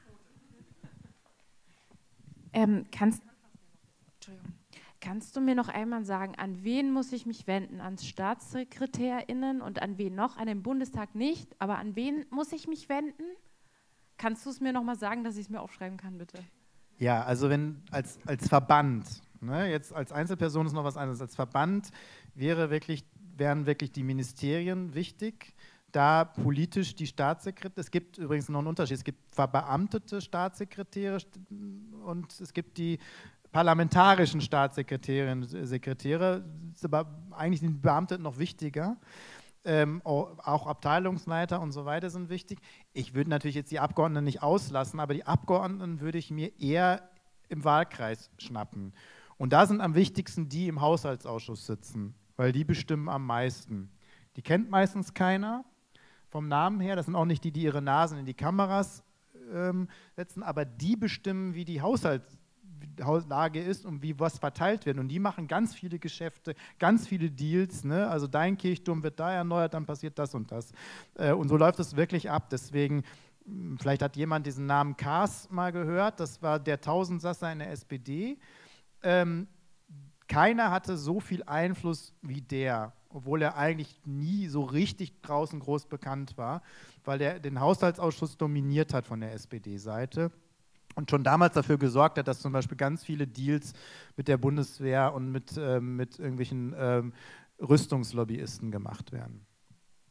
Ähm, kannst, Entschuldigung. Kannst du mir noch einmal sagen, an wen muss ich mich wenden? Ans StaatssekretärInnen und an wen noch? An den Bundestag nicht, aber an wen muss ich mich wenden? Kannst du es mir noch mal sagen, dass ich es mir aufschreiben kann, bitte? Ja, also wenn als, als Verband, ne, jetzt als Einzelperson ist noch was anderes, als Verband wäre wirklich, wären wirklich die Ministerien wichtig, da politisch die Staatssekretäre, es gibt übrigens noch einen Unterschied, es gibt verbeamtete Staatssekretäre und es gibt die parlamentarischen Staatssekretärinnen und Sekretäre, ist aber eigentlich sind die Beamten noch wichtiger. Ähm, auch Abteilungsleiter und so weiter sind wichtig. Ich würde natürlich jetzt die Abgeordneten nicht auslassen, aber die Abgeordneten würde ich mir eher im Wahlkreis schnappen. Und da sind am wichtigsten die im Haushaltsausschuss sitzen, weil die bestimmen am meisten. Die kennt meistens keiner vom Namen her, das sind auch nicht die, die ihre Nasen in die Kameras ähm, setzen, aber die bestimmen, wie die Haushalts Lage ist und wie was verteilt wird. Und die machen ganz viele Geschäfte, ganz viele Deals. Ne? Also dein Kirchturm wird da erneuert, dann passiert das und das. Äh, und so läuft es wirklich ab. Deswegen, vielleicht hat jemand diesen Namen Kaas mal gehört. Das war der Tausendsasser in der S P D. Ähm, keiner hatte so viel Einfluss wie der, obwohl er eigentlich nie so richtig draußen groß bekannt war, weil er den Haushaltsausschuss dominiert hat von der S P D-Seite. Und schon damals dafür gesorgt hat, dass zum Beispiel ganz viele Deals mit der Bundeswehr und mit, ähm, mit irgendwelchen ähm, Rüstungslobbyisten gemacht werden.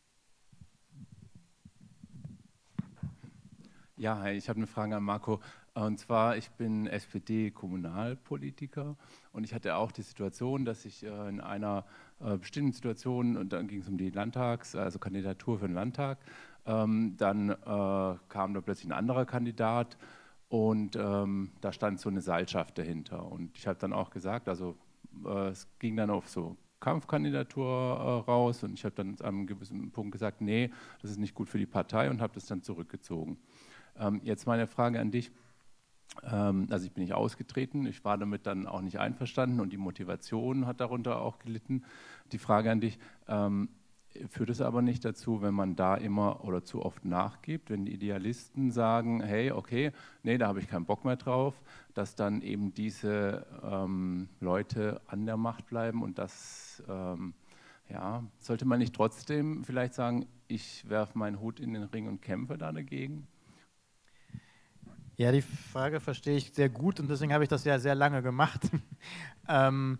Ja, hi, ich habe eine Frage an Marco. Und zwar, ich bin S P D-Kommunalpolitiker und ich hatte auch die Situation, dass ich äh, in einer äh, bestimmten Situation, und dann ging es um die Landtags-, also Kandidatur für den Landtag, ähm, dann äh, kam da plötzlich ein anderer Kandidat und ähm, da stand so eine Seilschaft dahinter. Und ich habe dann auch gesagt, also äh, es ging dann auf so Kampfkandidatur äh, raus und ich habe dann an einem gewissen Punkt gesagt, nee, das ist nicht gut für die Partei und habe das dann zurückgezogen. Ähm, jetzt meine Frage an dich. Also ich bin nicht ausgetreten, ich war damit dann auch nicht einverstanden und die Motivation hat darunter auch gelitten. Die Frage an dich, ähm, führt es aber nicht dazu, wenn man da immer oder zu oft nachgibt, wenn die Idealisten sagen, hey, okay, nee, da habe ich keinen Bock mehr drauf, dass dann eben diese ähm, Leute an der Macht bleiben und das, ähm, ja, sollte man nicht trotzdem vielleicht sagen, ich werfe meinen Hut in den Ring und kämpfe da dagegen? Ja, die Frage verstehe ich sehr gut und deswegen habe ich das ja sehr lange gemacht, ähm,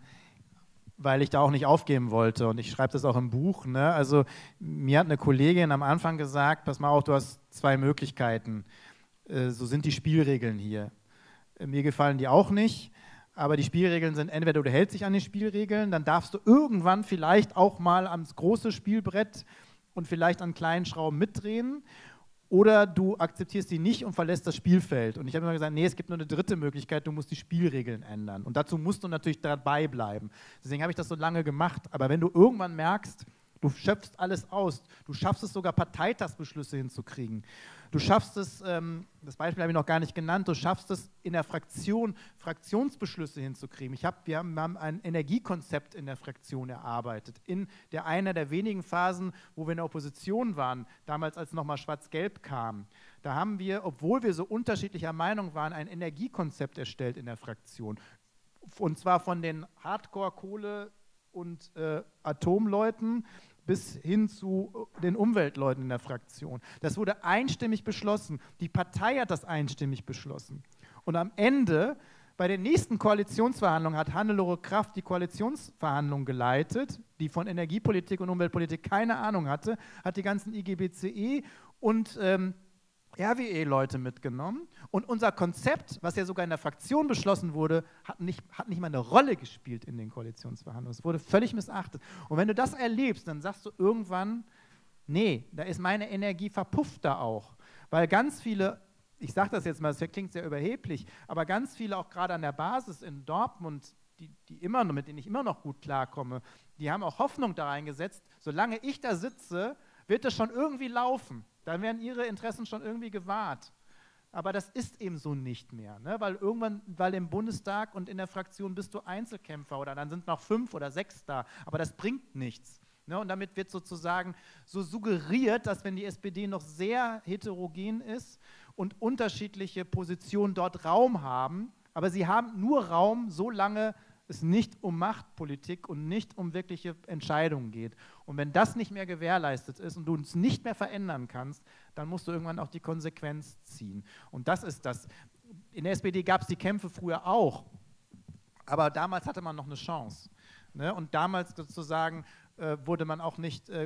weil ich da auch nicht aufgeben wollte und ich schreibe das auch im Buch. Ne? Also mir hat eine Kollegin am Anfang gesagt, pass mal auf, du hast zwei Möglichkeiten, äh, so sind die Spielregeln hier. Äh, mir gefallen die auch nicht, aber die Spielregeln sind, entweder du hältst dich an die Spielregeln, dann darfst du irgendwann vielleicht auch mal ans große Spielbrett und vielleicht an kleinen Schrauben mitdrehen. Oder du akzeptierst die nicht und verlässt das Spielfeld. Und ich habe immer gesagt, nee, es gibt nur eine dritte Möglichkeit, du musst die Spielregeln ändern. Und dazu musst du natürlich dabei bleiben. Deswegen habe ich das so lange gemacht. Aber wenn du irgendwann merkst, du schöpfst alles aus, du schaffst es sogar, Parteitagsbeschlüsse hinzukriegen. Du schaffst es, ähm, das Beispiel habe ich noch gar nicht genannt, du schaffst es in der Fraktion, Fraktionsbeschlüsse hinzukriegen. Ich hab, wir, haben, wir haben ein Energiekonzept in der Fraktion erarbeitet, in der einer der wenigen Phasen, wo wir in der Opposition waren, damals als nochmal Schwarz-Gelb kam. Da haben wir, obwohl wir so unterschiedlicher Meinung waren, ein Energiekonzept erstellt in der Fraktion. Und zwar von den Hardcore-Kohle- und äh, Atomleuten bis hin zu den Umweltleuten in der Fraktion. Das wurde einstimmig beschlossen. Die Partei hat das einstimmig beschlossen. Und am Ende, bei den nächsten Koalitionsverhandlungen, hat Hannelore Kraft die Koalitionsverhandlungen geleitet, die von Energiepolitik und Umweltpolitik keine Ahnung hatte, hat die ganzen I G B C E und ähm, R W E-Leute mitgenommen. Und unser Konzept, was ja sogar in der Fraktion beschlossen wurde, hat nicht, hat nicht mal eine Rolle gespielt in den Koalitionsverhandlungen. Es wurde völlig missachtet. Und wenn du das erlebst, dann sagst du irgendwann, nee, da ist meine Energie verpufft da auch. Weil ganz viele, ich sage das jetzt mal, das klingt sehr überheblich, aber ganz viele auch gerade an der Basis in Dortmund, die, die immer, mit denen ich immer noch gut klarkomme, die haben auch Hoffnung da reingesetzt, solange ich da sitze, wird das schon irgendwie laufen. Dann werden ihre Interessen schon irgendwie gewahrt. Aber das ist eben so nicht mehr, ne? Weil irgendwann, weil im Bundestag und in der Fraktion bist du Einzelkämpfer oder dann sind noch fünf oder sechs da, aber das bringt nichts. Ne? Und damit wird sozusagen so suggeriert, dass wenn die S P D noch sehr heterogen ist und unterschiedliche Positionen dort Raum haben, aber sie haben nur Raum, solange es nicht um Machtpolitik und nicht um wirkliche Entscheidungen geht. Und wenn das nicht mehr gewährleistet ist und du es nicht mehr verändern kannst, dann musst du irgendwann auch die Konsequenz ziehen. Und das ist das. In der S P D gab es die Kämpfe früher auch, aber damals hatte man noch eine Chance. Ne? Und damals sozusagen äh, wurde man auch nicht äh,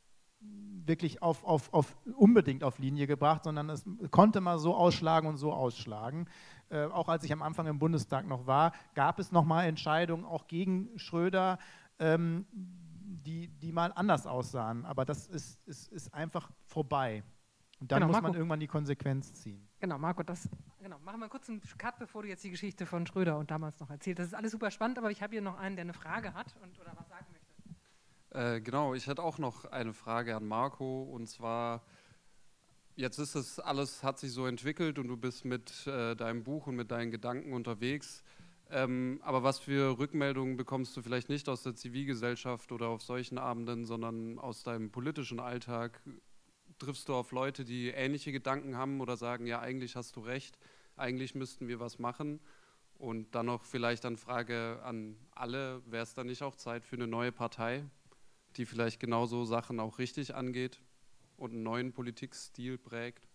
wirklich auf, auf, auf, unbedingt auf Linie gebracht, sondern es konnte mal so ausschlagen und so ausschlagen. Äh, auch als ich am Anfang im Bundestag noch war, gab es noch mal Entscheidungen, auch gegen Schröder, ähm, die, die mal anders aussahen. Aber das ist, ist, ist einfach vorbei. Und dann genau, muss Marco. man irgendwann die Konsequenz ziehen. Genau, Marco, das, genau, machen wir kurz einen Cut, bevor du jetzt die Geschichte von Schröder und damals noch erzählst. Das ist alles super spannend, aber ich habe hier noch einen, der eine Frage hat und, oder was sagen möchte. Äh, genau, ich hätte auch noch eine Frage an Marco, und zwar, jetzt ist es alles, hat sich so entwickelt und du bist mit äh, deinem Buch und mit deinen Gedanken unterwegs, ähm, aber was für Rückmeldungen bekommst du vielleicht nicht aus der Zivilgesellschaft oder auf solchen Abenden, sondern aus deinem politischen Alltag? Triffst du auf Leute, die ähnliche Gedanken haben oder sagen, ja, eigentlich hast du recht, eigentlich müssten wir was machen? Und dann noch vielleicht eine Frage an alle, wäre es dann nicht auch Zeit für eine neue Partei, die vielleicht genauso Sachen auch richtig angeht und einen neuen Politikstil prägt?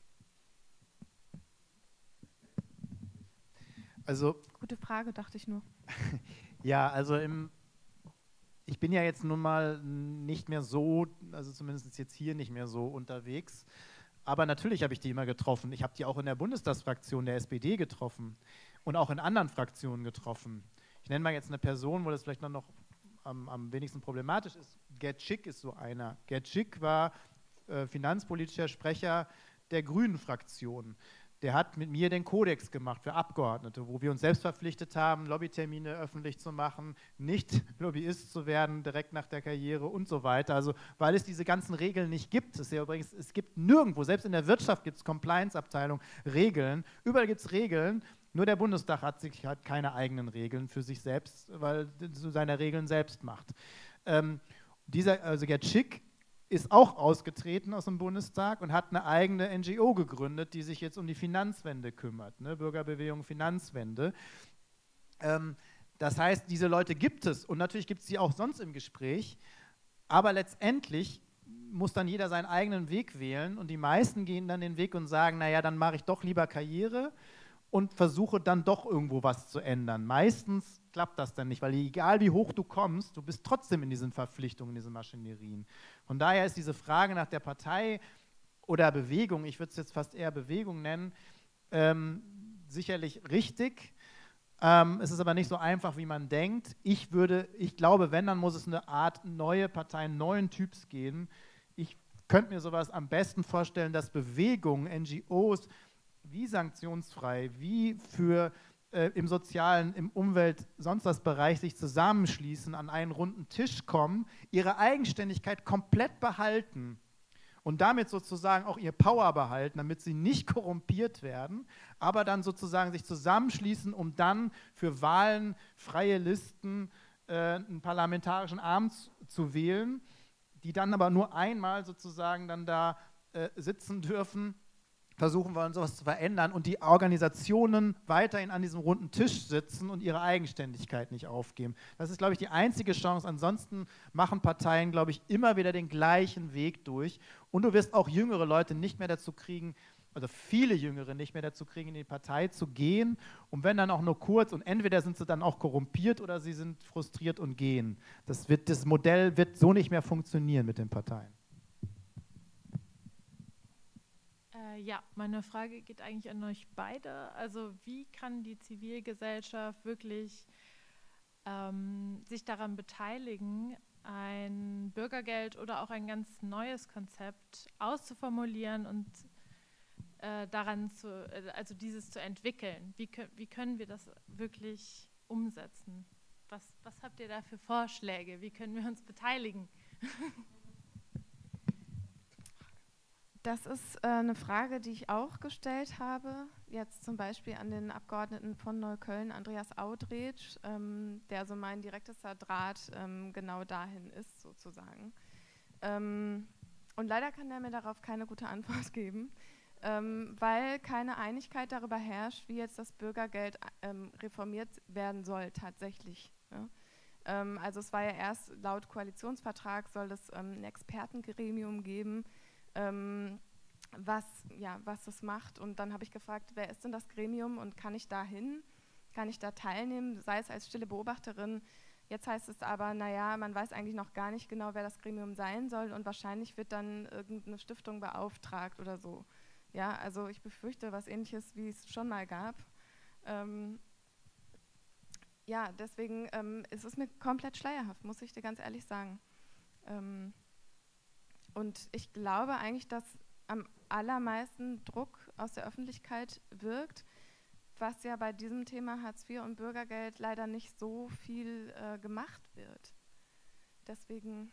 Also, Gute Frage, dachte ich nur. ja, also im, ich bin ja jetzt nun mal nicht mehr so, also zumindest jetzt hier nicht mehr so unterwegs, Aber natürlich habe ich die immer getroffen. Ich habe die auch in der Bundestagsfraktion der S P D getroffen und auch in anderen Fraktionen getroffen. Ich nenne mal jetzt eine Person, wo das vielleicht noch am, am wenigsten problematisch ist. Gerd Schick ist so einer. Gerd Schick war äh, finanzpolitischer Sprecher der Grünen-Fraktion. Der hat mit mir den Kodex gemacht für Abgeordnete, wo wir uns selbst verpflichtet haben, Lobbytermine öffentlich zu machen, nicht Lobbyist zu werden direkt nach der Karriere und so weiter. Also weil es diese ganzen Regeln nicht gibt. Es, ist ja übrigens, es gibt nirgendwo, selbst in der Wirtschaft gibt es Compliance-Abteilung, Regeln. Überall gibt es Regeln. Nur der Bundestag hat, sich, hat keine eigenen Regeln für sich selbst, weil er so seine Regeln selbst macht. Ähm, dieser, also Gerd Schick ist auch ausgetreten aus dem Bundestag und hat eine eigene N G O gegründet, die sich jetzt um die Finanzwende kümmert, ne? Bürgerbewegung Finanzwende. Ähm, das heißt, diese Leute gibt es und natürlich gibt es die auch sonst im Gespräch, aber letztendlich muss dann jeder seinen eigenen Weg wählen und die meisten gehen dann den Weg und sagen, naja, dann mache ich doch lieber Karriere und versuche dann doch irgendwo was zu ändern. Meistens klappt das dann nicht, weil egal wie hoch du kommst, du bist trotzdem in diesen Verpflichtungen, in diesen Maschinerien. Von daher ist diese Frage nach der Partei oder Bewegung, ich würde es jetzt fast eher Bewegung nennen, ähm, sicherlich richtig. Ähm, es ist aber nicht so einfach, wie man denkt. Ich würde, ich glaube, wenn, dann muss es eine Art neue Parteien, neuen Typs geben. Ich könnte mir sowas am besten vorstellen, dass Bewegungen, N G Os, wie sanktionsfrei, wie für äh, im sozialen, im Umwelt, sonst was Bereich sich zusammenschließen, an einen runden Tisch kommen, ihre Eigenständigkeit komplett behalten und damit sozusagen auch ihr Power behalten, damit sie nicht korrumpiert werden, aber dann sozusagen sich zusammenschließen, um dann für Wahlen, freie Listen, äh, einen parlamentarischen Arm zu wählen, die dann aber nur einmal sozusagen dann da äh, sitzen dürfen. Versuchen wollen, sowas zu verändern und die Organisationen weiterhin an diesem runden Tisch sitzen und ihre Eigenständigkeit nicht aufgeben. Das ist, glaube ich, die einzige Chance. Ansonsten machen Parteien, glaube ich, immer wieder den gleichen Weg durch. Und du wirst auch jüngere Leute nicht mehr dazu kriegen, also viele Jüngere nicht mehr dazu kriegen, in die Partei zu gehen. Und wenn dann auch nur kurz, und entweder sind sie dann auch korrumpiert oder sie sind frustriert und gehen. Das, wird, das Modell wird so nicht mehr funktionieren mit den Parteien. Ja, meine Frage geht eigentlich an euch beide. Also wie kann die Zivilgesellschaft wirklich ähm, sich daran beteiligen, ein Bürgergeld oder auch ein ganz neues Konzept auszuformulieren und äh, daran zu, äh, also dieses zu entwickeln? Wie, wie können wir das wirklich umsetzen? Was, was habt ihr da für Vorschläge? Wie können wir uns beteiligen? Das ist äh, eine Frage, die ich auch gestellt habe, jetzt zum Beispiel an den Abgeordneten von Neukölln, Andreas Audretsch, ähm, der so mein direktester Draht ähm, genau dahin ist, sozusagen. Ähm, und leider kann er mir darauf keine gute Antwort geben, ähm, weil keine Einigkeit darüber herrscht, wie jetzt das Bürgergeld ähm, reformiert werden soll tatsächlich. Ja? Ähm, also es war ja erst laut Koalitionsvertrag, soll es ähm, ein Expertengremium geben, Ähm, was, ja, was das macht. Und dann habe ich gefragt, wer ist denn das Gremium und kann ich da hin? Kann ich da teilnehmen, sei es als stille Beobachterin? Jetzt heißt es aber, naja, man weiß eigentlich noch gar nicht genau, wer das Gremium sein soll und wahrscheinlich wird dann irgendeine Stiftung beauftragt oder so. Ja, also ich befürchte was Ähnliches, wie es schon mal gab. Ähm, ja, deswegen ähm, ist es mir komplett schleierhaft, muss ich dir ganz ehrlich sagen. Ähm, Und ich glaube eigentlich, dass am allermeisten Druck aus der Öffentlichkeit wirkt, was ja bei diesem Thema Hartz vier und Bürgergeld leider nicht so viel äh, gemacht wird. Deswegen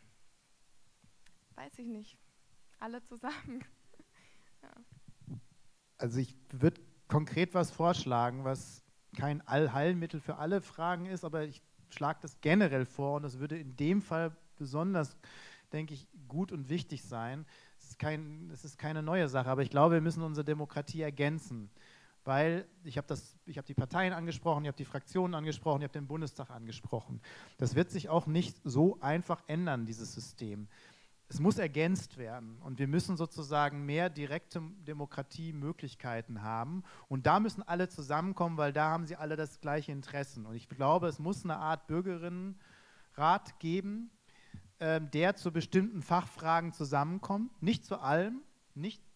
weiß ich nicht. Alle zusammen. Ja. Also ich würde konkret was vorschlagen, was kein Allheilmittel für alle Fragen ist, aber ich schlage das generell vor und das würde in dem Fall besonders, denke ich, gut und wichtig sein. Es ist, kein, es ist keine neue Sache, aber ich glaube, wir müssen unsere Demokratie ergänzen, weil ich habe das, ich habe die Parteien angesprochen, ich habe die Fraktionen angesprochen, ich habe den Bundestag angesprochen. Das wird sich auch nicht so einfach ändern, dieses System. Es muss ergänzt werden und wir müssen sozusagen mehr direkte Demokratiemöglichkeiten haben und da müssen alle zusammenkommen, weil da haben sie alle das gleiche Interesse. Und ich glaube, es muss eine Art Bürgerinnenrat geben, äh, der zu bestimmten Fachfragen zusammenkommt, nicht zu allem, nicht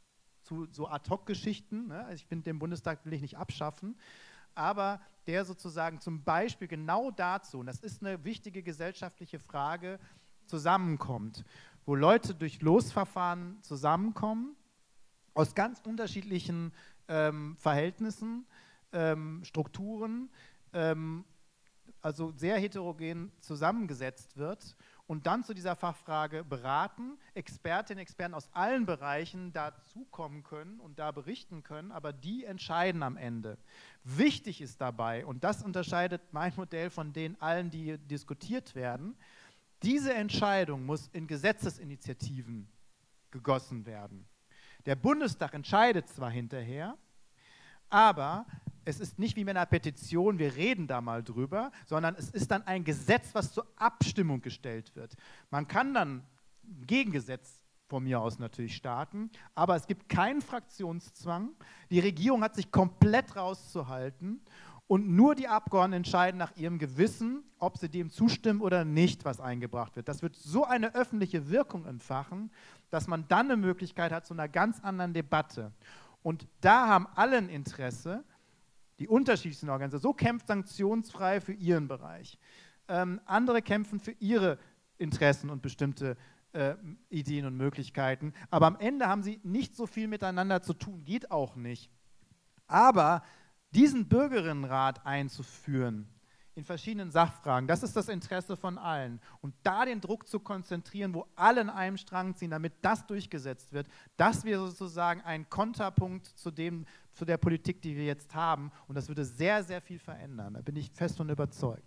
zu so Ad-hoc-Geschichten. Ne? Also ich finde, den Bundestag will ich nicht abschaffen, aber der sozusagen zum Beispiel genau dazu, und das ist eine wichtige gesellschaftliche Frage, zusammenkommt, wo Leute durch Losverfahren zusammenkommen, aus ganz unterschiedlichen ähm, Verhältnissen, ähm, Strukturen, ähm, also sehr heterogen zusammengesetzt wird und dann zu dieser Fachfrage beraten, Expertinnen und Experten aus allen Bereichen dazukommen können und da berichten können, aber die entscheiden am Ende. Wichtig ist dabei, und das unterscheidet mein Modell von den allen, die diskutiert werden, diese Entscheidung muss in Gesetzesinitiativen gegossen werden. Der Bundestag entscheidet zwar hinterher, aber es ist nicht wie mit einer Petition, wir reden da mal drüber, sondern es ist dann ein Gesetz, was zur Abstimmung gestellt wird. Man kann dann ein Gegengesetz von mir aus natürlich starten, aber es gibt keinen Fraktionszwang. Die Regierung hat sich komplett rauszuhalten und nur die Abgeordneten entscheiden nach ihrem Gewissen, ob sie dem zustimmen oder nicht, was eingebracht wird. Das wird so eine öffentliche Wirkung entfachen, dass man dann eine Möglichkeit hat zu einer ganz anderen Debatte. Und da haben alle ein Interesse, die unterschiedlichsten Organisationen. So kämpft Sanktionsfrei für ihren Bereich. Ähm, andere kämpfen für ihre Interessen und bestimmte äh, Ideen und Möglichkeiten. Aber am Ende haben sie nicht so viel miteinander zu tun, geht auch nicht. Aber diesen Bürgerinnenrat einzuführen in verschiedenen Sachfragen, das ist das Interesse von allen. Und da den Druck zu konzentrieren, wo alle in einem Strang ziehen, damit das durchgesetzt wird, das wäre sozusagen ein Konterpunkt zu, dem, zu der Politik, die wir jetzt haben. Und das würde sehr, sehr viel verändern. Da bin ich fest von überzeugt.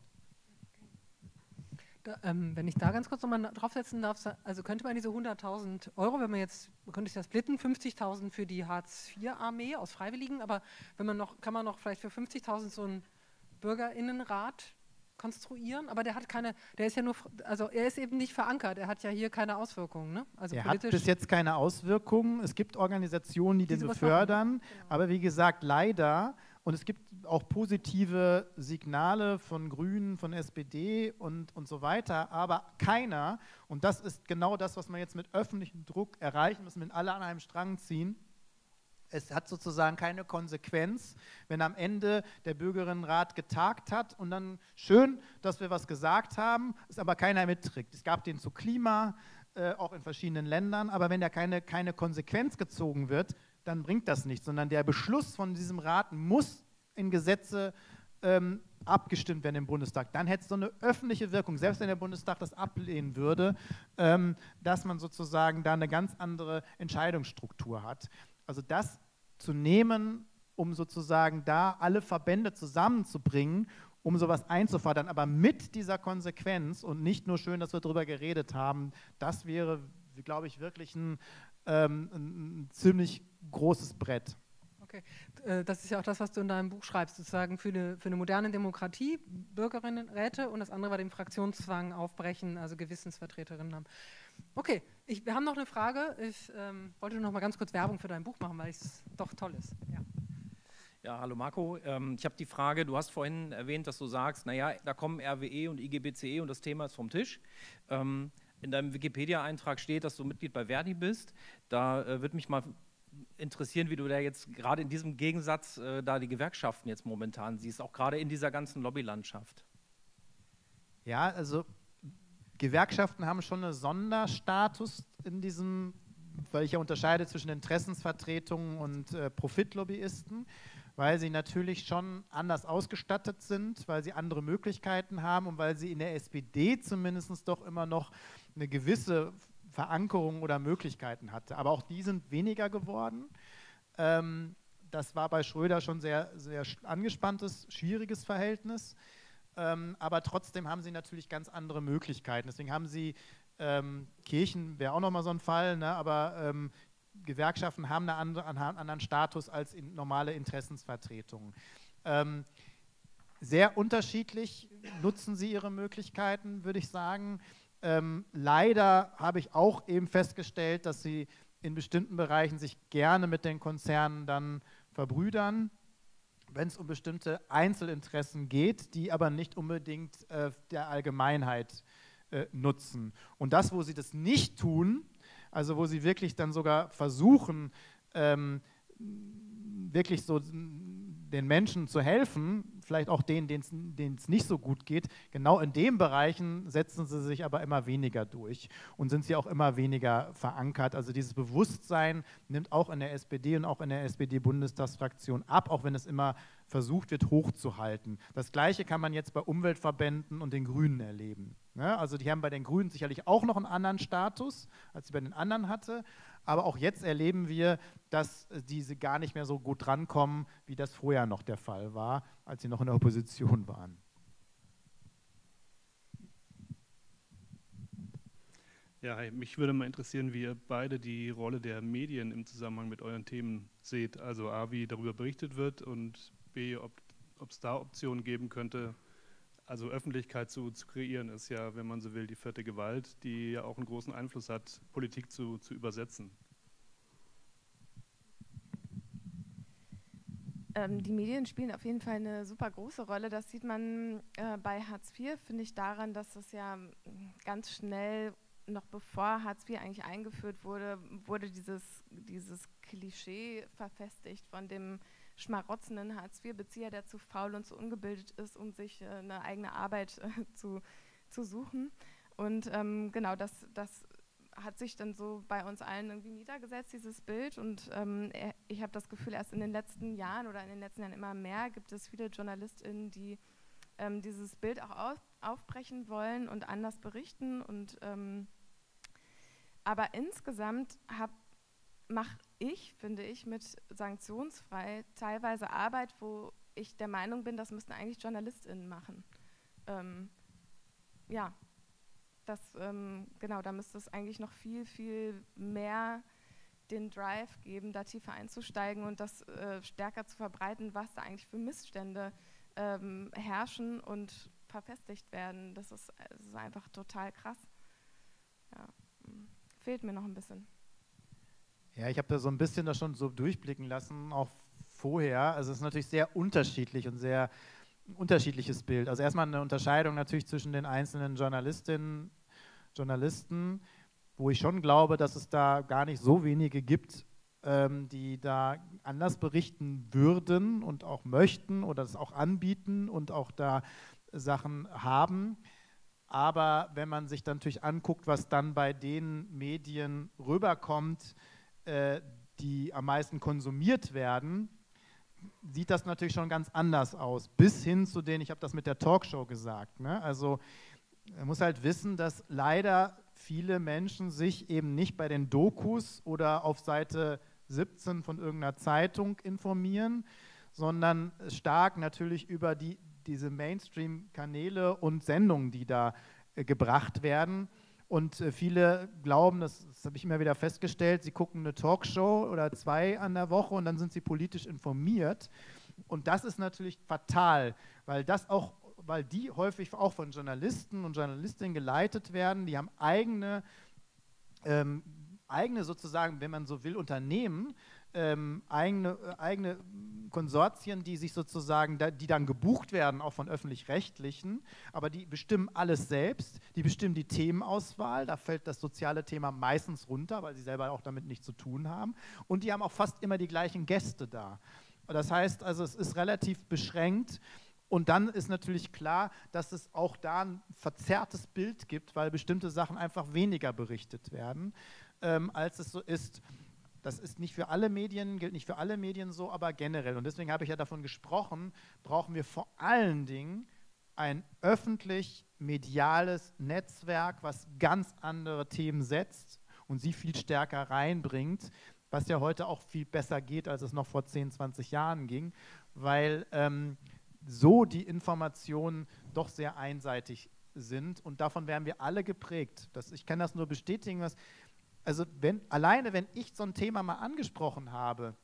Da, ähm, wenn ich da ganz kurz nochmal draufsetzen darf, also könnte man diese hunderttausend Euro, wenn man jetzt, man könnte sich das splitten, fünfzigtausend für die Hartz vier Armee aus Freiwilligen, aber wenn man noch, kann man noch vielleicht für fünfzigtausend so einen Bürgerinnenrat konstruieren, aber der hat keine, der ist ja nur, also er ist eben nicht verankert, er hat ja hier keine Auswirkungen. Ne? Also er politisch hat bis jetzt keine Auswirkungen, es gibt Organisationen, die, die den befördern, genau. Aber wie gesagt, leider, und es gibt auch positive Signale von Grünen, von S P D und, und so weiter, aber keiner, und das ist genau das, was man jetzt mit öffentlichem Druck erreichen müssen, wenn alle an einem Strang ziehen. Es hat sozusagen keine Konsequenz, wenn am Ende der Bürgerinnenrat getagt hat und dann schön, dass wir was gesagt haben, es aber keiner mitträgt. Es gab den zu Klima, äh, auch in verschiedenen Ländern, aber wenn da keine, keine Konsequenz gezogen wird, dann bringt das nichts, sondern der Beschluss von diesem Rat muss in Gesetze ähm, abgestimmt werden im Bundestag. Dann hätte es so eine öffentliche Wirkung, selbst wenn der Bundestag das ablehnen würde, ähm, dass man sozusagen da eine ganz andere Entscheidungsstruktur hat. Also das zu nehmen, um sozusagen da alle Verbände zusammenzubringen, um sowas einzufordern, aber mit dieser Konsequenz und nicht nur schön, dass wir darüber geredet haben, das wäre, glaube ich, wirklich ein, ähm, ein ziemlich großes Brett. Okay, das ist ja auch das, was du in deinem Buch schreibst, sozusagen für eine, für eine moderne Demokratie, Bürgerinnenräte, und das andere war den Fraktionszwang aufbrechen, also Gewissensvertreterinnen haben. Okay, ich, wir haben noch eine Frage. Ich ähm, wollte noch mal ganz kurz Werbung für dein Buch machen, weil es doch toll ist. Ja, ja, hallo Marco. Ähm, ich habe die Frage, du hast vorhin erwähnt, dass du sagst, naja, da kommen R W E und I G B C E und das Thema ist vom Tisch. Ähm, in deinem Wikipedia-Eintrag steht, dass du Mitglied bei Verdi bist. Da äh, würde mich mal interessieren, wie du da jetzt gerade in diesem Gegensatz äh, da die Gewerkschaften jetzt momentan siehst, auch gerade in dieser ganzen Lobbylandschaft. Ja, also Gewerkschaften haben schon einen Sonderstatus in diesem, weil ich ja unterscheide zwischen Interessensvertretungen und äh, Profitlobbyisten, weil sie natürlich schon anders ausgestattet sind, weil sie andere Möglichkeiten haben und weil sie in der S P D zumindest doch immer noch eine gewisse Verankerung oder Möglichkeiten hatte. Aber auch die sind weniger geworden. Ähm, das war bei Schröder schon sehr, sehr angespanntes, schwieriges Verhältnis. Ähm, aber trotzdem haben sie natürlich ganz andere Möglichkeiten. Deswegen haben sie, ähm, Kirchen wäre auch nochmal so ein Fall, ne, aber ähm, Gewerkschaften haben eine andere, einen anderen Status als in normale Interessensvertretungen. Ähm, sehr unterschiedlich nutzen sie ihre Möglichkeiten, würde ich sagen. Ähm, leider habe ich auch eben festgestellt, dass sie in bestimmten Bereichen sich gerne mit den Konzernen dann verbrüdern, wenn es um bestimmte Einzelinteressen geht, die aber nicht unbedingt äh, der Allgemeinheit äh, nutzen. Und das, wo sie das nicht tun, also wo sie wirklich dann sogar versuchen, ähm, wirklich so den Menschen zu helfen, vielleicht auch denen, denen es nicht so gut geht, genau in den Bereichen setzen sie sich aber immer weniger durch und sind sie auch immer weniger verankert. Also dieses Bewusstsein nimmt auch in der S P D und auch in der S P D-Bundestagsfraktion ab, auch wenn es immer versucht wird, hochzuhalten. Das Gleiche kann man jetzt bei Umweltverbänden und den Grünen erleben. Ja, also die haben bei den Grünen sicherlich auch noch einen anderen Status, als sie bei den anderen hatte, aber auch jetzt erleben wir, dass diese gar nicht mehr so gut drankommen, wie das vorher noch der Fall war, als sie noch in der Opposition waren. Ja, hi, mich würde mal interessieren, wie ihr beide die Rolle der Medien im Zusammenhang mit euren Themen seht. Also A, wie darüber berichtet wird und B, ob es da Optionen geben könnte. Also Öffentlichkeit zu, zu kreieren ist ja, wenn man so will, die vierte Gewalt, die ja auch einen großen Einfluss hat, Politik zu, zu übersetzen. Ähm, die Medien spielen auf jeden Fall eine super große Rolle. Das sieht man äh, bei Hartz vier, finde ich, daran, dass es ja ganz schnell, noch bevor Hartz vier eigentlich eingeführt wurde, wurde dieses, dieses Klischee verfestigt von dem schmarotzenden Hartz vier Bezieher, der zu faul und zu ungebildet ist, um sich äh, eine eigene Arbeit äh, zu, zu suchen. Und ähm, genau, das, das hat sich dann so bei uns allen irgendwie niedergesetzt, dieses Bild. Und ähm, ich habe das Gefühl, erst in den letzten Jahren oder in den letzten Jahren immer mehr gibt es viele JournalistInnen, die ähm, dieses Bild auch auf, aufbrechen wollen und anders berichten. Und, ähm, aber insgesamt habe mache ich, finde ich, mit sanktionsfrei teilweise Arbeit, wo ich der Meinung bin, das müssten eigentlich JournalistInnen machen. Ähm, ja, das, ähm, genau, da müsste es eigentlich noch viel, viel mehr den Drive geben, da tiefer einzusteigen und das äh, stärker zu verbreiten, was da eigentlich für Missstände ähm, herrschen und verfestigt werden. Das ist, das ist einfach total krass. Ja, fehlt mir noch ein bisschen. Ja, ich habe da so ein bisschen das schon so durchblicken lassen, auch vorher. Also es ist natürlich sehr unterschiedlich und sehr unterschiedliches Bild. Also erstmal eine Unterscheidung natürlich zwischen den einzelnen Journalistinnen, Journalisten, wo ich schon glaube, dass es da gar nicht so wenige gibt, ähm, die da anders berichten würden und auch möchten oder es auch anbieten und auch da Sachen haben. Aber wenn man sich dann natürlich anguckt, was dann bei den Medien rüberkommt, die am meisten konsumiert werden, sieht das natürlich schon ganz anders aus. Bis hin zu denen, ich habe das mit der Talkshow gesagt, ne? Also man muss halt wissen, dass leider viele Menschen sich eben nicht bei den Dokus oder auf Seite siebzehn von irgendeiner Zeitung informieren, sondern stark natürlich über die, diese Mainstream-Kanäle und Sendungen, die da äh, gebracht werden. Und äh, viele glauben, das, das habe ich immer wieder festgestellt, sie gucken eine Talkshow oder zwei an der Woche und dann sind sie politisch informiert. Und das ist natürlich fatal, weil das auch, weil die häufig auch von Journalisten und Journalistinnen geleitet werden, die haben eigene, ähm, eigene sozusagen, wenn man so will, Unternehmen, ähm, eigene, äh, eigene Konsortien, die sich sozusagen, da, die dann gebucht werden, auch von Öffentlich-Rechtlichen, aber die bestimmen alles selbst, die bestimmen die Themenauswahl, da fällt das soziale Thema meistens runter, weil sie selber auch damit nichts zu tun haben und die haben auch fast immer die gleichen Gäste da. Das heißt also, es ist relativ beschränkt und dann ist natürlich klar, dass es auch da ein verzerrtes Bild gibt, weil bestimmte Sachen einfach weniger berichtet werden, ähm, als es so ist. Das ist nicht für alle Medien, gilt nicht für alle Medien so, aber generell. Und deswegen habe ich ja davon gesprochen, brauchen wir vor allen Dingen ein öffentlich-mediales Netzwerk, was ganz andere Themen setzt und sie viel stärker reinbringt, was ja heute auch viel besser geht, als es noch vor zehn, zwanzig Jahren ging, weil ähm, so die Informationen doch sehr einseitig sind und davon werden wir alle geprägt. Das, ich kann das nur bestätigen, was Also wenn, alleine wenn ich so ein Thema mal angesprochen habe,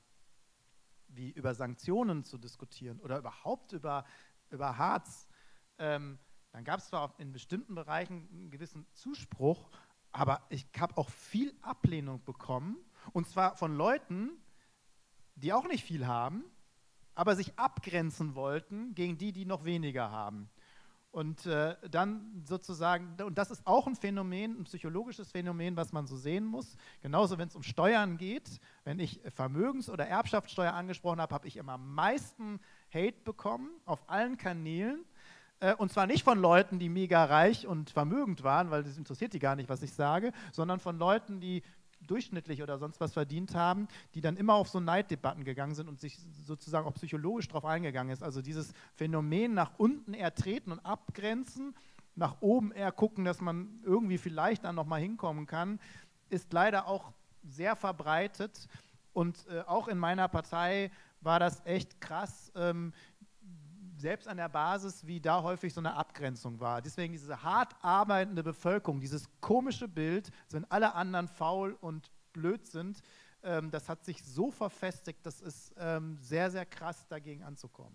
wie über Sanktionen zu diskutieren oder überhaupt über, über Hartz, ähm, dann gab es zwar in bestimmten Bereichen einen gewissen Zuspruch, aber ich habe auch viel Ablehnung bekommen und zwar von Leuten, die auch nicht viel haben, aber sich abgrenzen wollten gegen die, die noch weniger haben. Und äh, dann sozusagen, und das ist auch ein Phänomen, ein psychologisches Phänomen, was man so sehen muss. Genauso, wenn es um Steuern geht, wenn ich Vermögens- oder Erbschaftssteuer angesprochen habe, habe ich immer am meisten Hate bekommen auf allen Kanälen. Äh, und zwar nicht von Leuten, die mega reich und vermögend waren, weil das interessiert die gar nicht, was ich sage, sondern von Leuten, die durchschnittlich oder sonst was verdient haben, die dann immer auf so Neiddebatten gegangen sind und sich sozusagen auch psychologisch darauf eingegangen ist. Also dieses Phänomen nach unten eher treten und abgrenzen, nach oben eher gucken, dass man irgendwie vielleicht dann nochmal hinkommen kann, ist leider auch sehr verbreitet. Und äh, auch in meiner Partei war das echt krass, ähm, selbst an der Basis, wie da häufig so eine Abgrenzung war. Deswegen diese hart arbeitende Bevölkerung, dieses komische Bild, wenn alle anderen faul und blöd sind, ähm, das hat sich so verfestigt, das ist ähm, sehr, sehr krass, dagegen anzukommen.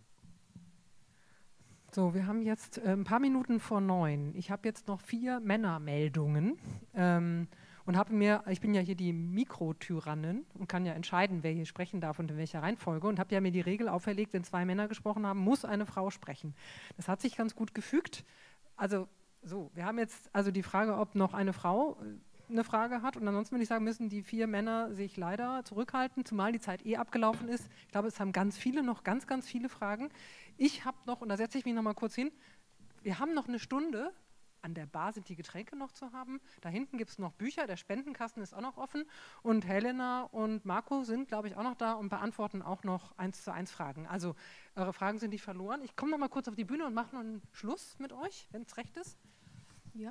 So, wir haben jetzt äh, ein paar Minuten vor neun. Ich habe jetzt noch vier Männermeldungen ähm, und habe mir, ich bin ja hier die Mikrotyrannin und kann ja entscheiden, wer hier sprechen darf und in welcher Reihenfolge, und habe ja mir die Regel auferlegt, wenn zwei Männer gesprochen haben, muss eine Frau sprechen. Das hat sich ganz gut gefügt. Also so, wir haben jetzt also die Frage, ob noch eine Frau eine Frage hat, und ansonsten würde ich sagen, müssen die vier Männer sich leider zurückhalten, zumal die Zeit eh abgelaufen ist. Ich glaube, es haben ganz viele noch ganz, ganz viele Fragen. Ich habe noch, und da setze ich mich noch mal kurz hin, wir haben noch eine Stunde. An der Bar sind die Getränke noch zu haben. Da hinten gibt es noch Bücher, der Spendenkasten ist auch noch offen. Und Helena und Marco sind, glaube ich, auch noch da und beantworten auch noch eins zu eins Fragen. Also eure Fragen sind nicht verloren. Ich komme noch mal kurz auf die Bühne und mache noch einen Schluss mit euch, wenn es recht ist. Ja.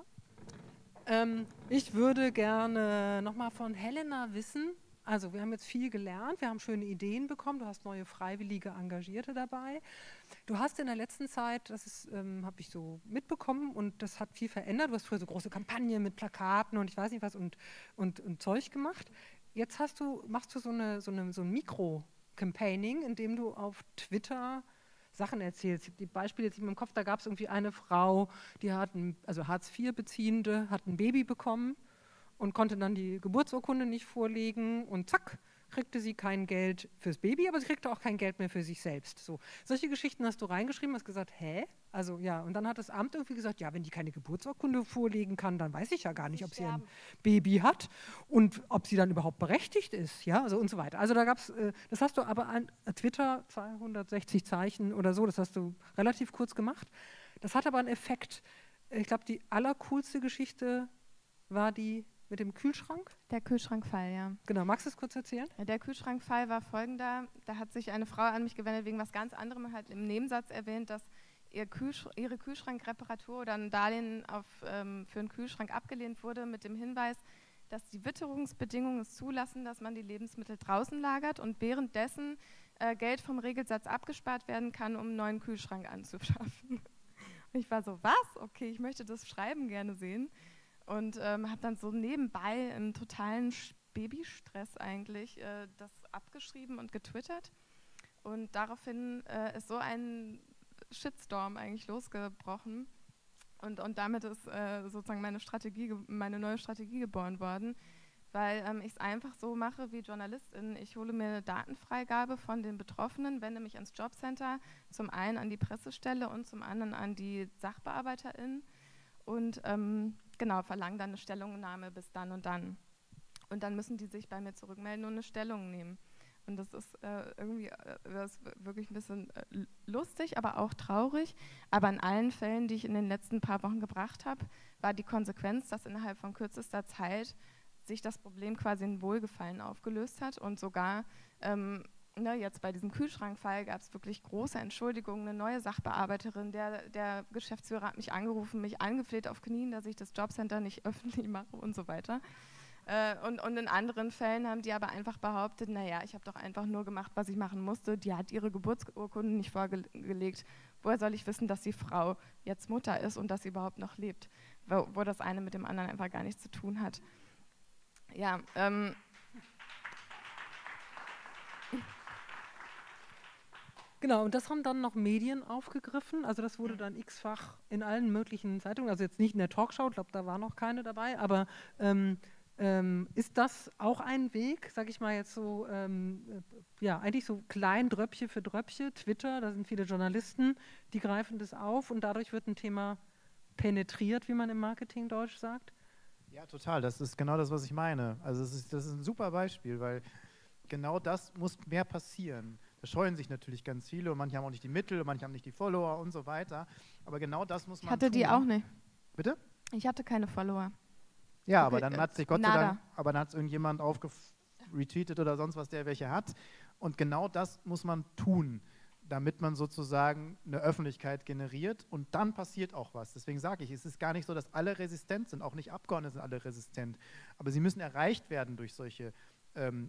Ähm, ich würde gerne noch mal von Helena wissen, also wir haben jetzt viel gelernt, wir haben schöne Ideen bekommen, du hast neue freiwillige Engagierte dabei. Du hast in der letzten Zeit, das ähm, habe ich so mitbekommen, und das hat viel verändert, du hast früher so große Kampagnen mit Plakaten und ich weiß nicht was und, und, und Zeug gemacht. Jetzt hast du, machst du so, eine, so, eine, so ein Mikro-Campaigning, in dem du auf Twitter Sachen erzählst. Die Beispiele jetzt in meinem Kopf, da gab es irgendwie eine Frau, die hat, ein, also Hartz vier Beziehende, hat ein Baby bekommen und konnte dann die Geburtsurkunde nicht vorlegen und zack, kriegte sie kein Geld fürs Baby, aber sie kriegte auch kein Geld mehr für sich selbst. So. Solche Geschichten hast du reingeschrieben, hast gesagt, hä? Also ja, und dann hat das Amt irgendwie gesagt, ja, wenn die keine Geburtsurkunde vorlegen kann, dann weiß ich ja gar nicht, ob sie ein Baby hat und ob sie dann überhaupt berechtigt ist, ja, also und so weiter. Also da gab es, äh, das hast du aber an Twitter, zweihundertsechzig Zeichen oder so, das hast du relativ kurz gemacht. Das hat aber einen Effekt. Ich glaube, die allercoolste Geschichte war die mit dem Kühlschrank? Der Kühlschrankfall, ja. Genau, magst du es kurz erzählen? Der Kühlschrankfall war folgender. Da hat sich eine Frau an mich gewendet wegen was ganz anderem, hat im Nebensatz erwähnt, dass ihr Kühlsch ihre Kühlschrankreparatur oder ein Darlehen auf, ähm, für einen Kühlschrank abgelehnt wurde mit dem Hinweis, dass die Witterungsbedingungen es zulassen, dass man die Lebensmittel draußen lagert und währenddessen äh, Geld vom Regelsatz abgespart werden kann, um einen neuen Kühlschrank anzuschaffen. Ich war so, was? Okay, ich möchte das Schreiben gerne sehen. Und ähm, habe dann so nebenbei im totalen Babystress eigentlich äh, das abgeschrieben und getwittert. Und daraufhin äh, ist so ein Shitstorm eigentlich losgebrochen. Und, und damit ist äh, sozusagen meine Strategie, meine neue Strategie geboren worden, weil ähm, ich es einfach so mache wie Journalistin. Ich hole mir eine Datenfreigabe von den Betroffenen, wende mich ans Jobcenter, zum einen an die Pressestelle und zum anderen an die SachbearbeiterInnen. Und ähm, genau, verlangen dann eine Stellungnahme bis dann und dann. Und dann müssen die sich bei mir zurückmelden und eine Stellung nehmen. Und das ist äh, irgendwie äh, das ist wirklich ein bisschen äh, lustig, aber auch traurig. Aber in allen Fällen, die ich in den letzten paar Wochen gebracht habe, war die Konsequenz, dass innerhalb von kürzester Zeit sich das Problem quasi in Wohlgefallen aufgelöst hat und sogar ähm, Ne, jetzt bei diesem Kühlschrankfall gab es wirklich große Entschuldigungen, eine neue Sachbearbeiterin, der, der Geschäftsführer hat mich angerufen, mich angefleht auf Knien, dass ich das Jobcenter nicht öffentlich mache und so weiter. Äh, und, und in anderen Fällen haben die aber einfach behauptet, naja, ich habe doch einfach nur gemacht, was ich machen musste, die hat ihre Geburtsurkunde nicht vorgelegt. Woher soll ich wissen, dass die Frau jetzt Mutter ist und dass sie überhaupt noch lebt, wo, wo das eine mit dem anderen einfach gar nichts zu tun hat. Ja, ähm, Genau, und das haben dann noch Medien aufgegriffen, also das wurde dann x-fach in allen möglichen Zeitungen, also jetzt nicht in der Talkshow, ich glaube, da war noch keine dabei, aber ähm, Ähm, ist das auch ein Weg, sage ich mal jetzt so, ähm, äh, ja, eigentlich so klein Dröppchen für Dröppchen, Twitter, da sind viele Journalisten, die greifen das auf und dadurch wird ein Thema penetriert, wie man im Marketingdeutsch sagt? Ja, total. Das ist genau das, was ich meine. Also das ist, das ist ein super Beispiel, weil genau das muss mehr passieren. Da scheuen sich natürlich ganz viele und manche haben auch nicht die Mittel, und manche haben nicht die Follower und so weiter. Aber genau das muss man Ich hatte tun. die auch nicht. Bitte? Ich hatte keine Follower. Ja, Okay, aber dann äh, hat sich Gott sei nada. Dank, aber dann hat es irgendjemand aufgetweetet oder sonst was, der welche hat. Und genau das muss man tun, damit man sozusagen eine Öffentlichkeit generiert und dann passiert auch was. Deswegen sage ich, es ist gar nicht so, dass alle resistent sind, auch nicht Abgeordnete sind alle resistent, aber sie müssen erreicht werden durch solche ähm,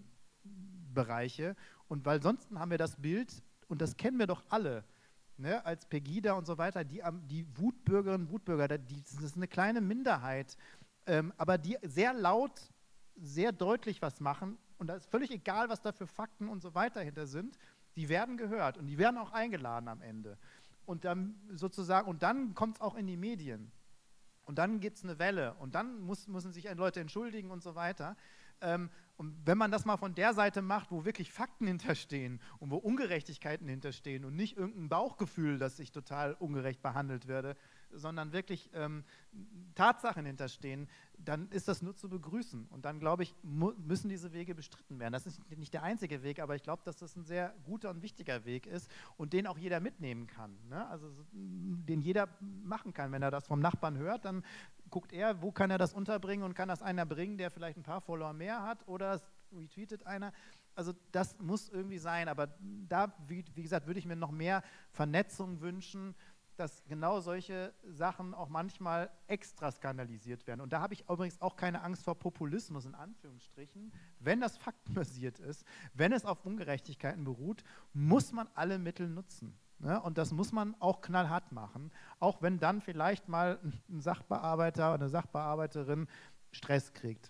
Bereiche. Und weil sonst haben wir das Bild, und das kennen wir doch alle, ne, als Pegida und so weiter, die, die Wutbürgerinnen und Wutbürger, die, das ist eine kleine Minderheit, ähm, aber die sehr laut, sehr deutlich was machen und da ist völlig egal, was da für Fakten und so weiter hinter sind, die werden gehört und die werden auch eingeladen am Ende. Und dann sozusagen, und dann kommt es auch in die Medien. Und dann gibt es eine Welle und dann muss, müssen sich Leute entschuldigen und so weiter. Ähm, und wenn man das mal von der Seite macht, wo wirklich Fakten hinterstehen und wo Ungerechtigkeiten hinterstehen und nicht irgendein Bauchgefühl, dass ich total ungerecht behandelt werde, sondern wirklich ähm, Tatsachen hinterstehen, dann ist das nur zu begrüßen. Und dann, glaube ich, müssen diese Wege bestritten werden. Das ist nicht der einzige Weg, aber ich glaube, dass das ein sehr guter und wichtiger Weg ist und den auch jeder mitnehmen kann. Ne? Also den jeder machen kann. Wenn er das vom Nachbarn hört, dann guckt er, wo kann er das unterbringen und kann das einer bringen, der vielleicht ein paar Follower mehr hat oder es retweetet einer. Also das muss irgendwie sein, aber da, wie, wie gesagt, würde ich mir noch mehr Vernetzung wünschen, dass genau solche Sachen auch manchmal extra skandalisiert werden. Und da habe ich übrigens auch keine Angst vor Populismus, in Anführungsstrichen. Wenn das faktenbasiert ist, wenn es auf Ungerechtigkeiten beruht, muss man alle Mittel nutzen. Ne? Und das muss man auch knallhart machen, auch wenn dann vielleicht mal ein Sachbearbeiter oder eine Sachbearbeiterin Stress kriegt.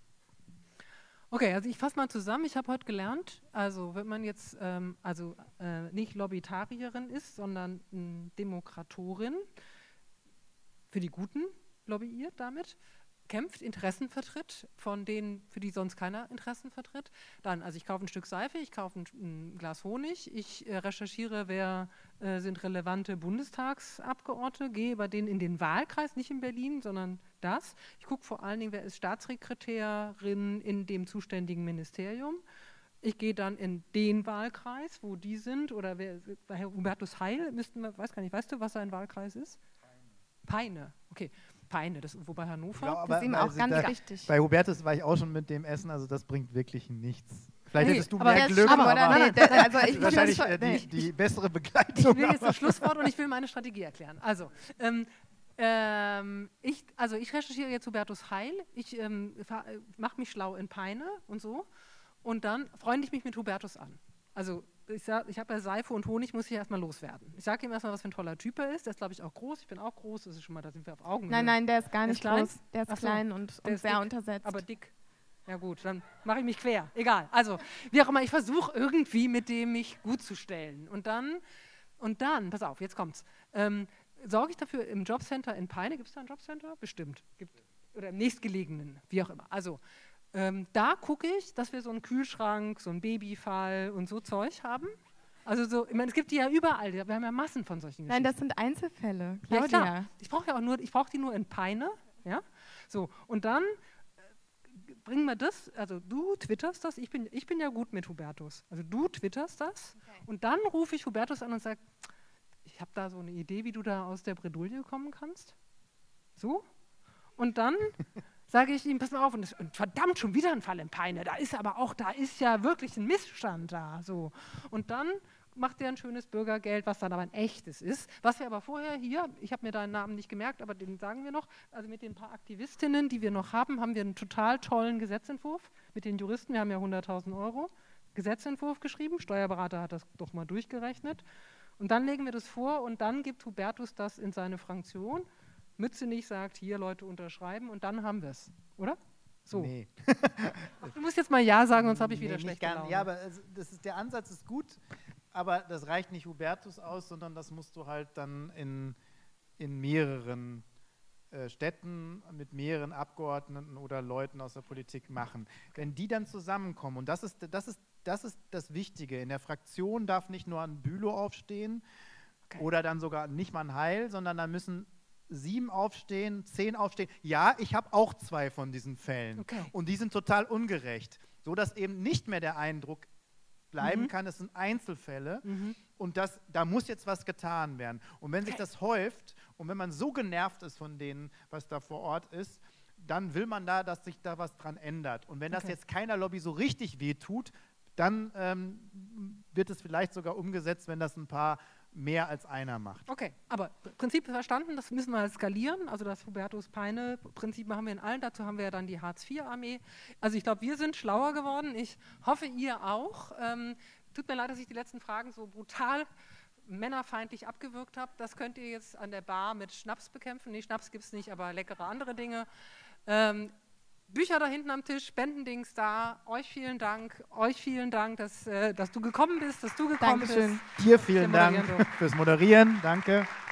Okay, also ich fasse mal zusammen. Ich habe heute gelernt, also wenn man jetzt ähm, also äh, nicht Lobbytarierin ist, sondern äh, Demokratorin, für die Guten lobbyiert damit, kämpft, Interessen vertritt, von denen, für die sonst keiner Interessen vertritt. Dann, also ich kaufe ein Stück Seife, ich kaufe ein, ein Glas Honig, ich äh, recherchiere, wer äh, sind relevante Bundestagsabgeordnete, gehe bei denen in den Wahlkreis, nicht in Berlin, sondern das. Ich gucke vor allen Dingen, wer ist Staatssekretärin in dem zuständigen Ministerium. Ich gehe dann in den Wahlkreis, wo die sind, oder wer, bei Herr Hubertus Heil, müssten wir, weiß gar nicht, weißt du, was sein Wahlkreis ist? Peine. Peine, okay. Peine, das ist wobei Hannover. Ja, das ist ihm auch ganz da, wichtig. Bei Hubertus war ich auch schon mit dem Essen, also das bringt wirklich nichts. Vielleicht nee, hättest du aber mehr Glück, aber, aber nee, das, also ich wahrscheinlich das, äh, die, nee. die bessere Begleitung. Ich will jetzt das Schlusswort und ich will meine Strategie erklären. Also, ähm, ähm, ich, also ich recherchiere jetzt Hubertus Heil, ich ähm, mache mich schlau in Peine und so und dann freunde ich mich mit Hubertus an. Also ich, ich habe ja Seife und Honig, muss ich erstmal loswerden. Ich sage ihm erstmal, was für ein toller Typ er ist. Der ist, glaube ich, auch groß. Ich bin auch groß. Das ist schon mal, da sind wir auf Augenhöhe. Nein, nein, der ist gar Der nicht ist klein? groß. Der ist Ach so, klein und, der und ist sehr dick, untersetzt. aber dick. Ja gut, dann mache ich mich quer. Egal. Also, wie auch immer, ich versuche irgendwie mit dem mich gut zu stellen. Und dann, und dann, pass auf, jetzt kommt's. Ähm, sorge ich dafür im Jobcenter in Peine, gibt es da ein Jobcenter? Bestimmt. Gibt, oder im nächstgelegenen, wie auch immer. Also, ähm, da gucke ich, dass wir so einen Kühlschrank, so einen Babyfall und so Zeug haben. Also so, ich meine, es gibt die ja überall, wir haben ja Massen von solchen Geschichten. Nein, das sind Einzelfälle, Ja, Claudia. klar. Ich brauche ja auch nur, ich brauche die nur in Peine, ja. So, und dann äh, bringen wir das, also du twitterst das, ich bin, ich bin ja gut mit Hubertus. Also du twitterst das okay. Und dann rufe ich Hubertus an und sage, ich habe da so eine Idee, wie du da aus der Bredouille kommen kannst. So. Und dann sage ich ihm, pass mal auf, und, das, und verdammt, schon wieder ein Fall in Peine, da ist aber auch, da ist ja wirklich ein Missstand da. So. Und dann macht er ein schönes Bürgergeld, was dann aber ein echtes ist. Was wir aber vorher hier, ich habe mir deinen Namen nicht gemerkt, aber den sagen wir noch, also mit den paar Aktivistinnen, die wir noch haben, haben wir einen total tollen Gesetzentwurf. Mit den Juristen, wir haben ja hunderttausend Euro Gesetzentwurf geschrieben, Steuerberater hat das doch mal durchgerechnet. Und dann legen wir das vor und dann gibt Hubertus das in seine Fraktion. Mützenich sagt, hier Leute unterschreiben und dann haben wir es, oder? So. Nee. Ach, du musst jetzt mal Ja sagen, sonst habe ich wieder nee, schlechte Laune. Ja, aber also, das ist, der Ansatz ist gut, aber das reicht nicht Hubertus aus, sondern das musst du halt dann in, in mehreren äh, Städten mit mehreren Abgeordneten oder Leuten aus der Politik machen. Wenn die dann zusammenkommen, und das ist, das ist, das ist das Wichtige, in der Fraktion darf nicht nur ein Bülow aufstehen, okay, oder dann sogar nicht mal ein Heil, sondern dann müssen sieben aufstehen, zehn aufstehen. Ja, ich habe auch zwei von diesen Fällen. Okay. Und die sind total ungerecht, sodass eben nicht mehr der Eindruck bleiben mhm. kann, es sind Einzelfälle mhm. und das, da muss jetzt was getan werden. Und wenn sich das häuft und wenn man so genervt ist von denen, was da vor Ort ist, dann will man da, dass sich da was dran ändert. Und wenn das okay. jetzt keiner Lobby so richtig wehtut, dann ähm, wird es vielleicht sogar umgesetzt, wenn das ein paar mehr als einer macht. Okay, aber Prinzip verstanden, das müssen wir skalieren. Also das Hubertus-Peine-Prinzip machen wir in allen. Dazu haben wir ja dann die Hartz vier Armee. Also ich glaube, wir sind schlauer geworden. Ich hoffe, ihr auch. Ähm, tut mir leid, dass ich die letzten Fragen so brutal männerfeindlich abgewürgt habe. Das könnt ihr jetzt an der Bar mit Schnaps bekämpfen. Nee, Schnaps gibt es nicht, aber leckere andere Dinge. Ähm, Bücher da hinten am Tisch, Spendendings da. Euch vielen Dank, euch vielen Dank, dass, äh, dass du gekommen bist, dass du gekommen Dankeschön. bist. Dir vielen Dank fürs Moderieren. Danke.